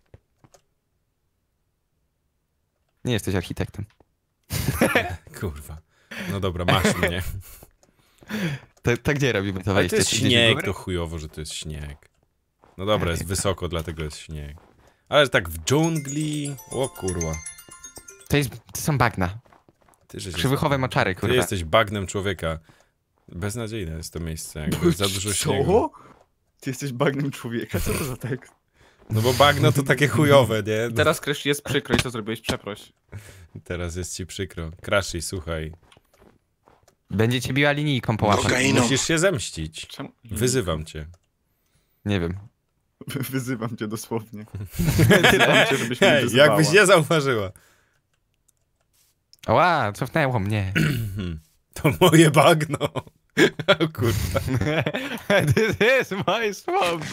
Nie jesteś architektem. Kurwa. No dobra, masz mnie. To, to gdzie robimy to Ale wejście? to jest Czy gdzieś w śnieg, górę? to chujowo, że to jest śnieg. No dobra, jest wysoko, dlatego jest śnieg. Ale tak w dżungli... O kurwa. To, jest, to są bagna. Ty, żeś Przywychowe moczary, Ty kurwa. jesteś bagnem człowieka. Beznadziejne jest to miejsce, jakby za dużo śniegu. Co? Ty jesteś bagnem człowieka, co to za tekst? No bo bagno to takie chujowe, nie? No, Teraz Krysz jest przykro i co zrobiłeś? Przeproś. teraz jest ci przykro. Crashy, słuchaj. Będzie cię biła linijką po łapach. Kokainą. Musisz się zemścić. Czemu? Wyzywam cię. Nie wiem. Wyzywam cię dosłownie. Wyzywam cię, żebyś mnie Hej, wyzywała. jakbyś nie zauważyła. Ła, cofnęło mnie. To moje bagno. O kurwa. This is my swamp.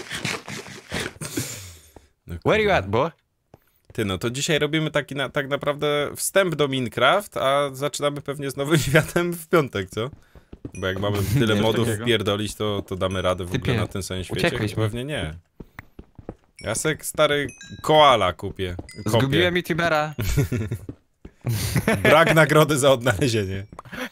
No, Where you kurwa. at, boy? Ty, no to dzisiaj robimy taki na, tak naprawdę wstęp do Minecraft, a zaczynamy pewnie z nowym światem w piątek, co? Bo jak mamy tyle Coś modów takiego. wpierdolić, to, to damy radę w ogóle Typie, na tym samym świecie? uciekłeś mi. Pewnie nie. Ja sek stary koala kupię. Kopię. Zgubiłem youtubera. Brak nagrody za odnalezienie.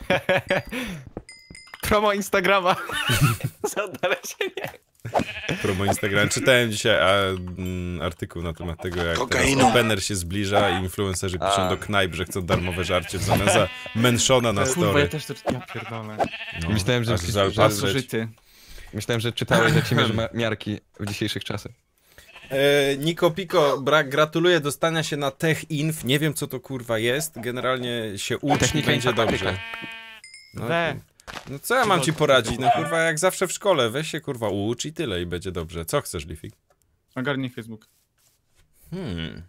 Promo Instagrama. Za odnalezienie. Promo Instagram. Czytałem dzisiaj a, mm, artykuł na temat tego, jak teraz Kokainą. opener się zbliża i influencerzy piszą A. do knajp, że chcą darmowe żarcie w zamian za menszona na Kurwa, ja story. też to... Ja pierdolę. No, Myślałem, że- aż żal że- patrzeć. Pasożyty. Myślałem, że czytałeś, jak się mierzy ma- miarki w dzisiejszych czasach. E, Niko Piko, brak, gratuluję dostania się na Tech Inf. Nie wiem, co to kurwa jest. Generalnie się ucz i Technika będzie informatyka. dobrze. No, We. no co ja mam ci poradzić? No kurwa, jak zawsze w szkole. Weź się kurwa ucz i tyle i będzie dobrze. Co chcesz, Lifik? Ogarnij Facebook. Hmm.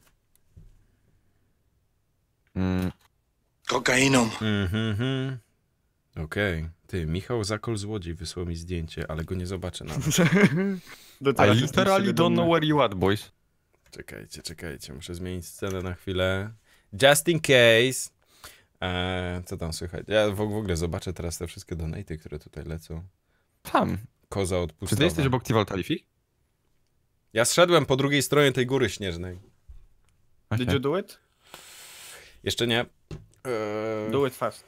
Mm. Kokainą. Mhm, mhm. Okej. Ty, Michał Zakol z Łodzi wysłał mi zdjęcie, ale go nie zobaczę nawet. Do I teraz jestem literally siebie don't dumny. know where you at, boys. Czekajcie, czekajcie, muszę zmienić scenę na chwilę. Just in case. Eee, co tam słychać? Ja w, w ogóle zobaczę teraz te wszystkie donaty, które tutaj lecą. Tam. Koza Czy odpustowa. ty jesteś obok Tivolta, Lifi? Ja zszedłem po drugiej stronie tej góry śnieżnej. Did you do it? Jeszcze nie. Eee, Do it fast.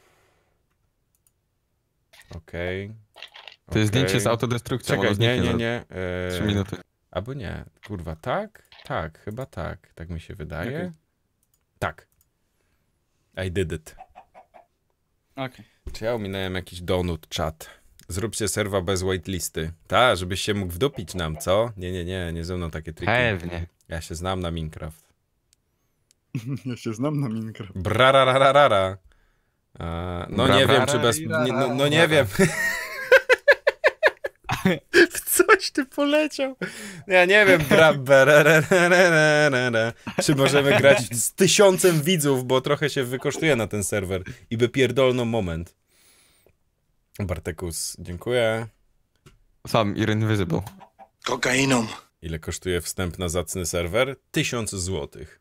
Okej. To jest Okej. zdjęcie z autodestrukcją. Czekaj, ono nie, zniknie nie, za nie. Eee, trzy minuty. Albo nie. Kurwa, tak? Tak, chyba tak. Tak mi się wydaje. Okay. Tak. I did it. Okej. Okay. Czy ja ominąłem jakiś donut, czat? Zróbcie serwa bez whitelisty. Ta, żebyś się mógł wdupić nam, co? Nie, nie, nie, nie ze mną takie triki. Pewnie. Ja się znam na Minecraft. Ja się znam na Minecraft. Brarararara. A, no Bra, nie bra, wiem, czy bez... Nie, no, no nie wiem. W coś ty poleciał. Ja nie wiem. Bra, brarararara. Czy możemy grać z tysiącem widzów, bo trochę się wykosztuje na ten serwer. I by pierdolną moment. Bartekus, dziękuję. Sam, you're invisible. Kokainą. Ile kosztuje wstęp na zacny serwer? Tysiąc złotych.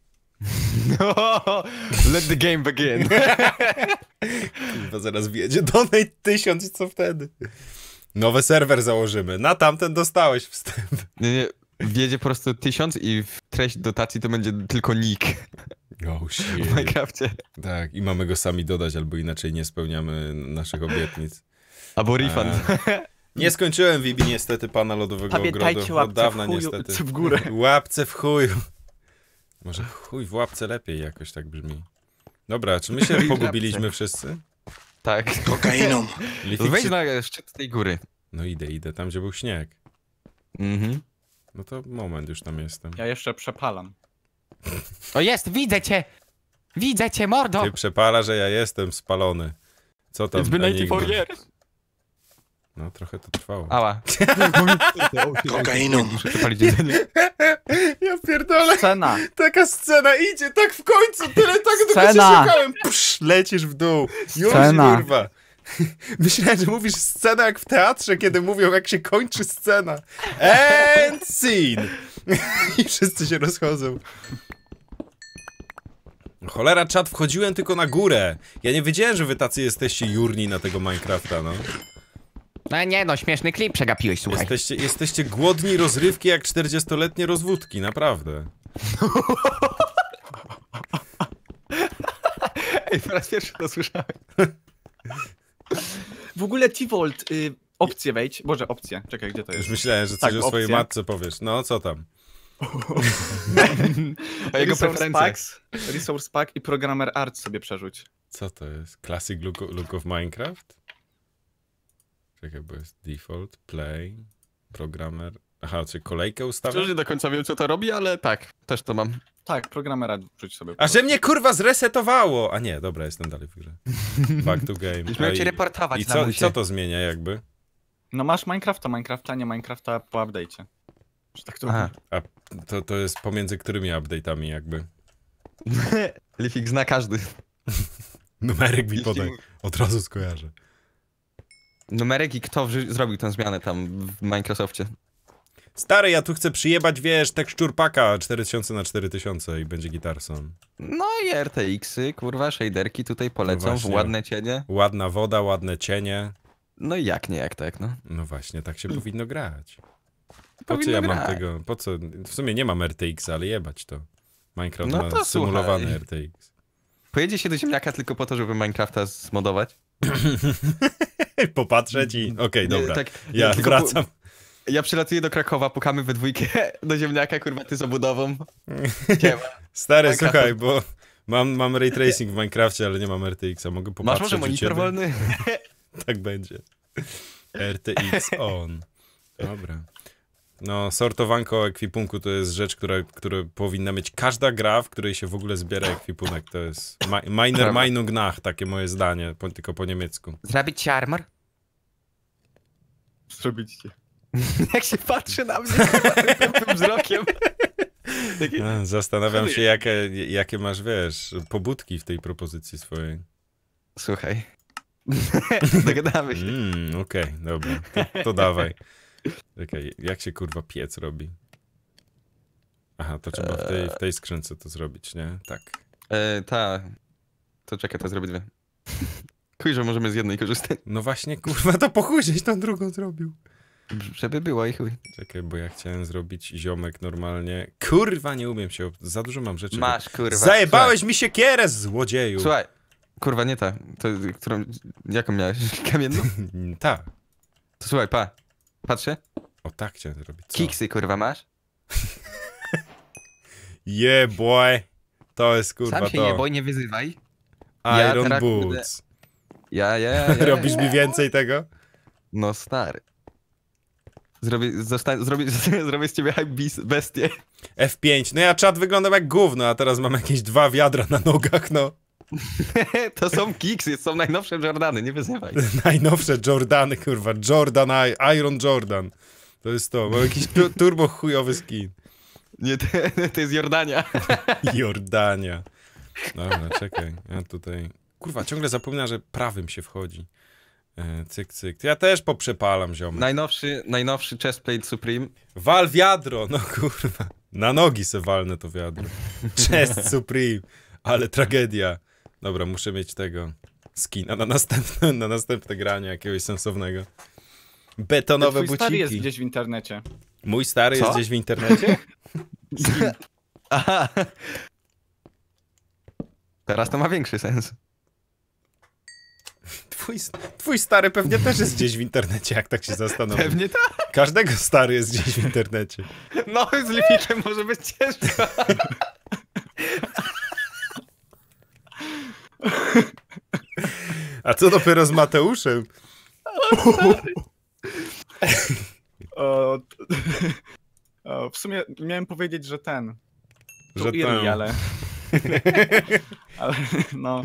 Let the game begin. Chyba zaraz wjedzie donate tysiąc i co wtedy? Nowy serwer założymy. Na tamten dostałeś wstęp. Nie, nie. Wjedzie po prostu tysiąc i w treść dotacji to będzie tylko nick Oh shit. w Minecrafcie. Tak, i mamy go sami dodać, albo inaczej nie spełniamy naszych obietnic. Albo refund. A, nie skończyłem Vibi niestety pana lodowego Pamiętajcie, ogrodu. łapce Od dawna w chuju, niestety. w górę. Łapce w chuju. Może chuj w łapce lepiej jakoś tak brzmi. Dobra, czy my się pogubiliśmy wszyscy? Tak. Kokainą. Lifik Wejdź się... na szczyt tej góry. No idę, idę, tam gdzie był śnieg. Mhm. No to moment, już tam jestem. Ja jeszcze przepalam. O jest, widzę cię! Widzę cię, mordo! Ty przepala, że ja jestem spalony. Co tam? It's been Enigma? ninety-four years. No trochę to trwało. Ała. Kokainą. Muszę przepalić jedzenie. Ja pierdolę. Scena! Taka scena idzie, tak w końcu, tyle tak długo cię Scena. szukałem. Psz, lecisz w dół. Już, Scena. kurwa. Myślałem, że mówisz scena jak w teatrze, kiedy mówią, jak się kończy scena. And scene. I wszyscy się rozchodzą. Cholera, czat, wchodziłem tylko na górę. Ja nie wiedziałem, że wy tacy jesteście jurni na tego Minecrafta, no. No nie no, śmieszny klip przegapiłeś, słuchaj. Jesteście, jesteście głodni rozrywki jak czterdziestoletnie rozwódki, naprawdę. Ej, po raz pierwszy to słyszałem. W ogóle T-Volt, y, opcję wejdź. Boże, opcję. Czekaj, gdzie to jest? Już myślałem, że coś Tak, o swojej opcje. matce powiesz. No, co tam? A jego Resource preferencje. Packs, Resource Pack i Programmer Art sobie przerzuć. Co to jest? Classic look, look of Minecraft? Czekaj, bo jest default, play, programmer. Aha, czy kolejkę ustawiam? Szczerze nie do końca wiem, co to robi, ale tak, też to mam. Tak, Programmer Art wrzuć sobie. A że mnie kurwa zresetowało! A nie, dobra, jestem dalej w grze. Back to game. Już A miałem cię i- reportować I na co, musie. co to zmienia jakby? No masz Minecrafta, Minecrafta, nie Minecrafta po update'cie. Że tak to Aha. A to, to jest pomiędzy którymi update'ami jakby? Lifik zna każdy. Numerek mi Jeśli- podaj. Od razu skojarzę. Numerek i kto wrzu- zrobił tę zmianę tam w Microsoftie. Stary, ja tu chcę przyjebać, wiesz, tekstur paka cztery tysiące na cztery tysiące i będzie gitarson. No i R T X-y, kurwa, shaderki tutaj polecą, No w właśnie. ładne cienie. Ładna woda, ładne cienie. No i jak nie, jak tak, no. No właśnie, tak się powinno grać. Po co Powinno ja mam grać. tego, po co, w sumie nie mam R T X, ale jebać to. Minecraft No ma to symulowany słuchaj. R T X. Pojedzie się do ziemniaka tylko po to, żeby Minecrafta zmodować? Popatrzeć i, okej, Nie, dobra, tak, ja tylko wracam. Po, ja przylatuję do Krakowa, pukamy we dwójkę do ziemniaka, kurwa, ty z obudową. Siema. Stary, Minecraft- słuchaj, bo mam, mam ray tracing w Minecrafcie, ale nie mam R T X-a, mogę Masz popatrzeć może u monitor ciebie? wolny? Tak będzie. R T X on. Dobra. No, sortowanko ekwipunku to jest rzecz, która, która powinna mieć każda gra, w której się w ogóle zbiera ekwipunek. To jest ma Miner Prawda. Meinung nach, takie moje zdanie, po, tylko po niemiecku. Zrobić ci armor? zrobić cię. Jak się patrzy na mnie kurwa, tym wzrokiem. Taki, A, Zastanawiam się, jakie, jakie masz, wiesz, pobudki w tej propozycji swojej. słuchaj. Dogadamy się. Mm, okej, dobra, to, to dawaj. Czekaj, jak się kurwa piec robi? Aha, to trzeba w tej, w tej skrzynce to zrobić, nie? Tak. E, ta. To czekaj, to zrobię dwie. Chuj, że możemy z jednej korzystać. No właśnie, kurwa, to po chuj żeś tą drugą zrobił. Żeby było i chuj. Czekaj, bo ja chciałem zrobić ziomek normalnie. Kurwa, nie umiem się, op- za dużo mam rzeczy. Masz, kurwa. Zajebałeś mi siekierę, złodzieju! Słuchaj. Kurwa, nie ta. To, którą. Jaką miałeś? Kamienną? Ta. To słuchaj, pa. Patrzę. O tak chciałem zrobić. Co? Kiksy, kurwa, masz? Yeah, boy. To jest kurwa Sam się to. nie boj, nie wyzywaj. Iron teraz, Boots. Ja, ja, ja. Robisz mi więcej tego? No stary. Zrobię, zosta- zrobię, zrobię z ciebie hype beast- bestię. F pięć. No ja czat wyglądam jak gówno, a teraz mam jakieś dwa wiadra na nogach, no. To są kiksy, są najnowsze Jordany, nie wyzywaj. Najnowsze Jordany, kurwa. Jordan, Iron Jordan. To jest to. Mam jakiś tu turbo chujowy skin. Nie, to, to jest Jordania. Jordania. Dobra, czekaj. Ja tutaj... Kurwa, ciągle zapominam, że prawym się wchodzi. E, cyk, cyk. Ja też poprzepalam, ziomek. Najnowszy, najnowszy chestplate Supreme. Wal wiadro, no kurwa. Na nogi se walnę to wiadro. Chest Supreme. Ale tragedia. Dobra, muszę mieć tego skina na następne, na następne granie jakiegoś sensownego. Betonowe Twój stary jest buciki. gdzieś w internecie. Mój stary Co? jest gdzieś w internecie? Aha. Teraz to ma większy sens. Twój, twój stary pewnie też jest gdzieś w internecie, jak tak się zastanowić. Pewnie tak. Każdego stary jest gdzieś w internecie. No, z Lifikiem może być ciężko. A co dopiero z Mateuszem? O, o, w sumie miałem powiedzieć, że ten. Że Że Irli, ten. ale... ale no,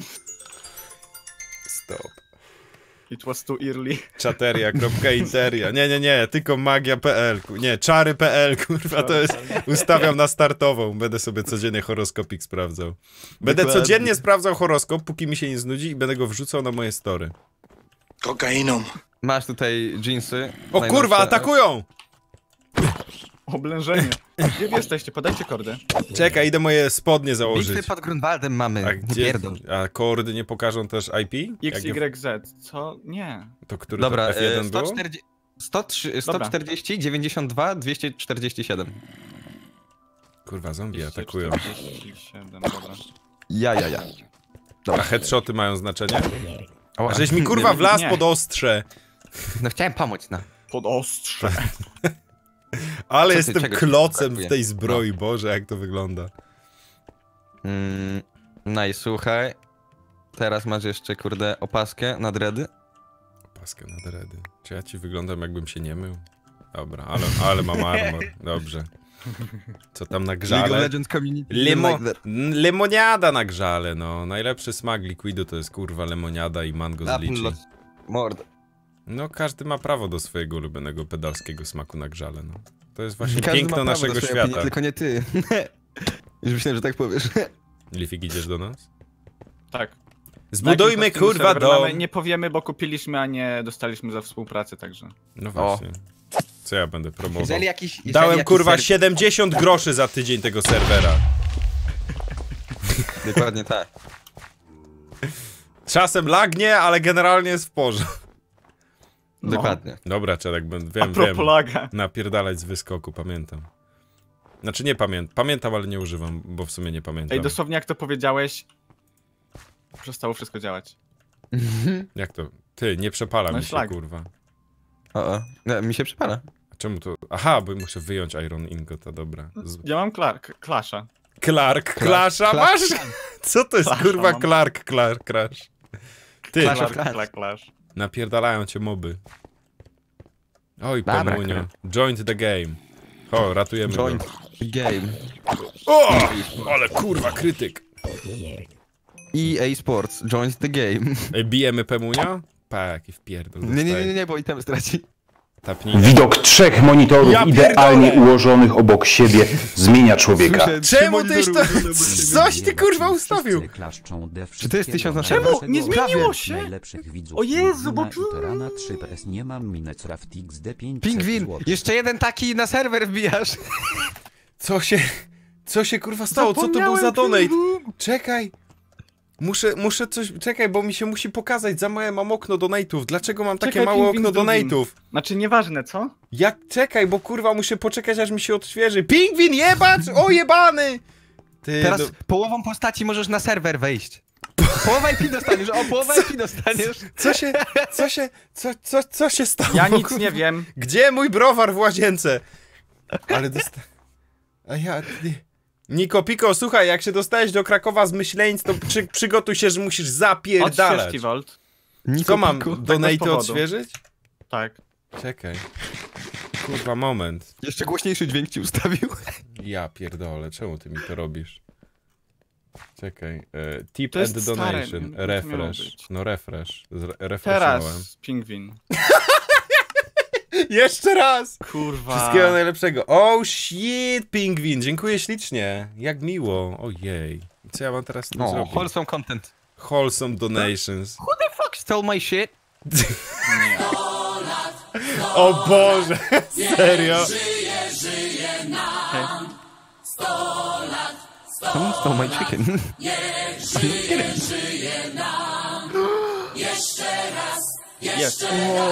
Stop. it was too early. Czateria.interia. Nie, nie, nie, tylko magia.pl. Nie, czary.pl, kurwa, to jest... Ustawiam na startową. Będę sobie codziennie horoskopik sprawdzał. Będę Dokładnie. codziennie sprawdzał horoskop, póki mi się nie znudzi i będę go wrzucał na moje story. Kokainą. Masz tutaj jeansy. O najnowsze. kurwa, atakują! Oblężenie. A gdzie wy jesteście? Podajcie kordy. Czekaj, idę moje spodnie założyć. Bitwy pod Grunwaldem mamy, A nie gdzie? pierdol. A koordy nie pokażą też I P? X, Jak- Y, Z. Co? Nie. To który Dobra, to F jeden e, było? sto czterdzieści, sto trzy, sto czterdzieści, dziewięćdziesiąt dwa, dwieście czterdzieści siedem. Kurwa, zombie atakują. czterdzieści siedem, dobra. Ja, ja, ja. A headshoty mają znaczenie? Ała. A żeś mi kurwa wlazł Nie. pod ostrze. No chciałem pomóc, no. Pod ostrze. Ale Co ty, jestem czego ci klocem brakuje? w tej zbroi, Boże, jak to wygląda. Mm, no i słuchaj. Teraz masz jeszcze, kurde, opaskę na dready. Paskę na dredy. Czy ja ci wyglądam, jakbym się nie mył? Dobra, ale, ale mam armor. Dobrze. Co tam na League of grzale? Legends Community. Limo... like that. n- lemoniada na grzale, no. Najlepszy smak Liquidu to jest kurwa lemoniada i mango z Apple liczy. los- Mord. No, każdy ma prawo do swojego ulubionego pedalskiego smaku na grzale, no. To jest właśnie Każdy ma piękno prawo naszego do swojej świata. opinii, tylko nie ty. Już myślałem, że tak powiesz. Lifik, idziesz do nas? Tak. Zbudujmy Na jakim kurwa serwer dom! mamy? Nie powiemy, bo kupiliśmy, a nie dostaliśmy za współpracę, także. No właśnie. Co ja będę promował? Jeżeli jakiś, jeżeli Dałem jakiś kurwa serw- siedemdziesiąt groszy za tydzień tego serwera. Dokładnie tak. Czasem lagnie, ale generalnie jest w porządku. No. Dokładnie. Dobra, Czedek, wiem, A wiem. propos laga. Napierdalać z wyskoku, pamiętam. Znaczy nie pamiętam, pamiętam, ale nie używam, bo w sumie nie pamiętam. Ej, dosłownie jak to powiedziałeś, przestało wszystko działać. Jak to? Ty, nie przepala No mi się, szlak. kurwa. O, o. No, mi się przypala. A czemu to? Aha, bo muszę wyjąć Iron Ingota, dobra. Z... Ja mam Clark, Clasha. Clark, Clasha, Clark- masz? Co to jest, Clasha kurwa, mam. Clark, Clark, Crash? Ty, Clash of Clark, Clans. Clark, Clash. napierdalają cię moby. Oj, Dobra, Pemunio. Joint the game. O, ratujemy Joint go. game. O! Ale kurwa, krytyk. E A Sports joins the game. Ej, bijemy Pemunio? Pa, jaki wpierdol. Nie, nie, nie, dostaje. nie, nie, bo item straci. Tapnij. Widok trzech monitorów Ja idealnie pierdolę! ułożonych obok siebie zmienia człowieka. Czemu tyś to... Coś ty kurwa ustawił? Czy to jest tysiąc na Czemu? Nie zmieniło się? Najlepszych widzów O Jezu, bo Luna i Terana trzy P S nie mam minec Raft X D pięć Pingwin, jeszcze jeden taki na serwer wbijasz. Co się... Co się kurwa stało? Co to był za donate? Czekaj. Muszę, muszę coś... Czekaj, bo mi się musi pokazać. Za małe mam okno donate'ów. Dlaczego mam takie Czekaj, małe pingwin okno z drugim. donate'ów? Znaczy, nieważne, co? Jak? Czekaj, bo kurwa muszę poczekać, aż mi się odświeży. Pingwin, jebacz! O, jebany! Ty, Teraz no, połową postaci możesz na serwer wejść. Połowa I P dostaniesz, o połowa I P dostaniesz. co się... Co się... Co, co, co się stało? Ja nic kurwa? nie wiem. Gdzie mój browar w łazience? Ale dosta... A ja... Nie. Niko Piko, słuchaj, jak się dostałeś do Krakowa z myśleńc, to przy, przygotuj się, że musisz zapierdalać. Odśwież Volt. Co mam, Piku. donate'y powodu. odświeżyć? Tak. Czekaj. Kurwa, moment. Jeszcze głośniejszy dźwięk ci ustawił. Ja pierdolę, czemu ty mi to robisz? Czekaj. E, tip To jest and stare, donation. nie- nie to refresh. miało być. No refresh. Z- Refreshowałem. Teraz, pingwin. Jeszcze raz! Kurwa. Wszystkiego najlepszego. Oh shit, pingwin. Dziękuję ślicznie. Jak miło. Ojej. I co ja mam teraz z tym No, zrobić? wholesome content. Wholesome donations. Who the fuck stole my shit? O Boże, serio? Someone stole my chicken. Jest.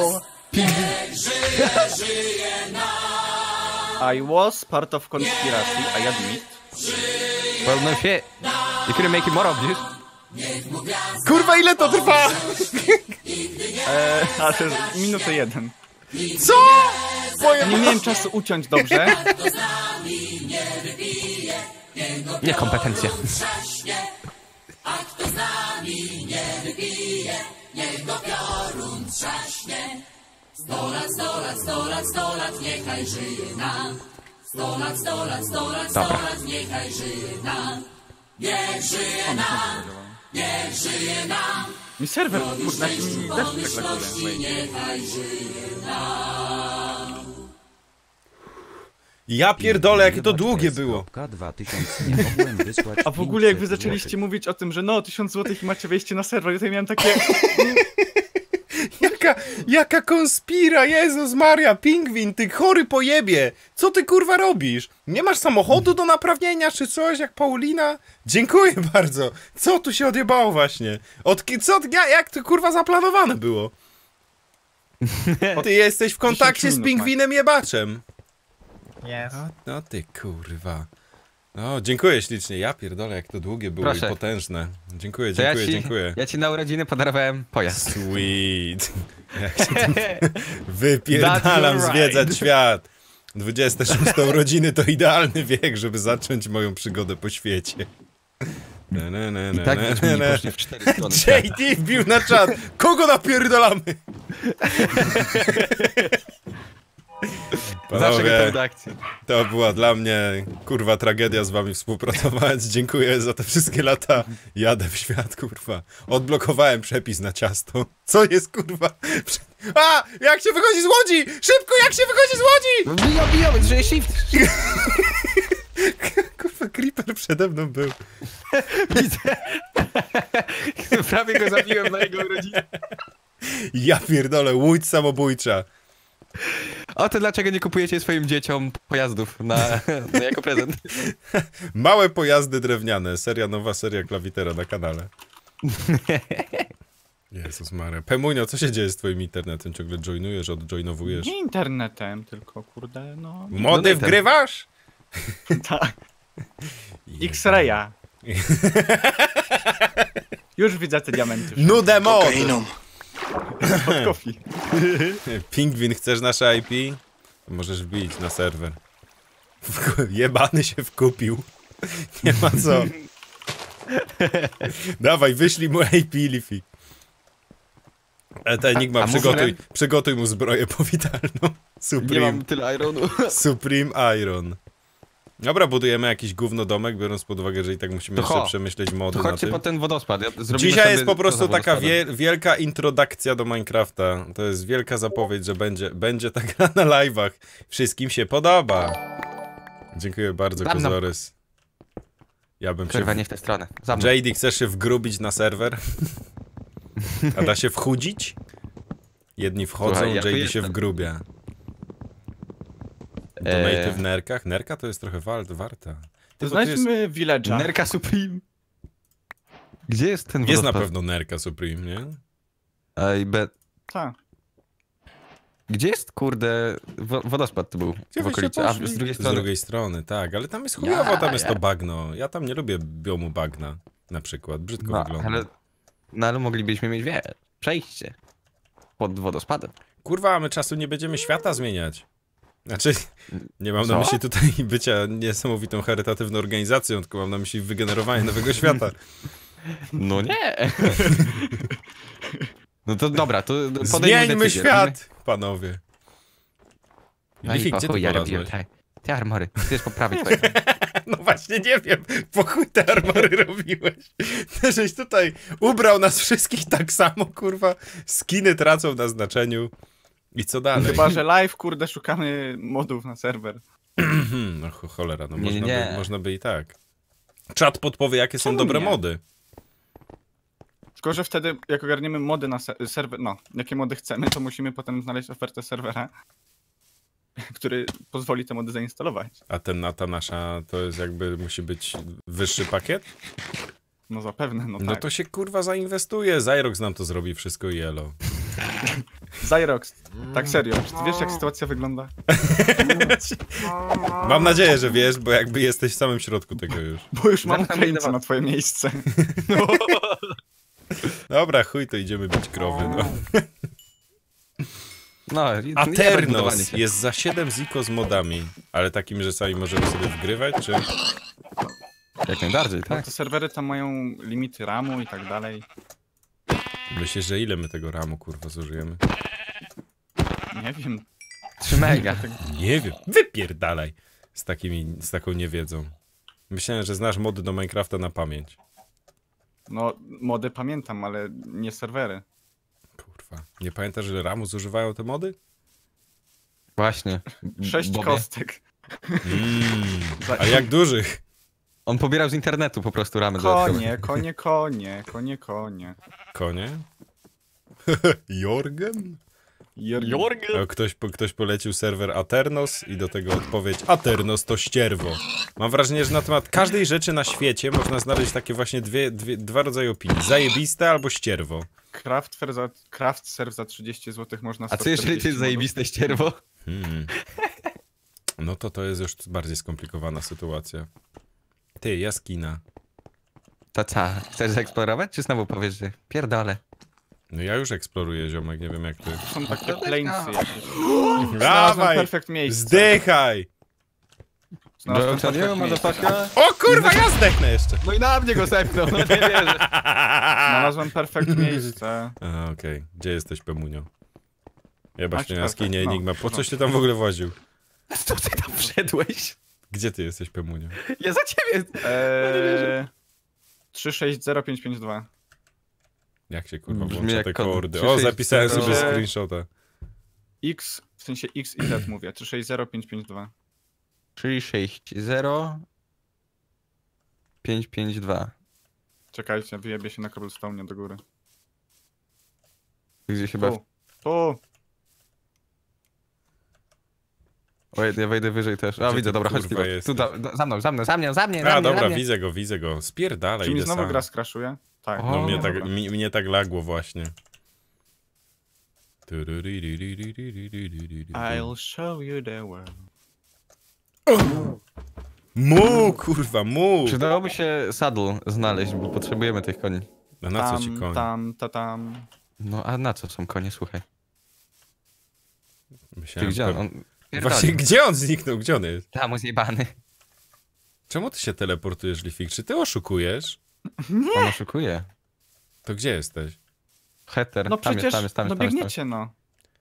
I was part of conspiracy, I admit. Well, no shit. You couldn't make it more obvious. Kurwa, ile to trwa? Eee, ale minutę jeden. Co? Moje... Nie miałem czasu uciąć dobrze. Niekompetencja. Dobra. Mi serwer, kurna, mi też tak laguje. Ja pierdolę, jakie to długie było. dwa tysiące nie mogłem wysłać A w ogóle jak wy pięćset zaczęliście złotych. mówić o tym, że no, tysiąc złotych i macie wejście na serwer, to ja miałem takie... Jaka, jaka konspira, Jezus Maria, pingwin, ty chory pojebie. Co ty kurwa robisz? Nie masz samochodu do naprawienia czy coś, jak Paulina? Dziękuję bardzo. Co tu się odjebało właśnie? Od, ki- co, ja- jak to kurwa zaplanowane było? Ty jesteś w kontakcie z minut, pingwinem jebaczem. Yes. No, no ty kurwa. No, dziękuję ślicznie. Ja pierdolę, jak to długie było Proszę. i potężne. Dziękuję, To ja dziękuję, ci, dziękuję. ja ci na urodziny podarowałem pojazd. Sweet. Jak się tam wypierdalam That's your zwiedzać ride. świat. dwudzieste szóste urodziny to idealny wiek, żeby zacząć moją przygodę po świecie. Na, na, na, na, I tak na, byśmy na, nie na. poszli w cztery strony. J D wbił na czat. Kogo napierdolamy? Zawsze Panowie, gotowy do akcji. to była dla mnie kurwa tragedia z wami współpracować. Dziękuję za te wszystkie lata. Jadę w świat, kurwa. Odblokowałem przepis na ciasto. Co jest kurwa? A! Jak się wychodzi z łodzi! Szybko, jak się wychodzi z łodzi! Bijał, bijał, że shift. Kurwa, creeper przede mną był. Widzę. Prawie go zabiłem na jego urodziny. Ja pierdolę, łódź samobójcza. O to dlaczego nie kupujecie swoim dzieciom pojazdów na, na jako prezent? Małe pojazdy drewniane. Seria, nowa seria klawitera na kanale. Jezus Maria. Pemunio, co się dzieje z twoim internetem? Ciągle joinujesz, odjoinowujesz? Nie internetem, tylko kurde, no... Mody no wgrywasz? Tak. X-raya. Już widzę te diamenty. Nudę mod! Kokainą. Pod kofi. Pingwin, chcesz nasze I P? Możesz wbić na serwer. Jebany się wkupił. Nie ma co. Dawaj, wyślij mu I P, Lifi. E, ta Enigma, A- a przygotuj, mówiłem- przygotuj mu zbroję powitalną. Nie Supreme, mam tyle ironu. Supreme Iron. Dobra, budujemy jakiś gówno domek, biorąc pod uwagę, że i tak musimy To jeszcze cho. przemyśleć mody To na chodźcie tym. po ten wodospad. Ja, zrobimy Dzisiaj sobie jest po prostu poza taka wodospadem. wie, wielka introdukcja do Minecrafta. To jest wielka zapowiedź, że będzie, będzie ta gra na live'ach. Wszystkim się podoba. Dziękuję bardzo, Dam nam- Kozorys. Ja bym się... Kurwa, nie w tę stronę. Za mną. J D, chcesz się wgrubić na serwer? A da się wchudzić? Jedni wchodzą, Słuchaj, ja tu J D się jestem. wgrubia. Donaty w nerkach? Nerka to jest trochę wal- warta. To Tylko tu jest, znajdźmy village'a. Nerka Supreme. Gdzie jest ten jest na wodospad? pewno Nerka Supreme, nie? Ej, be... Tak. Gdzie jest, kurde, wo wodospad to był Gdzie w wyście okolicy? A, poszli? z drugiej Z strony. drugiej strony, tak, ale tam jest chujowo, Ja, tam jest ja. to bagno. Ja tam nie lubię biomu bagna, na przykład. Brzydko No, wygląda. ale, no ale moglibyśmy mieć, wie, przejście pod wodospadem. Kurwa, my czasu nie będziemy świata zmieniać. Znaczy, nie mam Co? na myśli tutaj bycia niesamowitą charytatywną organizacją, tylko mam na myśli wygenerowanie nowego świata. No nie. No to dobra, to podejmij Zmieńmy decyzję, świat, panowie. No i Lifi, gdzie po ty chuj ja robiłem, polazłeś? tak. Te armory, chcesz poprawić twoje. No właśnie, nie wiem, po chuj te armory robiłeś. Ty żeś tutaj ubrał nas wszystkich tak samo, kurwa. Skiny tracą na znaczeniu. I co dalej? Chyba, że live, kurde, szukamy modów na serwer. No cho- cholera, no Nie, można, nie. By, można by i tak. Czat podpowie, jakie są Czemu dobre nie? mody. Tylko, że wtedy, jak ogarniemy mody na se serwer, no, jakie mody chcemy, to musimy potem znaleźć ofertę serwera, który pozwoli te mody zainstalować. A ten, a ta nasza, to jest jakby, musi być wyższy pakiet? No zapewne, no, No tak. to się kurwa zainwestuje. Zyrox nam to zrobi wszystko i elo. Zyrox, tak serio, czy ty wiesz, jak sytuacja wygląda? Mam nadzieję, że wiesz, bo jakby jesteś w samym środku tego już. Bo już mam Zamknę Ukraińca minę. na twoje miejsce. Dobra, chuj, to idziemy bić krowy, no. No, i- ja Aternos budowanie się. jest za siedem ziko z modami, ale takimi, że sami możemy sobie wgrywać, czy... Jak najbardziej, No tak. te serwery tam mają limity ramu i tak dalej. Myślisz, że ile my tego ramu, kurwa, zużyjemy? Nie wiem. trzy mega. Nie wiem, wypierdalaj z takimi, z taką niewiedzą. Myślałem, że znasz mody do Minecrafta na pamięć. No, mody pamiętam, ale nie serwery. Kurwa, nie pamiętasz, że ramu zużywają te mody? Właśnie. Sześć Bobie. kostek. Mm, a jak dużych? On pobierał z internetu po prostu ramy dodatkowe. Konie, konie, konie, konie, konie. Konie? Jorgen? Jorgen. A Ktoś, po- ktoś polecił serwer Aternos i do tego odpowiedź Aternos to ścierwo. Mam wrażenie, że na temat każdej rzeczy na świecie można znaleźć takie właśnie dwie, dwie, dwa rodzaje opinii. Zajebiste albo ścierwo. Craft, za, craft serw za trzydzieści złotych można A co jeżeli to jest modów. zajebiste ścierwo? Hmm. No to to jest już bardziej skomplikowana sytuacja. Ty, jaskina. To co, chcesz zaeksplorować, czy znowu powiesz, że pierdolę? No ja już eksploruję, ziomek, nie wiem jak ty. Są takie plainsy jakieś. Znalazłem Dawaj! perfect miejsce. Zdychaj! Znalazłem perfect miejsce. O kurwa, ja zdechnę jeszcze! No i na mnie go zepnął, no nie wierzę. Znalazłem perfect miejsce. A, okej. Gdzie jesteś, Pemunio? Ja właśnie na Macie jaskinie perfekt, no, Enigma. Po w coś ty tam w ogóle właził? Co ty tam wszedłeś? Gdzie ty jesteś, Pemunio? Ja za ciebie. Eee, trzy sześć zero pięć pięć dwa. Jak się kurwa Brzmi włącza jak te kod. kordy? trzy O, sześć zapisałem zero. sobie screenshota. X, w sensie X i Z mówię. trzy sześć zero pięć pięć dwa. trzy sześć zero pięć pięć dwa. Czekajcie, wyjebie się na cobblestone do góry. Gdzieś chyba... W... Tu, tu. Oj, ja wejdę wyżej też. A, Gdzie widzę, ty, dobra, chodź kurwa, tu. jesteś? Tu za, za mną, za mną, za mnie, za mnie, za A, mnie, dobra, za mnie. widzę go, widzę go. Spierdalaj, Czy mi idę znowu sam. gra skraszuje? Tak. O, No mnie tak, dobra. mi, mnie tak lagło właśnie. I'll show you the world. Mu, kurwa, mu! Przydałoby się saddle znaleźć, bo potrzebujemy tych koni. No na co ci Tam, koń? tam, ta tam. No, a na co są konie, słuchaj? Ty Myślałem, gdzie że- on? on... Właśnie, gdzie on zniknął? Gdzie on jest? Tam zjebany. Czemu ty się teleportujesz, Lifik? Czy ty oszukujesz? On oszukuje. To gdzie jesteś? Heter, No tam przecież, jest, tam jest, tam no jest, tam jest. biegniecie no.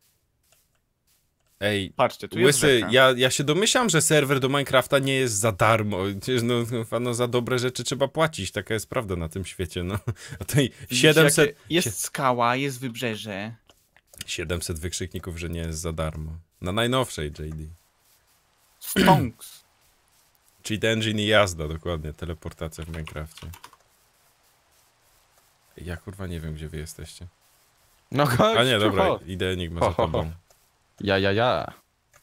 Ej, Patrzcie, tu jest Łysy, rzeka. ja, ja się domyślam, że serwer do Minecrafta nie jest za darmo. Przecież no, no, no za dobre rzeczy trzeba płacić, taka jest prawda na tym świecie, no. A tutaj Widzicie, siedemset, jakie- Jest skała, jest wybrzeże. siedemset wykrzykników, że nie jest za darmo. Na najnowszej J D. Stonks. Cheat engine i jazda, dokładnie, teleportacja w Minecrafcie. Ja kurwa nie wiem, gdzie wy jesteście. No chodź, A nie, dobra, chodź. idę Enigma Ho, za ho, ho. tobą. Ja, ja, ja.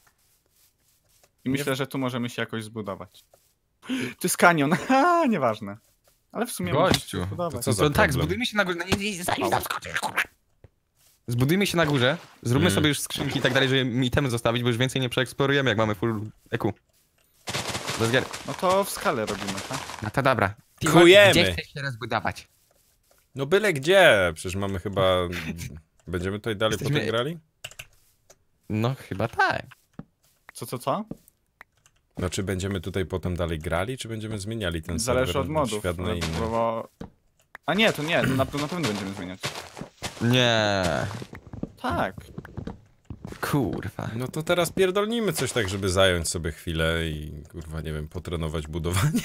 I myślę, że tu możemy się jakoś zbudować. To jest kanion, ha, nieważne. Ale w sumie Gościu, możemy się zbudować. to co za To tak, problem? zbudujmy się na górze. Nie, nie, zanim tam skoczysz, kurwa. Zbudujmy się na górze, zróbmy Mm. sobie już skrzynki i tak dalej, żeby mi itemy zostawić, bo już więcej nie przeeksplorujemy, jak mamy full E Q. Bez gier. No to w skalę robimy, tak? No to dobra. Kujemy. Gdzie chcesz się rozbudować? No byle gdzie, przecież mamy chyba... Będziemy tutaj dalej Jesteśmy- potem grali? No chyba tak. Co, co, co? No czy będziemy tutaj potem dalej grali, czy będziemy zmieniali ten Zależy serwer od na modów. świat na inny? Bo... A nie, to nie, to na, to na pewno będziemy zmieniać. Nie. Tak. Kurwa. No to teraz pierdolnijmy coś tak, żeby zająć sobie chwilę i kurwa, nie wiem, potrenować budowanie.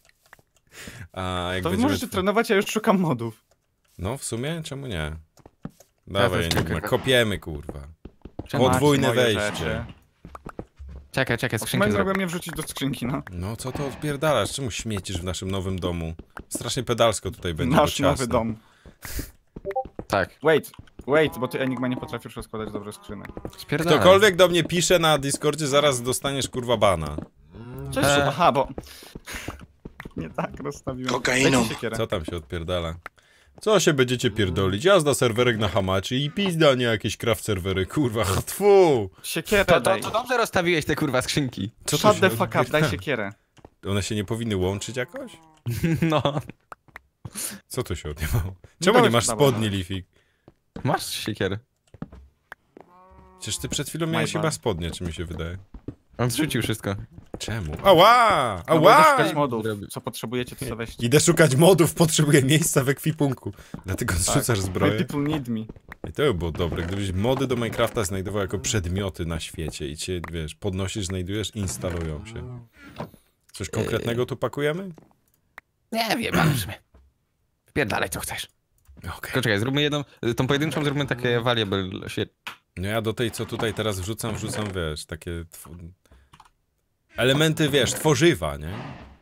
A jak To wy będziemy... możecie trenować, ja już szukam modów. No w sumie, czemu nie? Dawaj, też Enigma, czekaj. kopiemy kurwa. Czemu Podwójne macie moje wejście. rzeczy? Czekaj, czekaj, skrzynkę Skrzynkę zrobię. mogłem mnie wrzucić do skrzynki, no. No co to odpierdalasz? Czemu śmiecisz w naszym nowym domu? Strasznie pedalsko tutaj będzie, bo Nasz ciasno. nowy dom. Tak. Wait, wait, bo ty Enigma nie potrafisz rozkładać dobrze skrzynek. Spierdalaj. Ktokolwiek do mnie pisze na Discordzie, zaraz dostaniesz kurwa bana. Cześć, Eee. aha, bo... Nie tak rozstawiłem. Kokainą. Dajcie siekierę. Co tam się odpierdala? Co się będziecie pierdolić? Jazda serwerek na hamaczy i pizda, nie jakieś craft serwery, kurwa, tfu! Siekierę To, to, daj. to dobrze rozstawiłeś te kurwa skrzynki. Co to Shut się the fuck up, daj odpierdala? siekierę. One się nie powinny łączyć jakoś? No. Co to się odjebało? Czemu nie dałeś- masz dawaj, spodni, dawaj. Lifik? Masz siekierę. Przecież ty przed chwilą miałeś bad. chyba spodnie, czy mi się wydaje. On zrzucił wszystko. Czemu? Ała! No bo idę Ała! szukać modów. Co potrzebujecie, to sobie weźcie. Idę szukać modów, potrzebuję miejsca w ekwipunku. Dlatego zrzucasz My zbroję. people need me. I to by było dobre, gdybyś mody do Minecrafta znajdował jako przedmioty na świecie i cię, wiesz, podnosisz, znajdujesz, instalują się. Coś konkretnego tu pakujemy? Nie wiem, ale w sumie. Wpierdalaj co chcesz. Okej. Tylko czekaj, zróbmy jedną, tą pojedynczą zróbmy takie valuable shit. No ja do tej, co tutaj teraz wrzucam, wrzucam, wiesz, takie... Tw... elementy, wiesz, tworzywa, nie?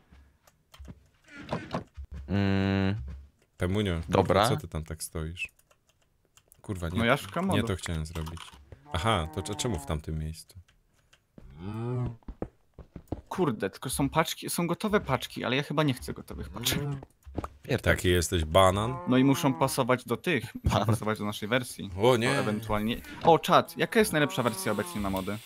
Mm, Pemunio, Dobra. co ty tam tak stoisz? Kurwa, nie, No ja szukam nie modów. to chciałem zrobić. Aha, to c- czemu w tamtym miejscu? Kurde, tylko są paczki, są gotowe paczki, ale ja chyba nie chcę gotowych paczek. pierdol. Taki jesteś banan? No i muszą pasować do tych, muszą pasować do naszej wersji. O To nie! ewentualnie... O, czat, jaka jest najlepsza wersja obecnie na mody?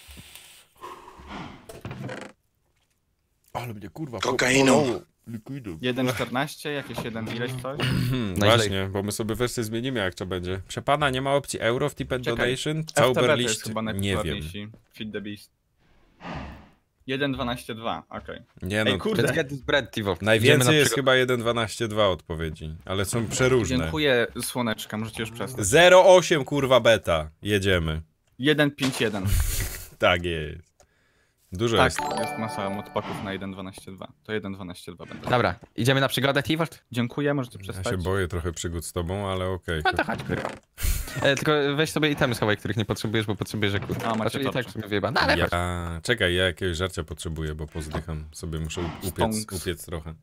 Ale mnie kurwa Kokainą. jeden czternaście, jakieś jeden ileś coś? Hmm, Najźlej. właśnie, bo my sobie wersję zmienimy jak to będzie. Przepana, nie ma opcji euro w tip and Czekaj, donation? F T B to jest Zauberlicht? chyba Nie wiem. najpopularniejsi. Feed the Beast. jeden dwanaście dwa, okej. Nie no, Ej, kurde. Let's get this bread, Tivo. Idziemy najwięcej na jest przygo- chyba jeden dwanaście dwa odpowiedzi, ale są przeróżne. Dziękuję, słoneczka, możecie już przestać. zero osiem kurwa beta, jedziemy. jeden pięć jeden. Tak jest. Dużo Tak, jest. jest masa modpaków na jeden dwanaście dwa. To jeden dwanaście dwa będę. Dobra, idziemy na przygodę, Tivo? Dziękuję, możecie Ja przestać. się boję trochę przygód z tobą, ale okej. No to chodź, kurwa. E, tylko weź sobie itemy schowaj, których nie potrzebujesz, bo potrzebujesz jak kurwa. A, macie Znaczy i tak torcze. w sumie wyjeba. No ale chodź. Ja... Czekaj, ja jakiegoś żarcia potrzebuję, bo pozdycham. Sobie muszę u- upiec, Stonks. upiec trochę.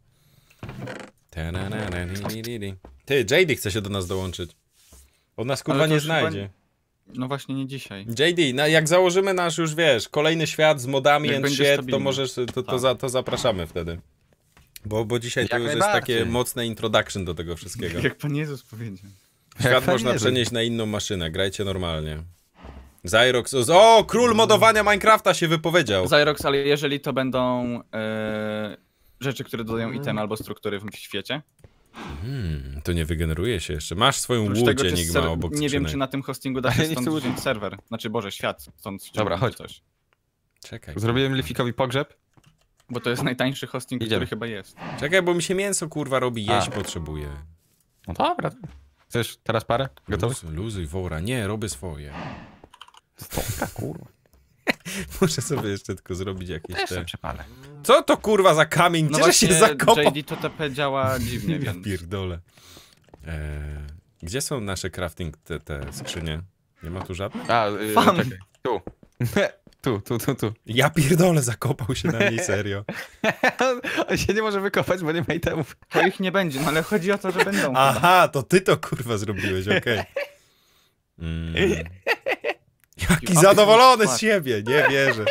Ty, J D chce się do nas dołączyć. On nas kurwa Ale to nie już chyba znajdzie. No właśnie nie dzisiaj. J D, no jak założymy nasz już, wiesz, kolejny świat z modami Jak and będzie shit, to stabilny. możesz, to, to, Tak. za, to zapraszamy wtedy. Bo, bo dzisiaj to Jak już jest takie najbardziej. mocne introduction do tego wszystkiego. Jak Pan Jezus powiedział. Świat Jak można fajnie, że- przenieść na inną maszynę, grajcie normalnie. Zyrox, o, król modowania Minecrafta się wypowiedział. Zyrox, ale jeżeli to będą e, rzeczy, które dodają itemy albo struktury w świecie. Hmm, to nie wygeneruje się jeszcze. Masz swoją Oprócz łódź tego, czy Enigma ser- obok nie wiem, skrzynek. czy na tym hostingu da Ale się nie stąd chcę wziąć serwer. Znaczy, Boże, świat stąd ściągnąć Dobra, chodź. coś. Czekaj, Zrobiłem Lifikowi pogrzeb. Bo to jest najtańszy hosting, Idziemy. który chyba jest. czekaj, bo mi się mięso kurwa robi, jeść A. potrzebuję. No dobra. Chcesz teraz parę? Gotowy? Luz, luzuj wora, nie, robię swoje. Stonka, kurwa. Muszę sobie jeszcze tylko zrobić jakieś Też te... się przepalę. Co to kurwa za kamień? No Gdzie że się właśnie, zakopał? J D to T P działa dziwnie, Ja więc... pierdolę. Eee, gdzie są nasze crafting te, te skrzynie? Nie ma tu żadnych? A, yy, Fan. czekaj. Tu. tu, tu, tu, tu. Ja pierdolę, zakopał się na niej, serio. On się nie może wykopać, bo nie ma itemów. To ich nie będzie, no ale chodzi o to, że będą. Aha, to ty to kurwa zrobiłeś, okej. Mm. Jaki zadowolony z siebie, nie wierzę.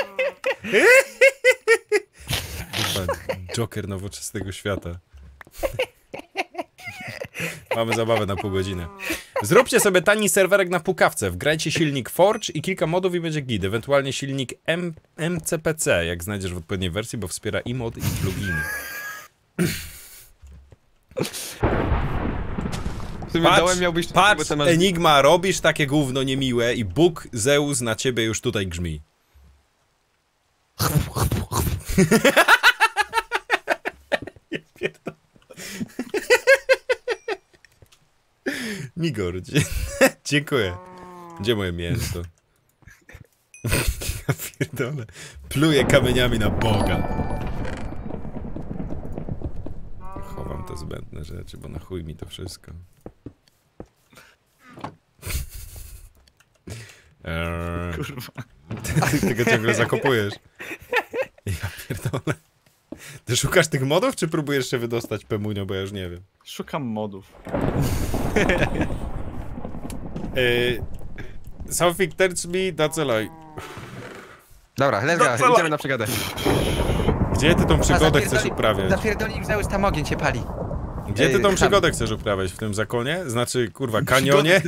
Kurwa, Joker nowoczesnego świata. Mamy zabawę na pół godziny. Zróbcie sobie tani serwerek na pukawce. Wgrajcie silnik Forge i kilka modów i będzie git. Ewentualnie silnik M MCPC, jak znajdziesz w odpowiedniej wersji, bo wspiera i mody, i pluginy. W sumie Patrz, dołem miałbyś... patrz, bo to masz- Enigma, robisz takie gówno niemiłe i Bóg Zeus na ciebie już tutaj grzmi. Migor, dzie dziękuję. Gdzie moje mięso? Ja pierdolę. Pluję kamieniami na Boga. Chowam te zbędne rzeczy, bo na chuj mi to wszystko. Eee, Kurwa. Ty, ty go ciągle zakopujesz. Ja pierdolę. Ty szukasz tych modów, czy próbujesz się wydostać, Pemunio, bo ja już nie wiem. Szukam modów. Eee, something tells me that's a lie. Dobra, let's go, idziemy na przygodę. Gdzie ty tą przygodę A, chcesz uprawiać? Zapierdoli Zeus, tam ogień się pali. Gdzie ty Ej, tą tam. przygodę chcesz uprawiać? W tym zakonie? Znaczy, kurwa, kanionie?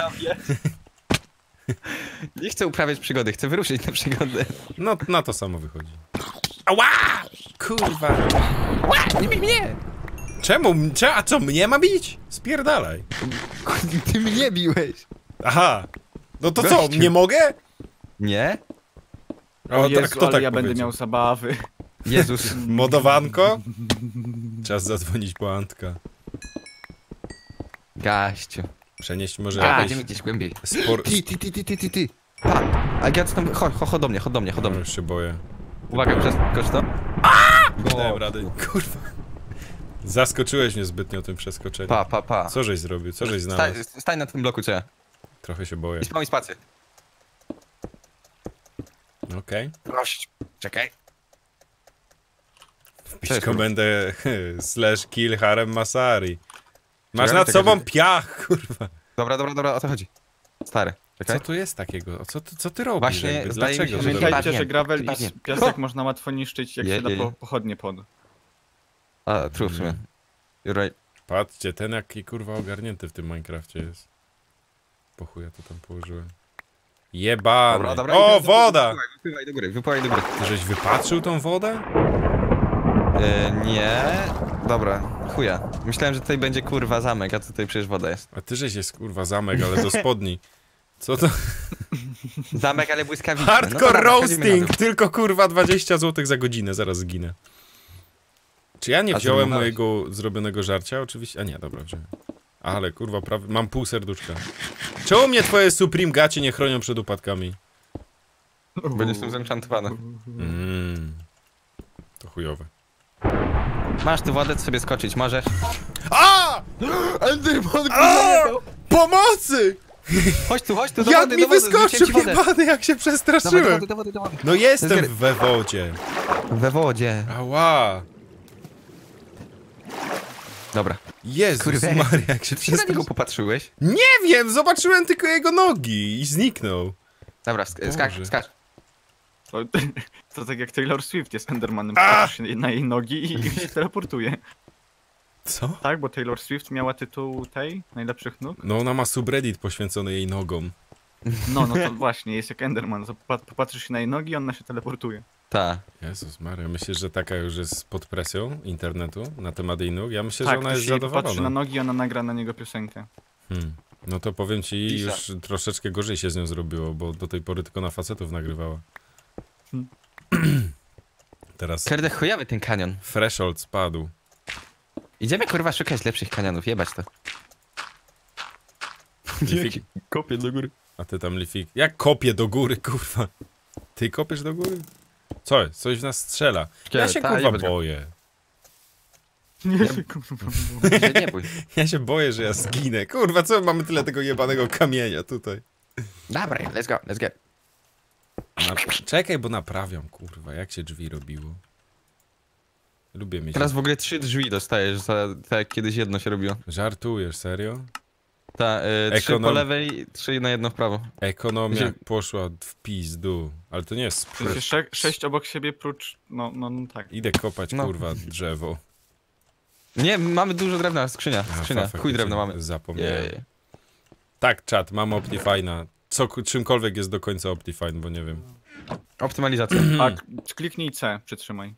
Nie chcę uprawiać przygody, chcę wyruszyć na przygodę. No, na to samo wychodzi. Ała! Kurwa! Nie bij mnie! Czemu? Cze a co, mnie ma bić? Spierdalaj. Ty mnie biłeś. Aha. No to Gościu. co, nie mogę? Nie? O, O, Jezu, tak, kto ale tak ja będę powiedział? miał zabawy. Jezus. Modowanko? Czas zadzwonić po Antka. Gaściu. Przenieść może A, jakieś będziemy gdzieś głębiej. spor... Ty, ty, ty, ty, ty, ty, ty. Pa. A ja tam, chodź, chodź do mnie, chodź do mnie, chodź do No, mnie. już się boję. Uwaga, przeskocz to. Nie dałem rady. Kurwa. Zaskoczyłeś mnie zbytnio tym przeskoczeniem. Pa, pa, pa. Co żeś zrobił? Co żeś Stań, znalazł? stań na tym bloku, co ja. Trochę się boję. I spamuj spację. Okej. Proszę. Czekaj. Wpisz Cześć, komendę slash kill harem Masari. Masz Czekaj, nad czekaj, sobą czekaj. piach, kurwa. Dobra, dobra, dobra, o co chodzi? Stary, czekaj. Co tu jest takiego? O co, ty- co ty robisz? Właśnie, jakby? zdaje mi Dlaczego? się, że że to robisz? Pamiętajcie, wiem, że gravel chyba i wiem. piasek można łatwo niszczyć, jak Je, się da je, je. po pochodnie pod. A, true w sumie. You're right. Patrzcie, ten jaki kurwa ogarnięty w tym Minecrafcie jest. Po chuj ja to tam położyłem. Jebany. Dobra, dobra. O, i- woda! Wypływaj, wypływaj do góry, wypływaj do góry. Ty żeś wypatrzył tą wodę? E, nie. Dobra, chuja. Myślałem, że tutaj będzie kurwa zamek, a tutaj przecież woda jest. A ty żeś jest kurwa zamek, ale do spodni. Co to? Zamek, ale błyskawiczny. Hardcore no, dobra, wchodzimy na roasting! dół. Tylko kurwa dwadzieścia złotych za godzinę, zaraz zginę. Czy ja nie A co wziąłem mówiłeś? mojego zrobionego żarcia? Oczywiście. A nie, dobra, wziąłem. Ale kurwa, prawie... mam pół serduszka. Czemu mnie twoje Supreme gacie nie chronią przed upadkami? Będziesz tym zenchantowany. Mmm. To chujowe. Masz tu wodę, to sobie skoczyć możesz. A! Enderman, A! Pomocy! Chodź tu, chodź tu, do Jak wody, mi do wody, wyskoczył zrzuciłem ci wodę. jebany, jak się Dawaj, do przestraszyłem. wody, do wody, do wody. No jestem Zgry- we wodzie. We wodzie. Ała. Dobra. Jezus Kurde. Maria, jak się Czy ty na niego przestraszyłem. popatrzyłeś? Nie wiem, zobaczyłem tylko jego nogi i zniknął. Dobra, sk skacz, Boże. skacz. To, to tak jak Taylor Swift jest Endermanem, A! patrzysz się na jej nogi i się teleportuje. Co? Tak, bo Taylor Swift miała tytuł tej, najlepszych nóg. No ona ma subreddit poświęcony jej nogom. No, no to właśnie, jest jak Enderman. Popa- Popatrzysz się na jej nogi i ona się teleportuje. Ta. Jezus Maria, myślisz, że taka już jest pod presją internetu na temat jej nóg? Ja myślę, Tak, że ona ktoś jest jej popatrzy na zadowolona. nogi i ona nagra na niego piosenkę. Hmm. No to powiem ci, Pisa. już troszeczkę gorzej się z nią zrobiło, bo do tej pory tylko na facetów nagrywała. Hmm. Teraz Kurde, chujowy ten kanion. threshold spadł. Idziemy kurwa szukać lepszych kanionów, jebać to. Lifik, Kopię do góry. a ty tam Lifik. Jak kopię do góry, kurwa? Ty kopiesz do góry? Co jest? Coś w nas strzela. Ja się Ta, kurwa jebać go. boję. Nie, się kurwa. Się nie bój. Ja się boję, że ja zginę. Kurwa, co mamy tyle tego jebanego kamienia tutaj? Dobra, let's go, let's get. Na... Czekaj, bo naprawiam, kurwa. Jak się drzwi robiło? Lubię mieć... Teraz w ogóle trzy drzwi dostajesz, za, tak jak kiedyś jedno się robiło. Żartujesz, serio? Ta, y, trzy Ekonom- po lewej, trzy na jedno w prawo. Ekonomia Gdzie- poszła w pizdu. Ale to nie jest... W sensie sze sześć obok siebie prócz... No, no, no tak. Idę kopać, No. kurwa, drzewo. Nie, mamy dużo drewna, skrzynia, A, skrzynia, fa- chuj drewna mamy. Zapomniałem. Jej. Tak, czat, mamy Optifine'a. Co, czymkolwiek jest do końca Optifine, bo nie wiem. Optymalizacja. A, k- kliknij C, przytrzymaj.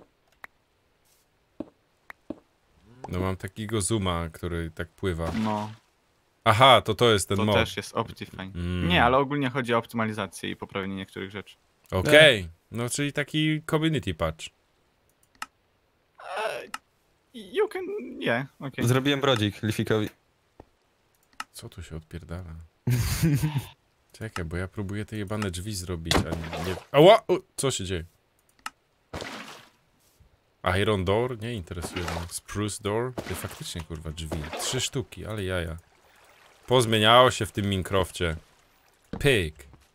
No mam takiego zooma, który tak pływa. No, Aha, to to jest ten to mod. też jest Optifine. Mm. Nie, ale ogólnie chodzi o optymalizację i poprawienie niektórych rzeczy. Okej, no czyli taki community patch. You can... nie, okej. Zrobiłem brodzik Lifikowi. Co tu się odpierdala? Czekaj, bo ja próbuję te jebane drzwi zrobić, a nie... Ała! O, co się dzieje? Iron door? Nie interesuje mnie. Spruce door? To faktycznie, kurwa, drzwi. Trzy sztuki, ale jaja. Pozmieniało się w tym Minecrafcie. Pyk.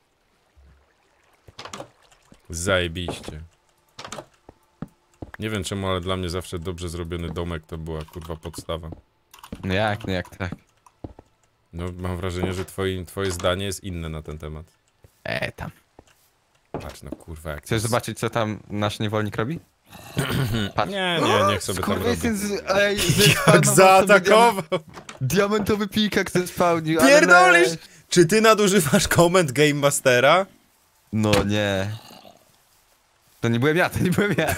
Zajebiście. Nie wiem czemu, ale dla mnie zawsze dobrze zrobiony domek to była, kurwa, podstawa. No jak, no jak tak. No, mam wrażenie, że twoje, twoje zdanie jest inne na ten temat. E tam. Patrz, no kurwa, jak... Chcesz zobaczyć, co tam nasz niewolnik robi? Patrz. Nie, nie, niech sobie tam robi. Z, ej, Jak zaatakował! Diamentowy pikak zespałnił, Pierdolisz! Ale... Czy ty nadużywasz komend Game Mastera? No nie. To nie byłem ja, to nie byłem ja.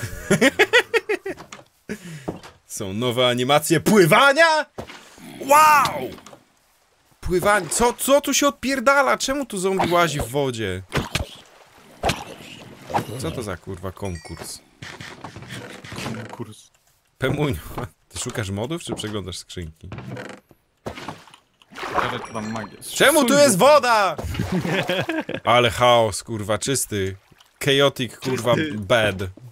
Są nowe animacje pływania? Wow! Pływanie. Co, co tu się odpierdala? Czemu tu zombie łazi w wodzie? Co to za kurwa konkurs? Kurs. Pemunio, ty szukasz modów, czy przeglądasz skrzynki? Pokażę tu wam magię. Czemu tu jest woda? Ale chaos, kurwa, czysty. Chaotic, kurwa, bad.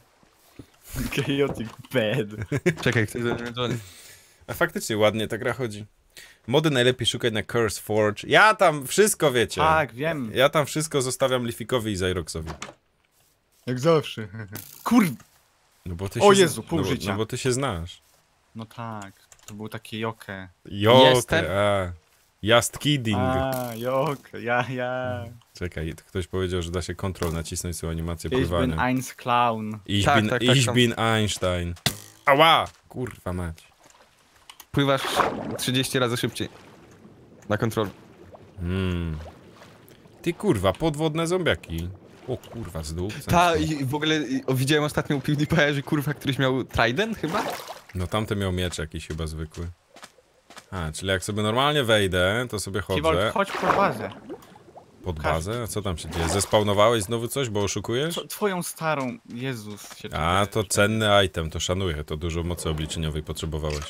Chaotic bad. Czekaj, chcę zobaczyć. A faktycznie ładnie ta gra chodzi. Mody najlepiej szukać na Curse Forge. Ja tam wszystko wiecie. Tak, wiem. Ja tam wszystko zostawiam Lifikowi i Zyroxowi. Jak zawsze. Kur... No bo ty O się Jezu, pół no, życia. No bo ty się znasz. No tak, to był takie joke. Joke, Jestem. a. Just kidding. A, joke, ja, ja. Czekaj, ktoś powiedział, że da się kontrol nacisnąć tą animację Ich bin pływania. eins Clown. Ich, Tak, bin, tak, tak, ich tam. bin Einstein. Ała! Kurwa mać. Pływasz trzydzieści razy szybciej. Na kontrol. Hmm. Ty kurwa, podwodne zombiaki. O kurwa, z dół. Ta, i w ogóle i, o, widziałem ostatnio u PewDiePie'a, że kurwa któryś miał trident chyba? No tamten miał miecz jakiś chyba zwykły. A, czyli jak sobie normalnie wejdę, to sobie chodzę. Kiwol, chodź pod bazę. Pod bazę? A co tam się dzieje? Zespawnowałeś znowu coś, bo oszukujesz? T twoją starą, Jezus się A, to cenny item, to szanuję, to dużo mocy obliczeniowej potrzebowałeś.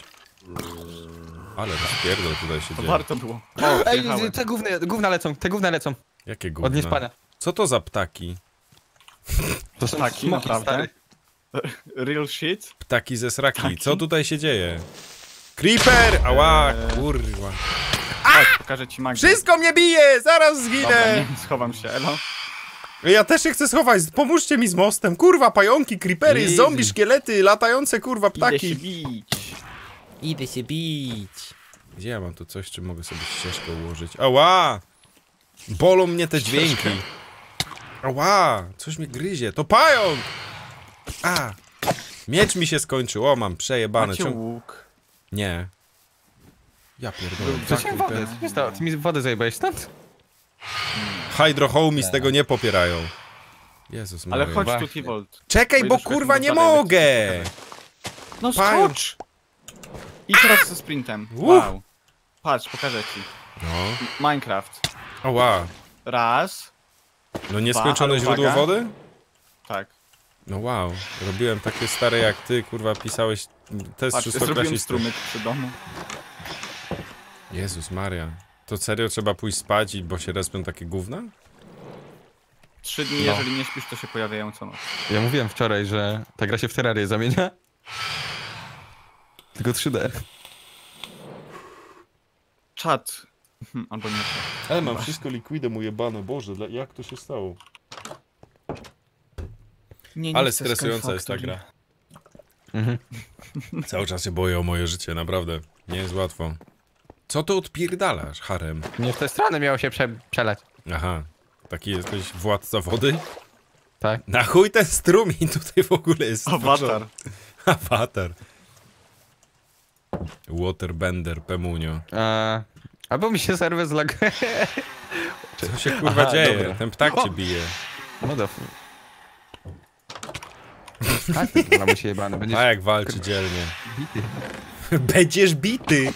Ale rozpierdol tutaj się To dzieje. warto było. O, Ej, wjechałem. te gówny, gówna lecą, te gówna lecą. Jakie Od gówna? niespania. Co to za ptaki? To są Taki, smoki, naprawdę? stary. Real shit? Ptaki ze sraki. Ptaki? Co tutaj się dzieje? Creeper! Ała, Eee. kurwa. Chodź, pokażę ci magię. Wszystko mnie bije! Zaraz Dobra, zginę! nie, schowam się, elo. Ja też się chcę schować, pomóżcie mi z mostem. Kurwa, pająki, creepery, Easy. zombie, szkielety, latające, kurwa, Idę się ptaki. bić. Idę się bić. Gdzie ja mam tu coś, czym mogę sobie ścieżkę ułożyć? Ała! Bolą mnie te dźwięki. Ała! Coś mnie gryzie. To pająk! A! Miecz mi się skończył. O, mam przejebane. Macie Ciąg... łuk. Nie. Ja pierdolę. Wrzuciłem wodę, co się stało? Ty mi wodę zajebałeś stąd? Hydro Homies tego nie popierają. Jezus Ale Maria. chodź tu, Właśnie. Tivolt. Czekaj, Bo bo idę szukać kurwa nie wodoru, ale mogę! No Pająk. skocz! I teraz ze sprintem. Uff. Wow. Patrz, pokażę ci. No. Minecraft. Oła. Raz. No nieskończone ale źródło uwaga. wody? Tak. No wow. Robiłem takie stare jak ty, kurwa, pisałeś test Patrz, zrobiłem szóstoklasisty. strumyk przy domu. Jezus Maria. To serio trzeba pójść spać, i bo się respią takie gówna? Trzy dni, No. jeżeli nie śpisz, to się pojawiają co noc. Ja mówiłem wczoraj, że ta gra się w Terrarię zamienia. Tylko trzy D. Czat. Hm, Albo nie czat. Ale mam wszystko liquidem ujebane, Boże, jak to się stało? Nie, nie Ale chcę stresująca Sky jest ta Factory. gra. Mhm. Cały czas się boję o moje życie, naprawdę. Nie jest łatwo. Co to odpierdalasz, harem? Nie w tę stronę miało się prze przelać. Aha. Taki jesteś władca wody? Tak. Na chuj ten strumień tutaj w ogóle jest Awatar. Awatar. Waterbender, Pemunio. A, albo mi się serwer zlaguje. Co się kurwa Aha, dzieje? dobra. Ten ptak cię bije. No do... A ty na się jebany, będziesz A jak walczy dzielnie. bity. Będziesz bity!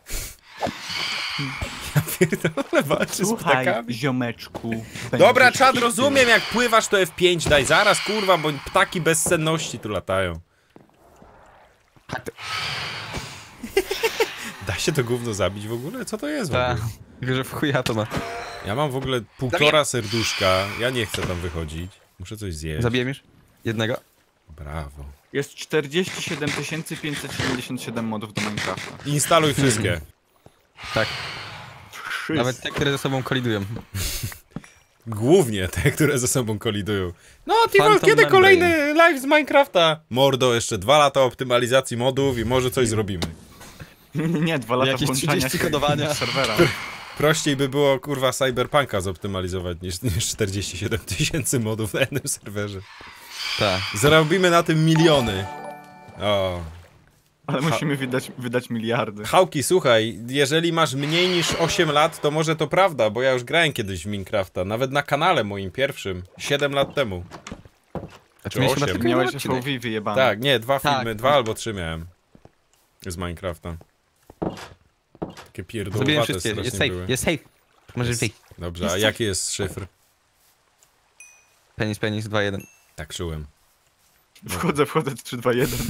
Ja pierdolę, walczy z Słuchaj, ptakami. ziomeczku. Dobra, będziesz czad, bity. rozumiem, jak pływasz to F pięć daj zaraz, kurwa, bo ptaki bez senności tu latają. Da się to gówno zabić w ogóle? Co to jest w Ta, ogóle? tylko że w chuja to ma. Ja mam w ogóle półtora serduszka. Ja nie chcę tam wychodzić. Muszę coś zjeść. Zabiję już? Jednego? Brawo. Jest czterdzieści siedem tysięcy pięćset siedemdziesiąt siedem modów do Minecrafta. Instaluj wszystkie. Tak. Nawet te, które ze sobą kolidują. Głównie te, które ze sobą kolidują. No, Tivol, Phantom kiedy Membrane. kolejny live z Minecrafta? Mordo, jeszcze dwa lata optymalizacji modów i może coś zrobimy. Nie, dwa lata Jakieś włączania trzydzieści się kodowania. serwera. Prościej by było, kurwa, Cyberpunka zoptymalizować niż, niż czterdzieści siedem tysięcy modów na jednym serwerze. Tak. Zarobimy na tym miliony. O. Ale musimy wydać, wydać miliardy. Hałki, słuchaj, jeżeli masz mniej niż osiem lat, to może to prawda, bo ja już grałem kiedyś w Minecrafta, nawet na kanale moim pierwszym, siedem lat temu. A Czy miałeś chyba osiem? tylko Miałeś jeden S O odcinek. V wyjebane. Tak, nie, dwa Tak. filmy, dwa albo trzy miałem z Minecrafta. Takie Zabiłem pierdolowate wszystkie, jest strasznie safe, były. jest safe. Możesz wyjść. Dobrze, a jaki jest szyfr? Penis, penis, dwa jeden. Tak czułem. Wchodzę, wchodzę, trzy, dwa, jeden.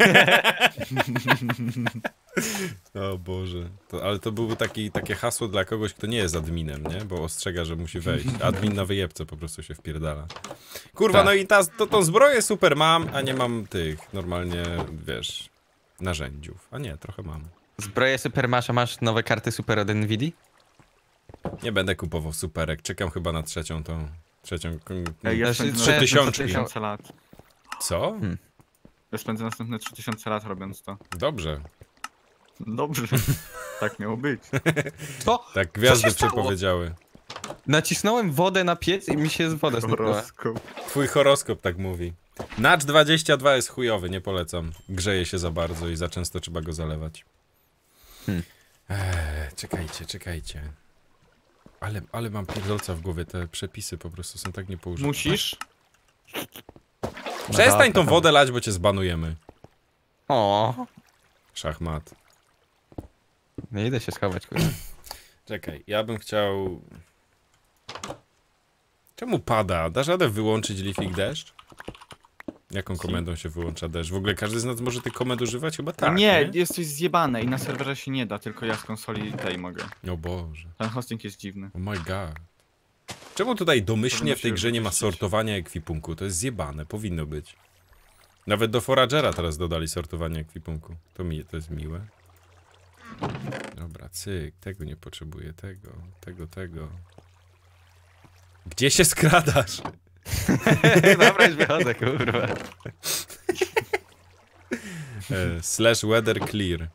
O Boże. To, ale to byłby taki, takie hasło dla kogoś, kto nie jest adminem, nie? Bo ostrzega, że musi wejść. Admin na wyjebce po prostu się wpierdala. Kurwa, Tak. no i ta, to, tą zbroję super mam, a nie mam tych, normalnie, wiesz, narzędziów. A nie, trochę mam. Zbroję super masz, a masz nowe karty super od Nvidia? Nie będę kupował superek, czekam chyba na trzecią tą, trzecią, Ej, ja Znaczy, spędzę trzy następne tysiączki. trzy tysiące lat. co? Hmm. Ja spędzę następne trzy tysiące lat robiąc to. Dobrze. Dobrze. Tak miało być. Co? Tak gwiazdy się stało? przepowiedziały. Nacisnąłem wodę na piec i mi się z wodę zniknęła. Horoskop. Twój horoskop tak mówi. Natch dwadzieścia dwa jest chujowy, nie polecam. Grzeje się za bardzo i za często trzeba go zalewać. Hmm. Eee, czekajcie, czekajcie. Ale, ale mam pierdolca w głowie, te przepisy po prostu są tak niepoużyte. Musisz? Przestań tą Dobra, wodę lać, bo cię zbanujemy. O, Szachmat. nie idę się schować, kurde. Czekaj, ja bym chciał... Czemu pada? Dasz radę wyłączyć Leafing deszcz? Jaką komendą się wyłącza deszcz? W ogóle każdy z nas może tych komend używać? Chyba tak, nie, nie? jest coś zjebane i na serwerze się nie da, tylko ja z konsoli tej mogę. O Boże. Ten hosting jest dziwny. Oh my god. Czemu tutaj domyślnie Powinno w tej się grze nie ma wypuścić. sortowania ekwipunku? To jest zjebane, powinno być. Nawet do Foragera teraz dodali sortowanie ekwipunku. To, mi, to jest miłe. Dobra, cyk, tego nie potrzebuję, tego, tego, tego. Gdzie się skradasz? Dobra, już wychodzę, kurwa. E, slash weather clear.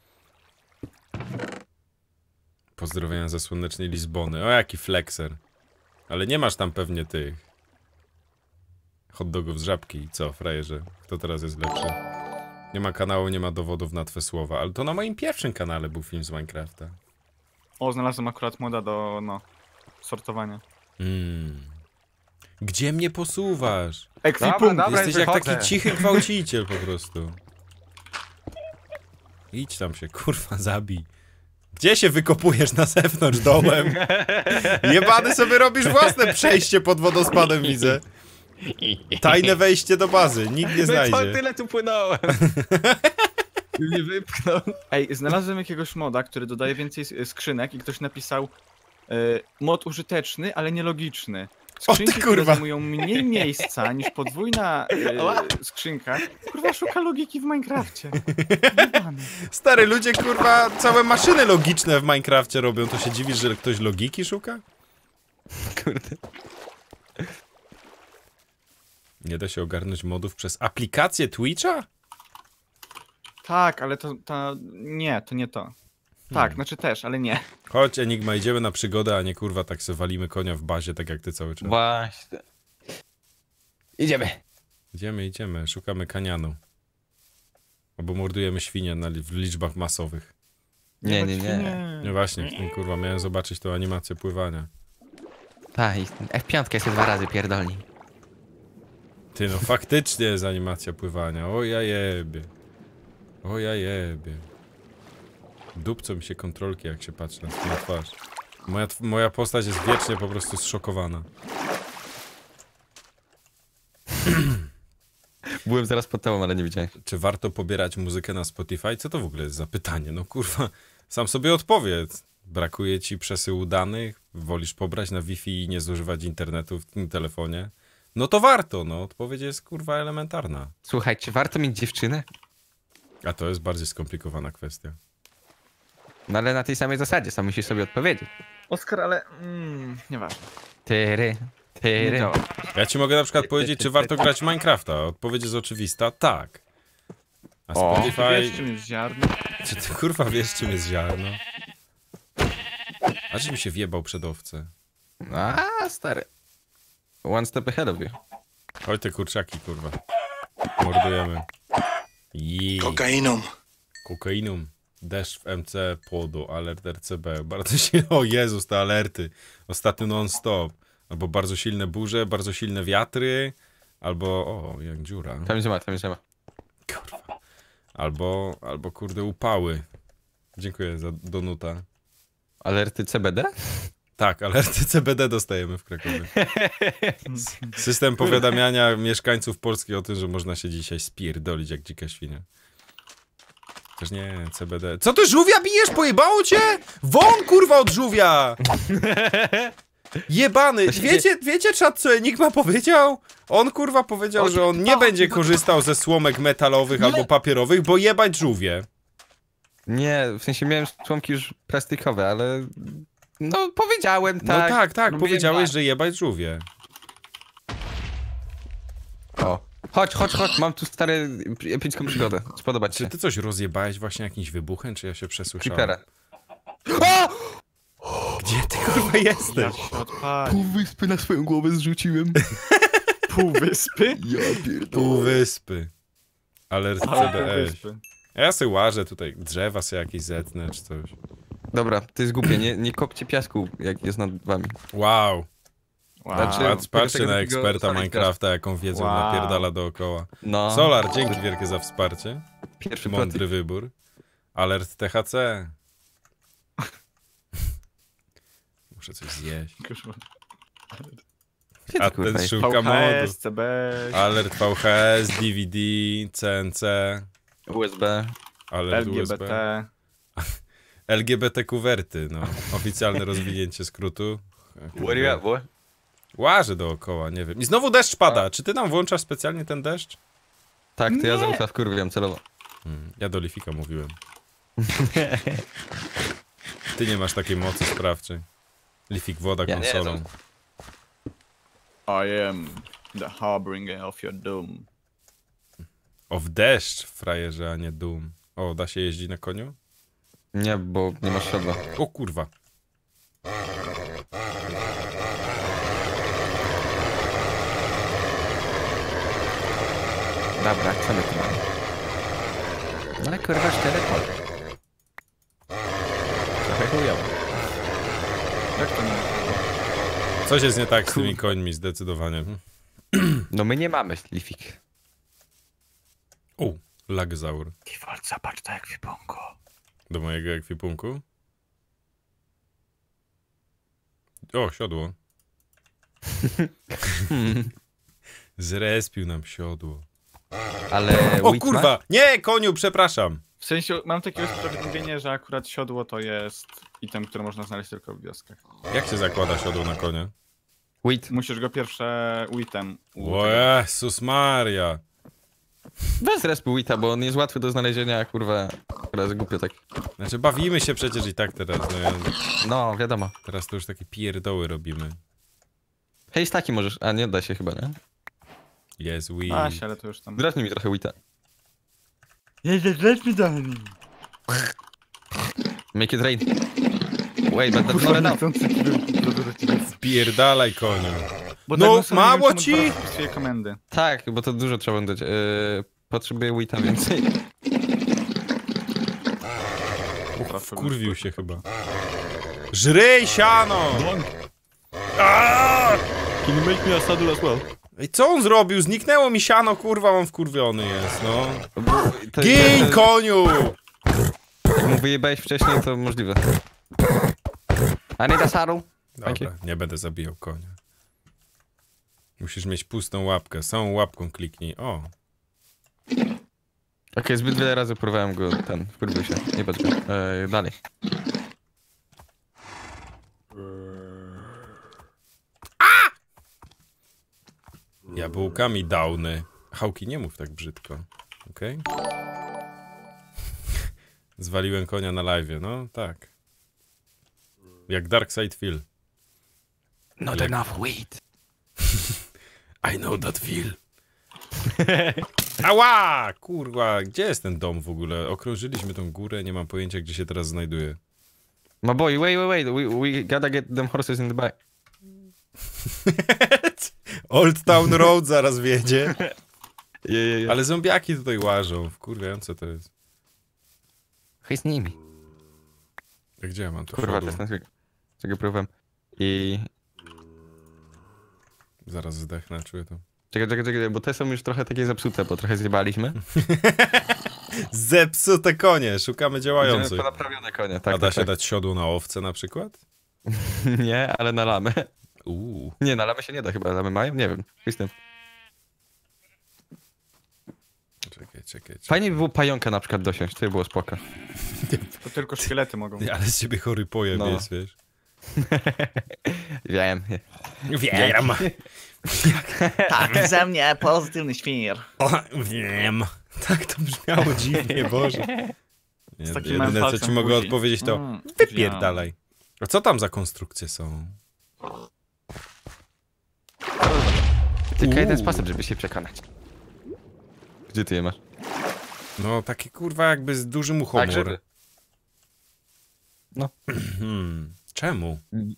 Pozdrowienia ze słonecznej Lizbony. O, jaki flexer. Ale nie masz tam pewnie tych hot dogów z żabki. Co, frajerze? Kto teraz jest lepszy? Nie ma kanału, nie ma dowodów na twe słowa. Ale to na moim pierwszym kanale był film z Minecrafta. O, znalazłem akurat moda do, no, sortowania. Mm. Gdzie mnie posuwasz? Ekwipunkt! Dobra, dobra. Jesteś jak wychodzę. taki cichy gwałciciel po prostu. Idź tam się, kurwa, zabij. Gdzie się wykopujesz na zewnątrz dołem? Jebany sobie robisz własne przejście pod wodospadem, widzę. Tajne wejście do bazy, nikt nie No co, znajdzie. tyle tu płynąłem. Nie wypchnął. Ej, znalazłem jakiegoś moda, który dodaje więcej s- skrzynek i ktoś napisał e, mod użyteczny, ale nielogiczny. O ty Skrzynki, kurwa. które zajmują mniej miejsca niż podwójna e, skrzynka. Kurwa, szuka logiki w Minecrafcie. Jebany. Stary, ludzie, kurwa, całe maszyny logiczne w Minecrafcie robią. To się dziwisz, że ktoś logiki szuka? Kurde. Nie da się ogarnąć modów przez aplikację Twitcha? Tak, ale to, to... Nie, to nie to. Tak, znaczy też, ale nie. Chodź, Enigma, idziemy na przygodę, a nie kurwa tak se walimy konia w bazie, tak jak ty cały czas. Właśnie. Idziemy. Idziemy, idziemy, szukamy kanianu. Albo mordujemy świnie na, li- w liczbach masowych. Nie, nie, nie. No właśnie, w tym, kurwa, miałem zobaczyć tą animację pływania. Tak, i F pięć jest dwa razy pierdolni. Ty no, faktycznie jest animacja pływania. O ja jebie. O ja jebie. Dupcą mi się kontrolki, jak się patrzy na swoją twarz. Moja, tw- moja postać jest wiecznie po prostu zszokowana. Byłem zaraz pod tobą, ale nie widziałem. Czy warto pobierać muzykę na Spotify? Co to w ogóle jest za pytanie? No kurwa, sam sobie odpowiedz. Brakuje ci przesyłu danych? Wolisz pobrać na Wi-Fi i nie zużywać internetu w tym telefonie? No to warto, no. Odpowiedź jest kurwa elementarna. Słuchaj, czy warto mieć dziewczynę? A to jest bardziej skomplikowana kwestia. No ale na tej samej zasadzie, sam musisz sobie odpowiedzieć. Oskar, ale... Mm, nieważne. Tyry, Nie tyry. działa. Ja ci mogę na przykład powiedzieć, czy warto grać w Minecrafta. Odpowiedź jest oczywista, tak. A O. Spotify... Wiesz, czym jest ziarno? Czy ty kurwa wiesz, czym jest ziarno? A czy mi się wjebał przed owce? A, stary. One step ahead of you. Oj, te kurczaki, kurwa. Mordujemy. Jej. Kokainom. Kokainum. Deszcz w M C, podo, alert R C B. Bardzo silne, o Jezus, te alerty. Ostatnio non-stop. Albo bardzo silne burze, bardzo silne wiatry. Albo, o, jak dziura. Tam jest zima, tam jest zima. Kurwa. Albo, albo kurde, upały. Dziękuję za donuta. Alerty C B D? Tak, alerty C B D dostajemy w Krakowie. S- System powiadamiania mieszkańców Polski o tym, że można się dzisiaj spierdolić jak dzika świnia. Też nie, C B D. Co ty żółwia bijesz? Pojebało cię? Won kurwa od żółwia! Jebany! Wiecie, wiecie czat, co Enigma powiedział? On kurwa powiedział, że on nie będzie korzystał ze słomek metalowych albo papierowych, bo jebać żółwie. Nie, w sensie miałem członki już plastikowe, ale... No, powiedziałem tak. No tak, tak, Lubię powiedziałeś, tak. że jebać żółwie. O. Chodź, chodź, chodź, mam tu stare epicką przygodę. Spodoba ci Czy się. ty coś rozjebałeś właśnie jakimś wybuchem, czy ja się przesłyszałem? Creepera. Gdzie ty kurwa jesteś? Odpali. wyspy na swoją głowę zrzuciłem. Pół wyspy? Ja pierdolę. Pół wyspy. Alert C Ale B pół S. wyspy. Ja sobie łażę tutaj, drzewa sobie jakieś zetnę czy coś. Dobra, to jest głupie, nie, nie kopcie piasku, jak jest nad wami. Wow. Wow. Znaczy- Patrz, patrzcie tego na takiego eksperta Solid Minecrafta, jaką wiedzą Wow. napierdala dookoła. No. Solar, dzięki wielkie za wsparcie. Pierwszy Mądry proty. wybór. Alert T H C. Muszę coś zjeść. Kurwa. Gdzie ty, A kurwa, ten jest? szuka V H modu. S, C B S, Alert V H S, D V D, C N C, U S B. alert L G B T. U S B. L G B T kuwerty, no. Oficjalne rozwinięcie skrótu. Where you at, boy? Łażę dookoła, nie wiem. I znowu deszcz pada. Czy ty nam włączasz specjalnie ten deszcz? Tak, to ja za ucha wkurwiam celowo. Hmm, ja do Lifika mówiłem. Ty nie masz takiej mocy sprawczej. Lifik woda Ja nie, konsolą. I am the harbinger of your doom. O, w deszcz, frajerze, a nie dum. O, da się jeździć na koniu? Nie, bo nie masz siodła. O kurwa. Dobra, co my tu mamy? No ale kurwa, cztery pole. Trochę chujowo. Jak to nie? Coś jest nie tak z tymi końmi, zdecydowanie. No my nie mamy lifik. O, lagzaur. Kiwald, zobacz to jak wypąku. Do mojego ekwipunku. O, siodło. Zrespił nam siodło. Ale O Wheat kurwa! Nie, koniu, przepraszam. W sensie mam takie usprawiedliwienie, że akurat siodło to jest item, który można znaleźć tylko w wioskach. Jak się zakłada siodło na konia? Wheat. Musisz go pierwsze item. O Jezus Maria. Bez respu Wheata, bo on jest łatwy do znalezienia, kurwa. Teraz głupio tak. Znaczy bawimy się przecież i tak teraz, no ja, No, wiadomo. teraz to już takie pierdoły robimy. Hej, taki możesz. A nie da się chyba, nie? Jest we. A się, ale to już tam. Zdradnij mi trochę Wheata. Jeźdź mi do mnie. Make it rain. Wait, but that's not enough. Spierdalaj koniu. Bo No, tak, no, mało nie wiem, ci? czemu dwa razy swoje komendy. Tak, bo to dużo trzeba dać. Yy, potrzebuję Wheata więcej. Uch, wkurwił się chyba. Żryj siano! Aaaa! Can you make me a saddle as well? Ej, co on zrobił? Zniknęło mi siano, kurwa, on wkurwiony jest, no. To, Gin, to, koniu! Jak mu wyjebałeś wcześniej, to możliwe. I need a saddle. Dobra, nie będę zabijał konia. Musisz mieć pustą łapkę. Samą łapką kliknij. O. Okej, zbyt wiele razy próbowałem go, ten, wkurwił się. Nie patrz go. Eee, dalej. Jabłkami downy. Hałki, nie mów tak brzydko. Okej? Okay? Zwaliłem konia na live'ie, no tak. Jak Darkseid Phil. Not Jak... enough weed. I know that feel. Ała! Kurwa, gdzie jest ten dom w ogóle? Okrążyliśmy tą górę, nie mam pojęcia, gdzie się teraz znajduje. My boy, wait, wait, wait. We, we gotta get them horses in the back. Old Town Road zaraz wiedzie. Yeah, yeah, yeah. Ale zombiaki tutaj łażą. Wkurwiające to jest. Chodź z nimi. A gdzie ja mam to? Kurwa, to jest na czego próbowałem. I... Zaraz zdechnę, czuję to. Czekaj, czekaj, czekaj, bo te są już trochę takie zepsute, bo trochę zjebaliśmy. Zepsute konie, szukamy działających. Idziemy po naprawione konie, tak. A da tak, się tak. dać siodło na owce na przykład? Nie, ale na lamę. Uuu. Nie, na lamę się nie da chyba, lamy mają? Nie wiem. Jestem. Czekaj, czekaj, czekaj. Fajnie by było pająka na przykład dosiąść, to by było spoko. To tylko szkielety mogą. Ale z ciebie chory pojeb No. jest, wiesz? Wiem. Wiem. Tak, ze mnie pozytywny świr. O, wiem. Tak to brzmiało dziwnie, Boże. Nie, Z takim jedyne, co palcem ci w mogę buzi. odpowiedzieć, to Mm, wypierdalaj. A co tam za konstrukcje są? Tylko jeden sposób, żeby się przekonać. Gdzie ty je masz? No, takie kurwa jakby z dużym Tak, humor. żeby. No. Hmm. Czemu?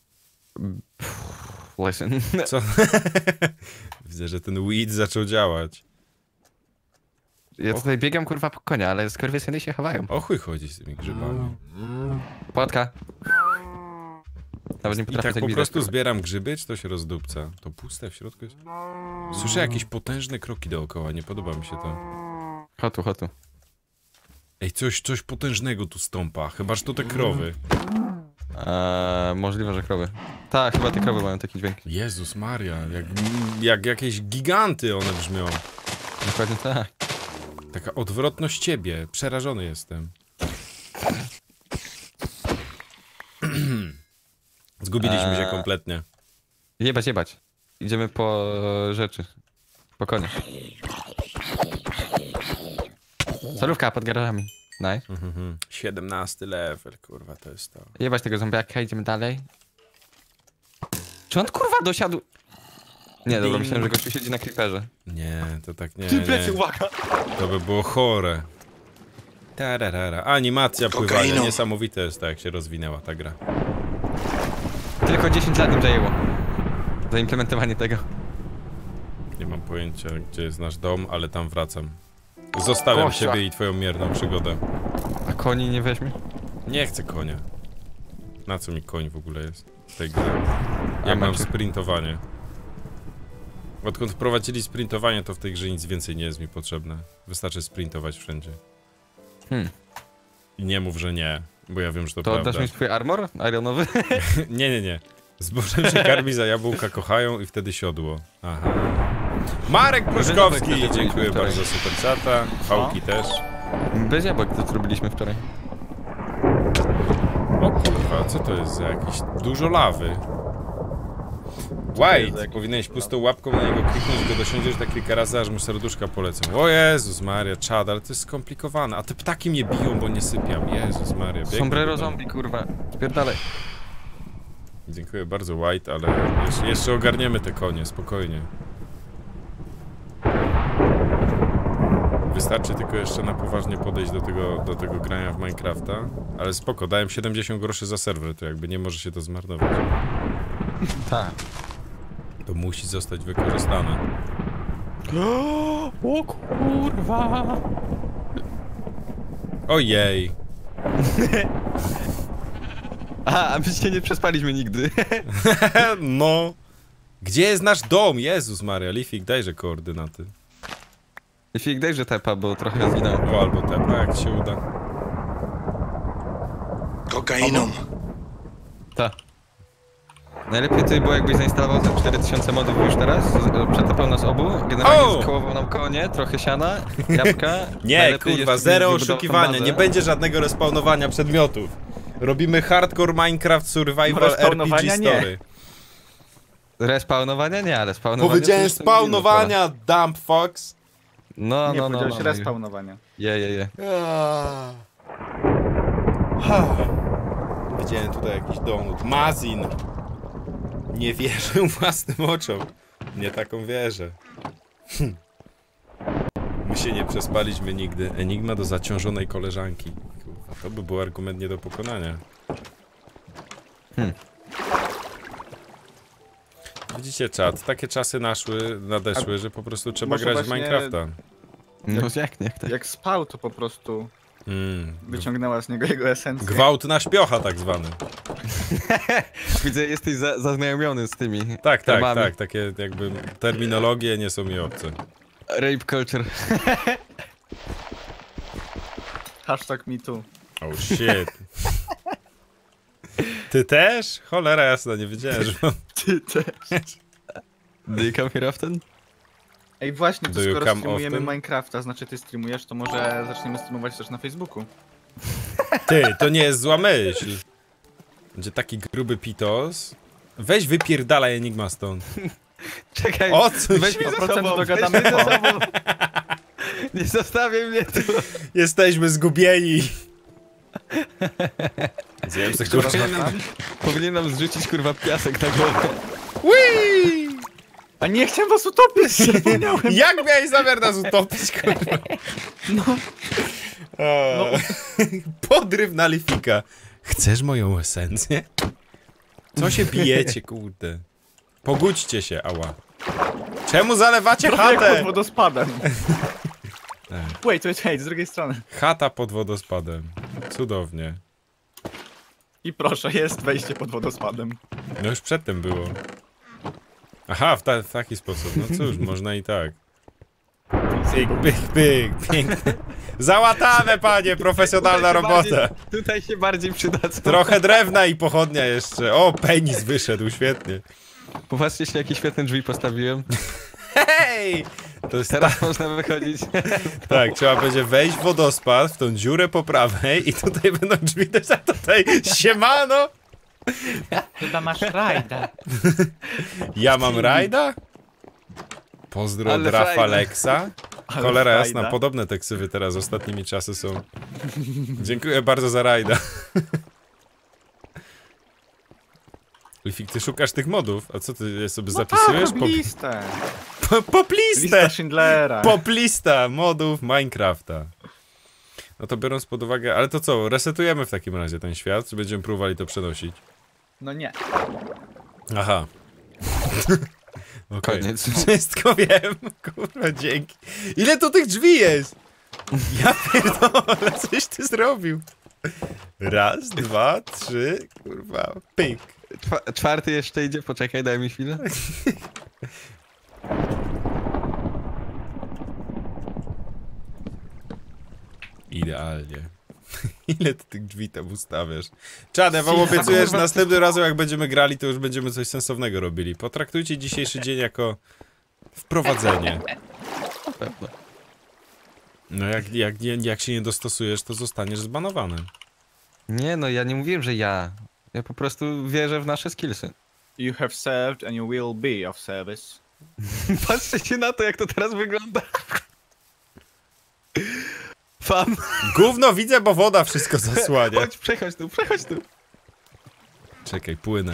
Listen. Co? Widzę, że ten weed zaczął działać. Ja tutaj biegam kurwa po konia, ale skurwysyny się chowają. O chuj chodzi z tymi grzybami. Płotka. Nawet nie I potrafię tak po widać, prostu kurwa. zbieram grzyby, czy to się rozdupca? To puste w środku jest? Słyszę jakieś potężne kroki dookoła, nie podoba mi się to. Chotu, chotu. Ej, coś, coś potężnego tu stąpa, chyba że to te krowy. Eee, możliwe, że krowy. Tak, chyba te krowy mają taki dźwięk. Jezus Maria, jak, jak jakieś giganty one brzmią. Dokładnie tak. Taka odwrotność ciebie, przerażony jestem. Zgubiliśmy się Eee. kompletnie. Jebać, jebać. Idziemy po rzeczy. Po konie. Solówka pod garażami. Nice. Mhm. siedemnasty level, kurwa, to jest to. Jebać tego zombiaka, idziemy dalej. Czy on kurwa dosiadł? Nie, dobra, myślałem, że gościu siedzi na creeperze. Nie, to tak nie, Ty plecy, nie. uwaga! To by było chore. Tararara. Animacja pływania, Kokainą. niesamowite jest to, jak się rozwinęła ta gra. Tylko dziesięć lat im zajęło. Zaimplementowanie tego. Nie mam pojęcia, gdzie jest nasz dom, ale tam wracam. Zostawiam Gościa. ciebie i twoją mierną przygodę. A koni nie weźmie? Nie chcę konia. Na co mi koń w ogóle jest w tej grze? A Jak mam macie? sprintowanie? Odkąd wprowadzili sprintowanie, to w tej grze nic więcej nie jest mi potrzebne. Wystarczy sprintować wszędzie. Hmm. I nie mów, że nie, bo ja wiem, że to, To prawda. oddasz mi swój armor ironowy? Nie, nie, nie. Zbożem się karmi, za jabłka kochają i wtedy siodło. Aha. Marek Pruszkowski, Bez jabłek dziękuję wczoraj. bardzo, super chata. Fałki też. Bez jabłek to zrobiliśmy wczoraj. O kurwa, co to jest za jakiś... Dużo lawy. White, powinieneś pustą łapką na niego kliknąć, go dosiądziesz tak kilka razy, aż mu serduszka polecą. O Jezus Maria, czad, ale to jest skomplikowane. A te ptaki mnie biją, bo nie sypiam. Jezus Maria, biegnę Sombrero do domu. zombie, kurwa. Spierdalaj. Dziękuję bardzo, White, ale jeszcze, jeszcze ogarniemy te konie, spokojnie. Wystarczy tylko jeszcze na poważnie podejść do tego, do tego grania w Minecrafta. Ale spoko, dałem siedemdziesiąt groszy za serwer, to jakby nie może się to zmarnować. Tak. To musi zostać wykorzystane. O kurwa. Ojej. A, a my się nie przespaliśmy nigdy. No. Gdzie jest nasz dom? Jezus Maria, Lifik, dajże koordynaty. Jeśli dajże tepa, bo trochę zginąłem. O, albo tepa, jak się uda. Kokainą. Ta. Najlepiej to było, jakbyś zainstalował te cztery tysiące modów już teraz, przetapał nas obu, generalnie O! skołował nam konie, trochę siana, jabłka. Nie, Najlepiej kurwa, jeszcze zero byś wybudował oszukiwania, bazę. nie będzie żadnego respawnowania przedmiotów. Robimy hardcore Minecraft Survival R P G Respawnowania nie. story. Respawnowania nie, ale spawnowania... Powiedziałem to już to spawnowania, dump fox. No, Nie, no, no, powiedziałeś no. respawnowania. Je, je, je. Widziałem tutaj jakiś donut. Mazin. Nie wierzę własnym oczom. Nie taką wierzę. Hm. My się nie przespaliśmy nigdy. Enigma do zaciążonej koleżanki. Kurwa, to by był argument nie do pokonania. Hmm. Widzicie, czat, takie czasy naszły, nadeszły, że po prostu trzeba może grać w właśnie- Minecrafta. No jak nie, tak. Jak spał, to po prostu Mm. wyciągnęła z niego jego esencję. Gwałt na śpiocha tak zwany. Widzę, jesteś za, zaznajomiony z tymi Tak, tak, termami. tak, takie jakby terminologie nie są mi obce. Rape culture. Hashtag me too. Oh shit. Ty też? Cholera jasna, nie wiedziałem, że mam... Ty też. Do you come here often? Ej, właśnie, to Do you skoro come streamujemy often? Minecrafta, znaczy ty streamujesz, to może zaczniemy streamować też na Facebooku. Ty, to nie jest zła myśl. Będzie taki gruby pitos. Weź wypierdalaj Enigma stąd. Czekaj, O co weź się- mnie za procent sobą, dogadamy weź mnie za po. sobą. Nie zostawiaj mnie tu. Jesteśmy zgubieni. Zjem sobie kurczę. Powinienem zrzucić kurwa piasek na głowę. Whee! A nie chciałem was utopić, zapomniałem. Jak miałeś zamiar nas utopić, kurwa? No. O. Podryw na lifika. Chcesz moją esencję? Co się bijecie, kurde? Pogódźcie się, ała. Czemu zalewacie Trochę jak pod chatę? wodospadem. Tak. Wait, wait, wait, z drugiej strony. Chata pod wodospadem. Cudownie. I proszę, jest wejście pod wodospadem. No już przedtem było. Aha, w, ta, w taki sposób. No cóż, można i tak. Pyk, pyk, pyk, pięknie. Załatane, panie, profesjonalna Tutaj się robota. bardziej- Tutaj się bardziej przydadzą. Trochę drewna i pochodnia jeszcze. O, penis wyszedł, świetnie. Popatrzcie się, jakie świetne drzwi postawiłem. Hej! To jest Teraz można wychodzić. tak, trzeba będzie wejść w wodospad, w tą dziurę po prawej i tutaj będą drzwi też, a tutaj siemano! Chyba masz rajda. Ja mam rajda? Pozdro od Ale Rafa frajda. Lexa. Ale Cholera frajda. jasna, podobne te ksywy teraz ostatnimi czasy są. Dziękuję bardzo za rajda. Lifik, ty szukasz tych modów? A co ty je sobie No zapisujesz? tak, Pop, listę. po, poplistę! Lista Schindlera. Poplista modów Minecrafta. No to biorąc pod uwagę, ale to co, resetujemy w takim razie ten świat, czy będziemy próbowali to przenosić? No nie. Aha. Okej. Koniec. Wszystko wiem, kurwa, dzięki. Ile tu tych drzwi jest? Ja pierdolę, coś ty zrobił. Raz, dwa, trzy, kurwa, pyk. Czwa- czwarty jeszcze idzie, poczekaj, daj mi chwilę. Idealnie. Ile ty tych drzwi tam ustawiasz? Czad, ja wam Cicho, obiecuję, że kurwa. następnym razem jak będziemy grali, to już będziemy coś sensownego robili. Potraktujcie dzisiejszy dzień jako wprowadzenie. Pewno. No jak, jak, nie- jak się nie dostosujesz, to zostaniesz zbanowany. Nie no, ja nie mówiłem, że ja. Ja po prostu wierzę w nasze skillsy. You have served and you will be of service. Patrzcie się na to, jak to teraz wygląda. Fan. Gówno widzę, bo woda wszystko zasłania. Chodź, przechodź tu, przechodź tu. Czekaj, płynę.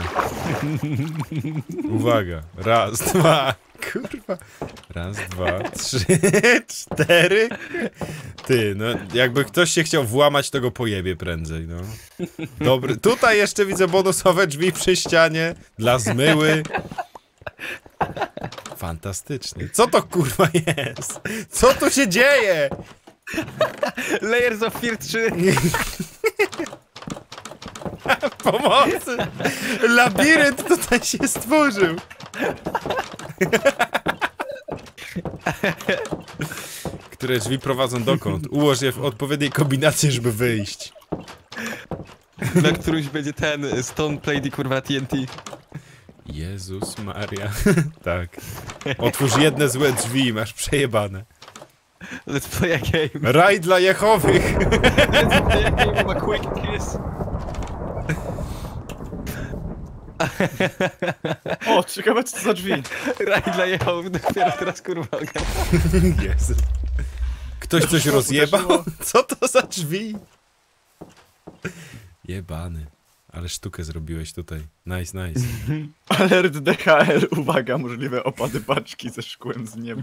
Uwaga. Raz, dwa. Kurwa. Raz, dwa, trzy, cztery. Ty, no jakby ktoś się chciał włamać, to go pojebie prędzej, no. Dobry. Tutaj jeszcze widzę bonusowe drzwi przy ścianie dla zmyły. Fantastycznie. Co to kurwa jest? Co tu się dzieje? Layers of Fear trzy. Pomocy! Labirynt tutaj się stworzył. Które drzwi prowadzą dokąd? Ułoż je w odpowiedniej kombinacji, żeby wyjść. Na którymś będzie ten Stone Plate i kurwa T N T. Jezus Maria. Tak. Otwórz jedne złe drzwi i masz przejebane. Let's play a game. Raj dla Jehowych. Let's play a game of a quick kiss. O, ciekawe co to za drzwi. Raj dla Jehowy, dopiero teraz kurwa ogarnę. Jezu. Ktoś coś rozjebał? Co to za drzwi? Jebany. Ale sztukę zrobiłeś tutaj. Nice, nice. Alert D H L, uwaga, możliwe opady paczki ze szkłem z nieba.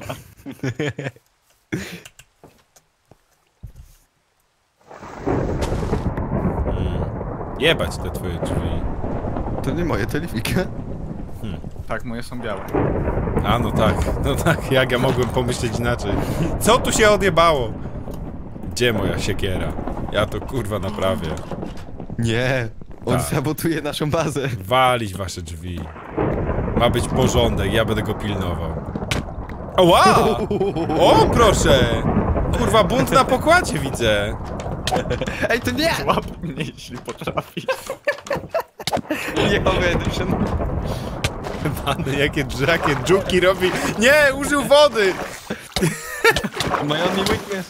Mm. Jebać te twoje drzwi. To nie moje, to Lifika. Hmm. Tak, moje są białe. A no tak, no tak, jak ja mogłem pomyśleć inaczej. Co tu się odjebało? Gdzie moja siekiera? Ja to kurwa naprawię. Nie, on Tak. sabotuje naszą bazę. Walić wasze drzwi. Ma być porządek, ja będę go pilnował. O, wow! O, proszę! Kurwa, bunt na pokładzie widzę. Ej, to nie! Łap mnie, jeśli potrafisz. Jehowy Edition. Pany, jakie, jakie dżuki robi. Nie, użył wody! My only weakness.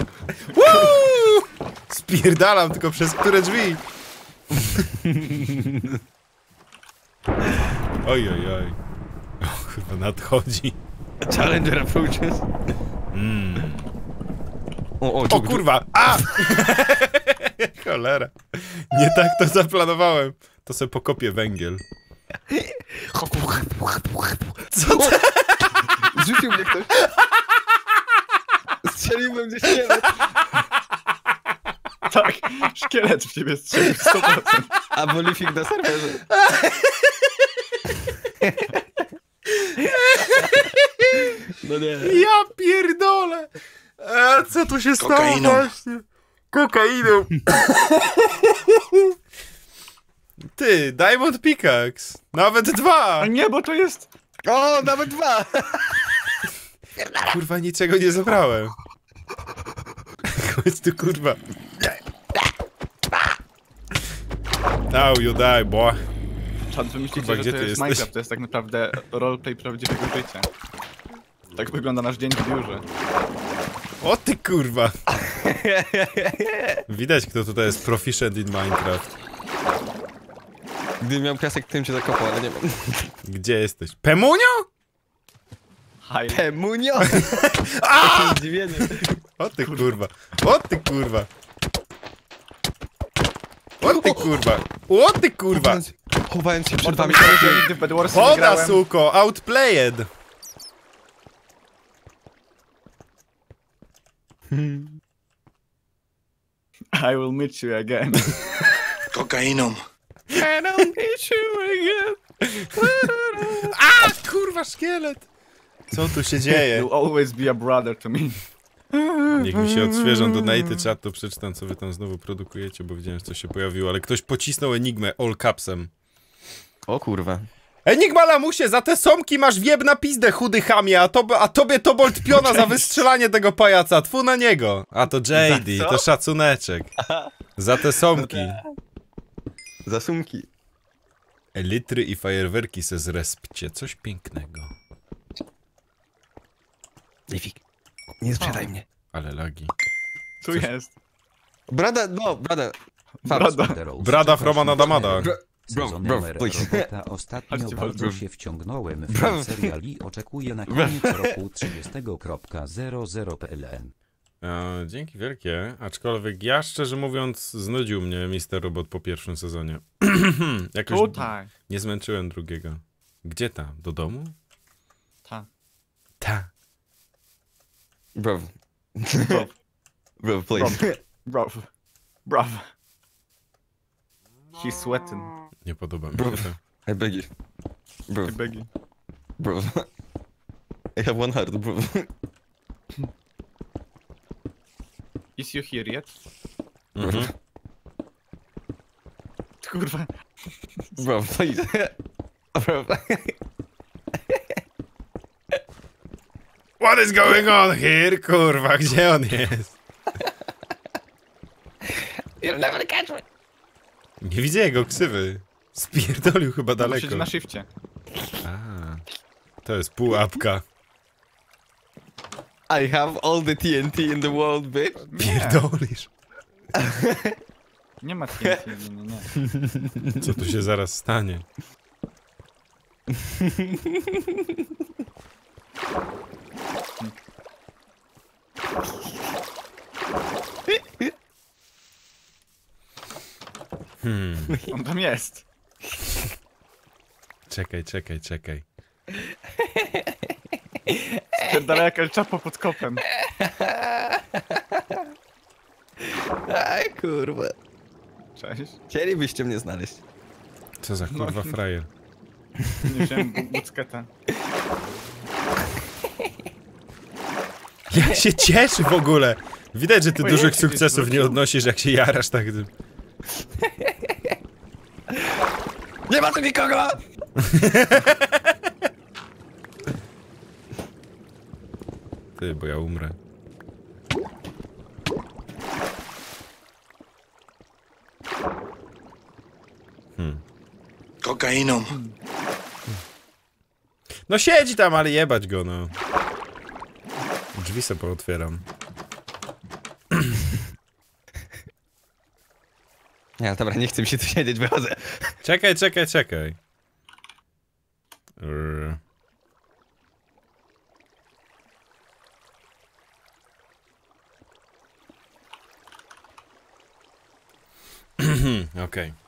Woo! Spierdalam, tylko przez które drzwi? Oj, oj, oj. O, chyba nadchodzi. Challenger approaches. Mm. O, o, O kurwa! A! Cholera. Nie tak to zaplanowałem. To sobie pokopię węgiel. Co to? Zrzucił mnie ktoś. Strzeliłbym gdzieś szkielet. Tak, szkielet w ciebie strzelił sto procent. Albo Lifik na serwerze. No nie. Ja pierdolę! A co tu się stało właśnie? Kokainą. Ty, Diamond Pickaxe. Nawet dwa. A nie, bo to jest... O, nawet dwa! Kurwa, niczego nie zabrałem. Chodź tu, kurwa. Now you die, boy. Czad, wymyślicie, Kurwa, że gdzie to ty jest jesteś? Minecraft, to jest tak naprawdę roleplay prawdziwego życia. Tak wygląda nasz dzień w biurze. O ty kurwa. Widać, kto tutaj jest proficient in Minecraft. Gdybym miał piasek, tym cię zakopał, ale nie mam. Gdzie jesteś? Pemunio? Haj. Pemunio! A! Zdziwienie. O ty kurwa. O ty kurwa. O ty kurwa. O ty kurwa. Chowając, chowając się przed Mordo wami. mi powiedział, że nigdy w Bedwarsy nie Woda, grałem. suko. Outplayed. I will meet you again. Kokainą. I don't miss you again. A, kurwa, szkielet. Co tu się dzieje? You'll always be a brother to me. Niech mi się odświeżą donaty, czat, to przeczytam, co wy tam znowu produkujecie, bo widziałem, co się pojawiło, ale ktoś pocisnął Enigmę all capsem. O kurwa. Enigma lamusie, za te somki masz wieb na pizdę, chudy chamie, a, to, a tobie to bolt piona za wystrzelanie tego pajaca, tfu na niego. A to J D, to szacuneczek. Za te somki. Zasumki. Elitry i fajerwerki se zrespcie, coś pięknego. Lifik. Nie sprzedaj mnie. Ale lagi. Tu jest. Brada, no, brada. Brada. Brada Fromana Damada. Bro, Sezon bro, numer please. robota. Ostatnio Chodźcie, bardzo chodźcie. się wciągnąłem w Bro. ten serial i oczekuję na koniec roku trzydziestego zero P L N. E, dzięki wielkie, aczkolwiek ja szczerze mówiąc znudził mnie mister Robot po pierwszym sezonie. Jakoś Tutaj. nie zmęczyłem drugiego. Gdzie ta? Do domu? Ta. Ta. Bro. Bro. Bro, please. Bro. Bro. He's sweating. Nie podoba mi Bro. się to. I beg you. Bro, I beg you. bro. I have one heart, bro. Is you here yet? Mhm. Kurwa. Bro, please. Bro. What is going on here? Kurwa, gdzie on jest? You'll never catch me. Nie widzę jego ksywy. Spierdolił chyba daleko. Siedzi na shifcie. A, to jest pułapka. I have all the T N T in the world, bitch. Pierdolisz. Nie ma T N T, nie, nie, nie. Co tu się zaraz stanie? Hmm. On tam jest. Czekaj, czekaj, czekaj. Spierdala jak El Chapo pod kopem. Aj, kurwa. Cześć. Chcielibyście mnie znaleźć. Co za kurwa frajer. Nie wziąłem bu bucketa. Ja się cieszę w ogóle. Widać, że ty Ojej, dużych jak sukcesów się nie odnosisz, jak się jarasz tak. Nie ma tu nikogo! Ty, bo ja umrę. Hmm. Kokainą. No siedzi tam, ale jebać go, no. Drzwi sobie pootwieram. Nie, dobra, nie chcę mi się tu siedzieć, wychodzę. Czekaj, czekaj, czekaj. Rrr. Okej.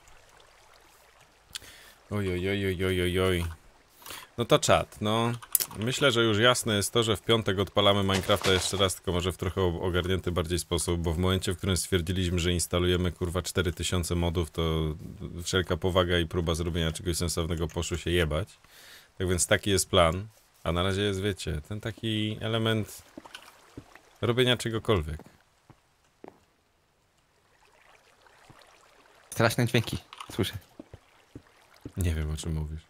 Oj, oj, oj, oj, oj, oj, oj. No to czat, no. Myślę, że już jasne jest to, że w piątek odpalamy Minecrafta jeszcze raz, tylko może w trochę ogarnięty bardziej sposób, bo w momencie, w którym stwierdziliśmy, że instalujemy kurwa cztery tysiące modów, to wszelka powaga i próba zrobienia czegoś sensownego poszło się jebać. Tak więc taki jest plan, a na razie jest, wiecie, ten taki element robienia czegokolwiek. Straszne dźwięki, słyszę. Nie wiem, o czym mówisz.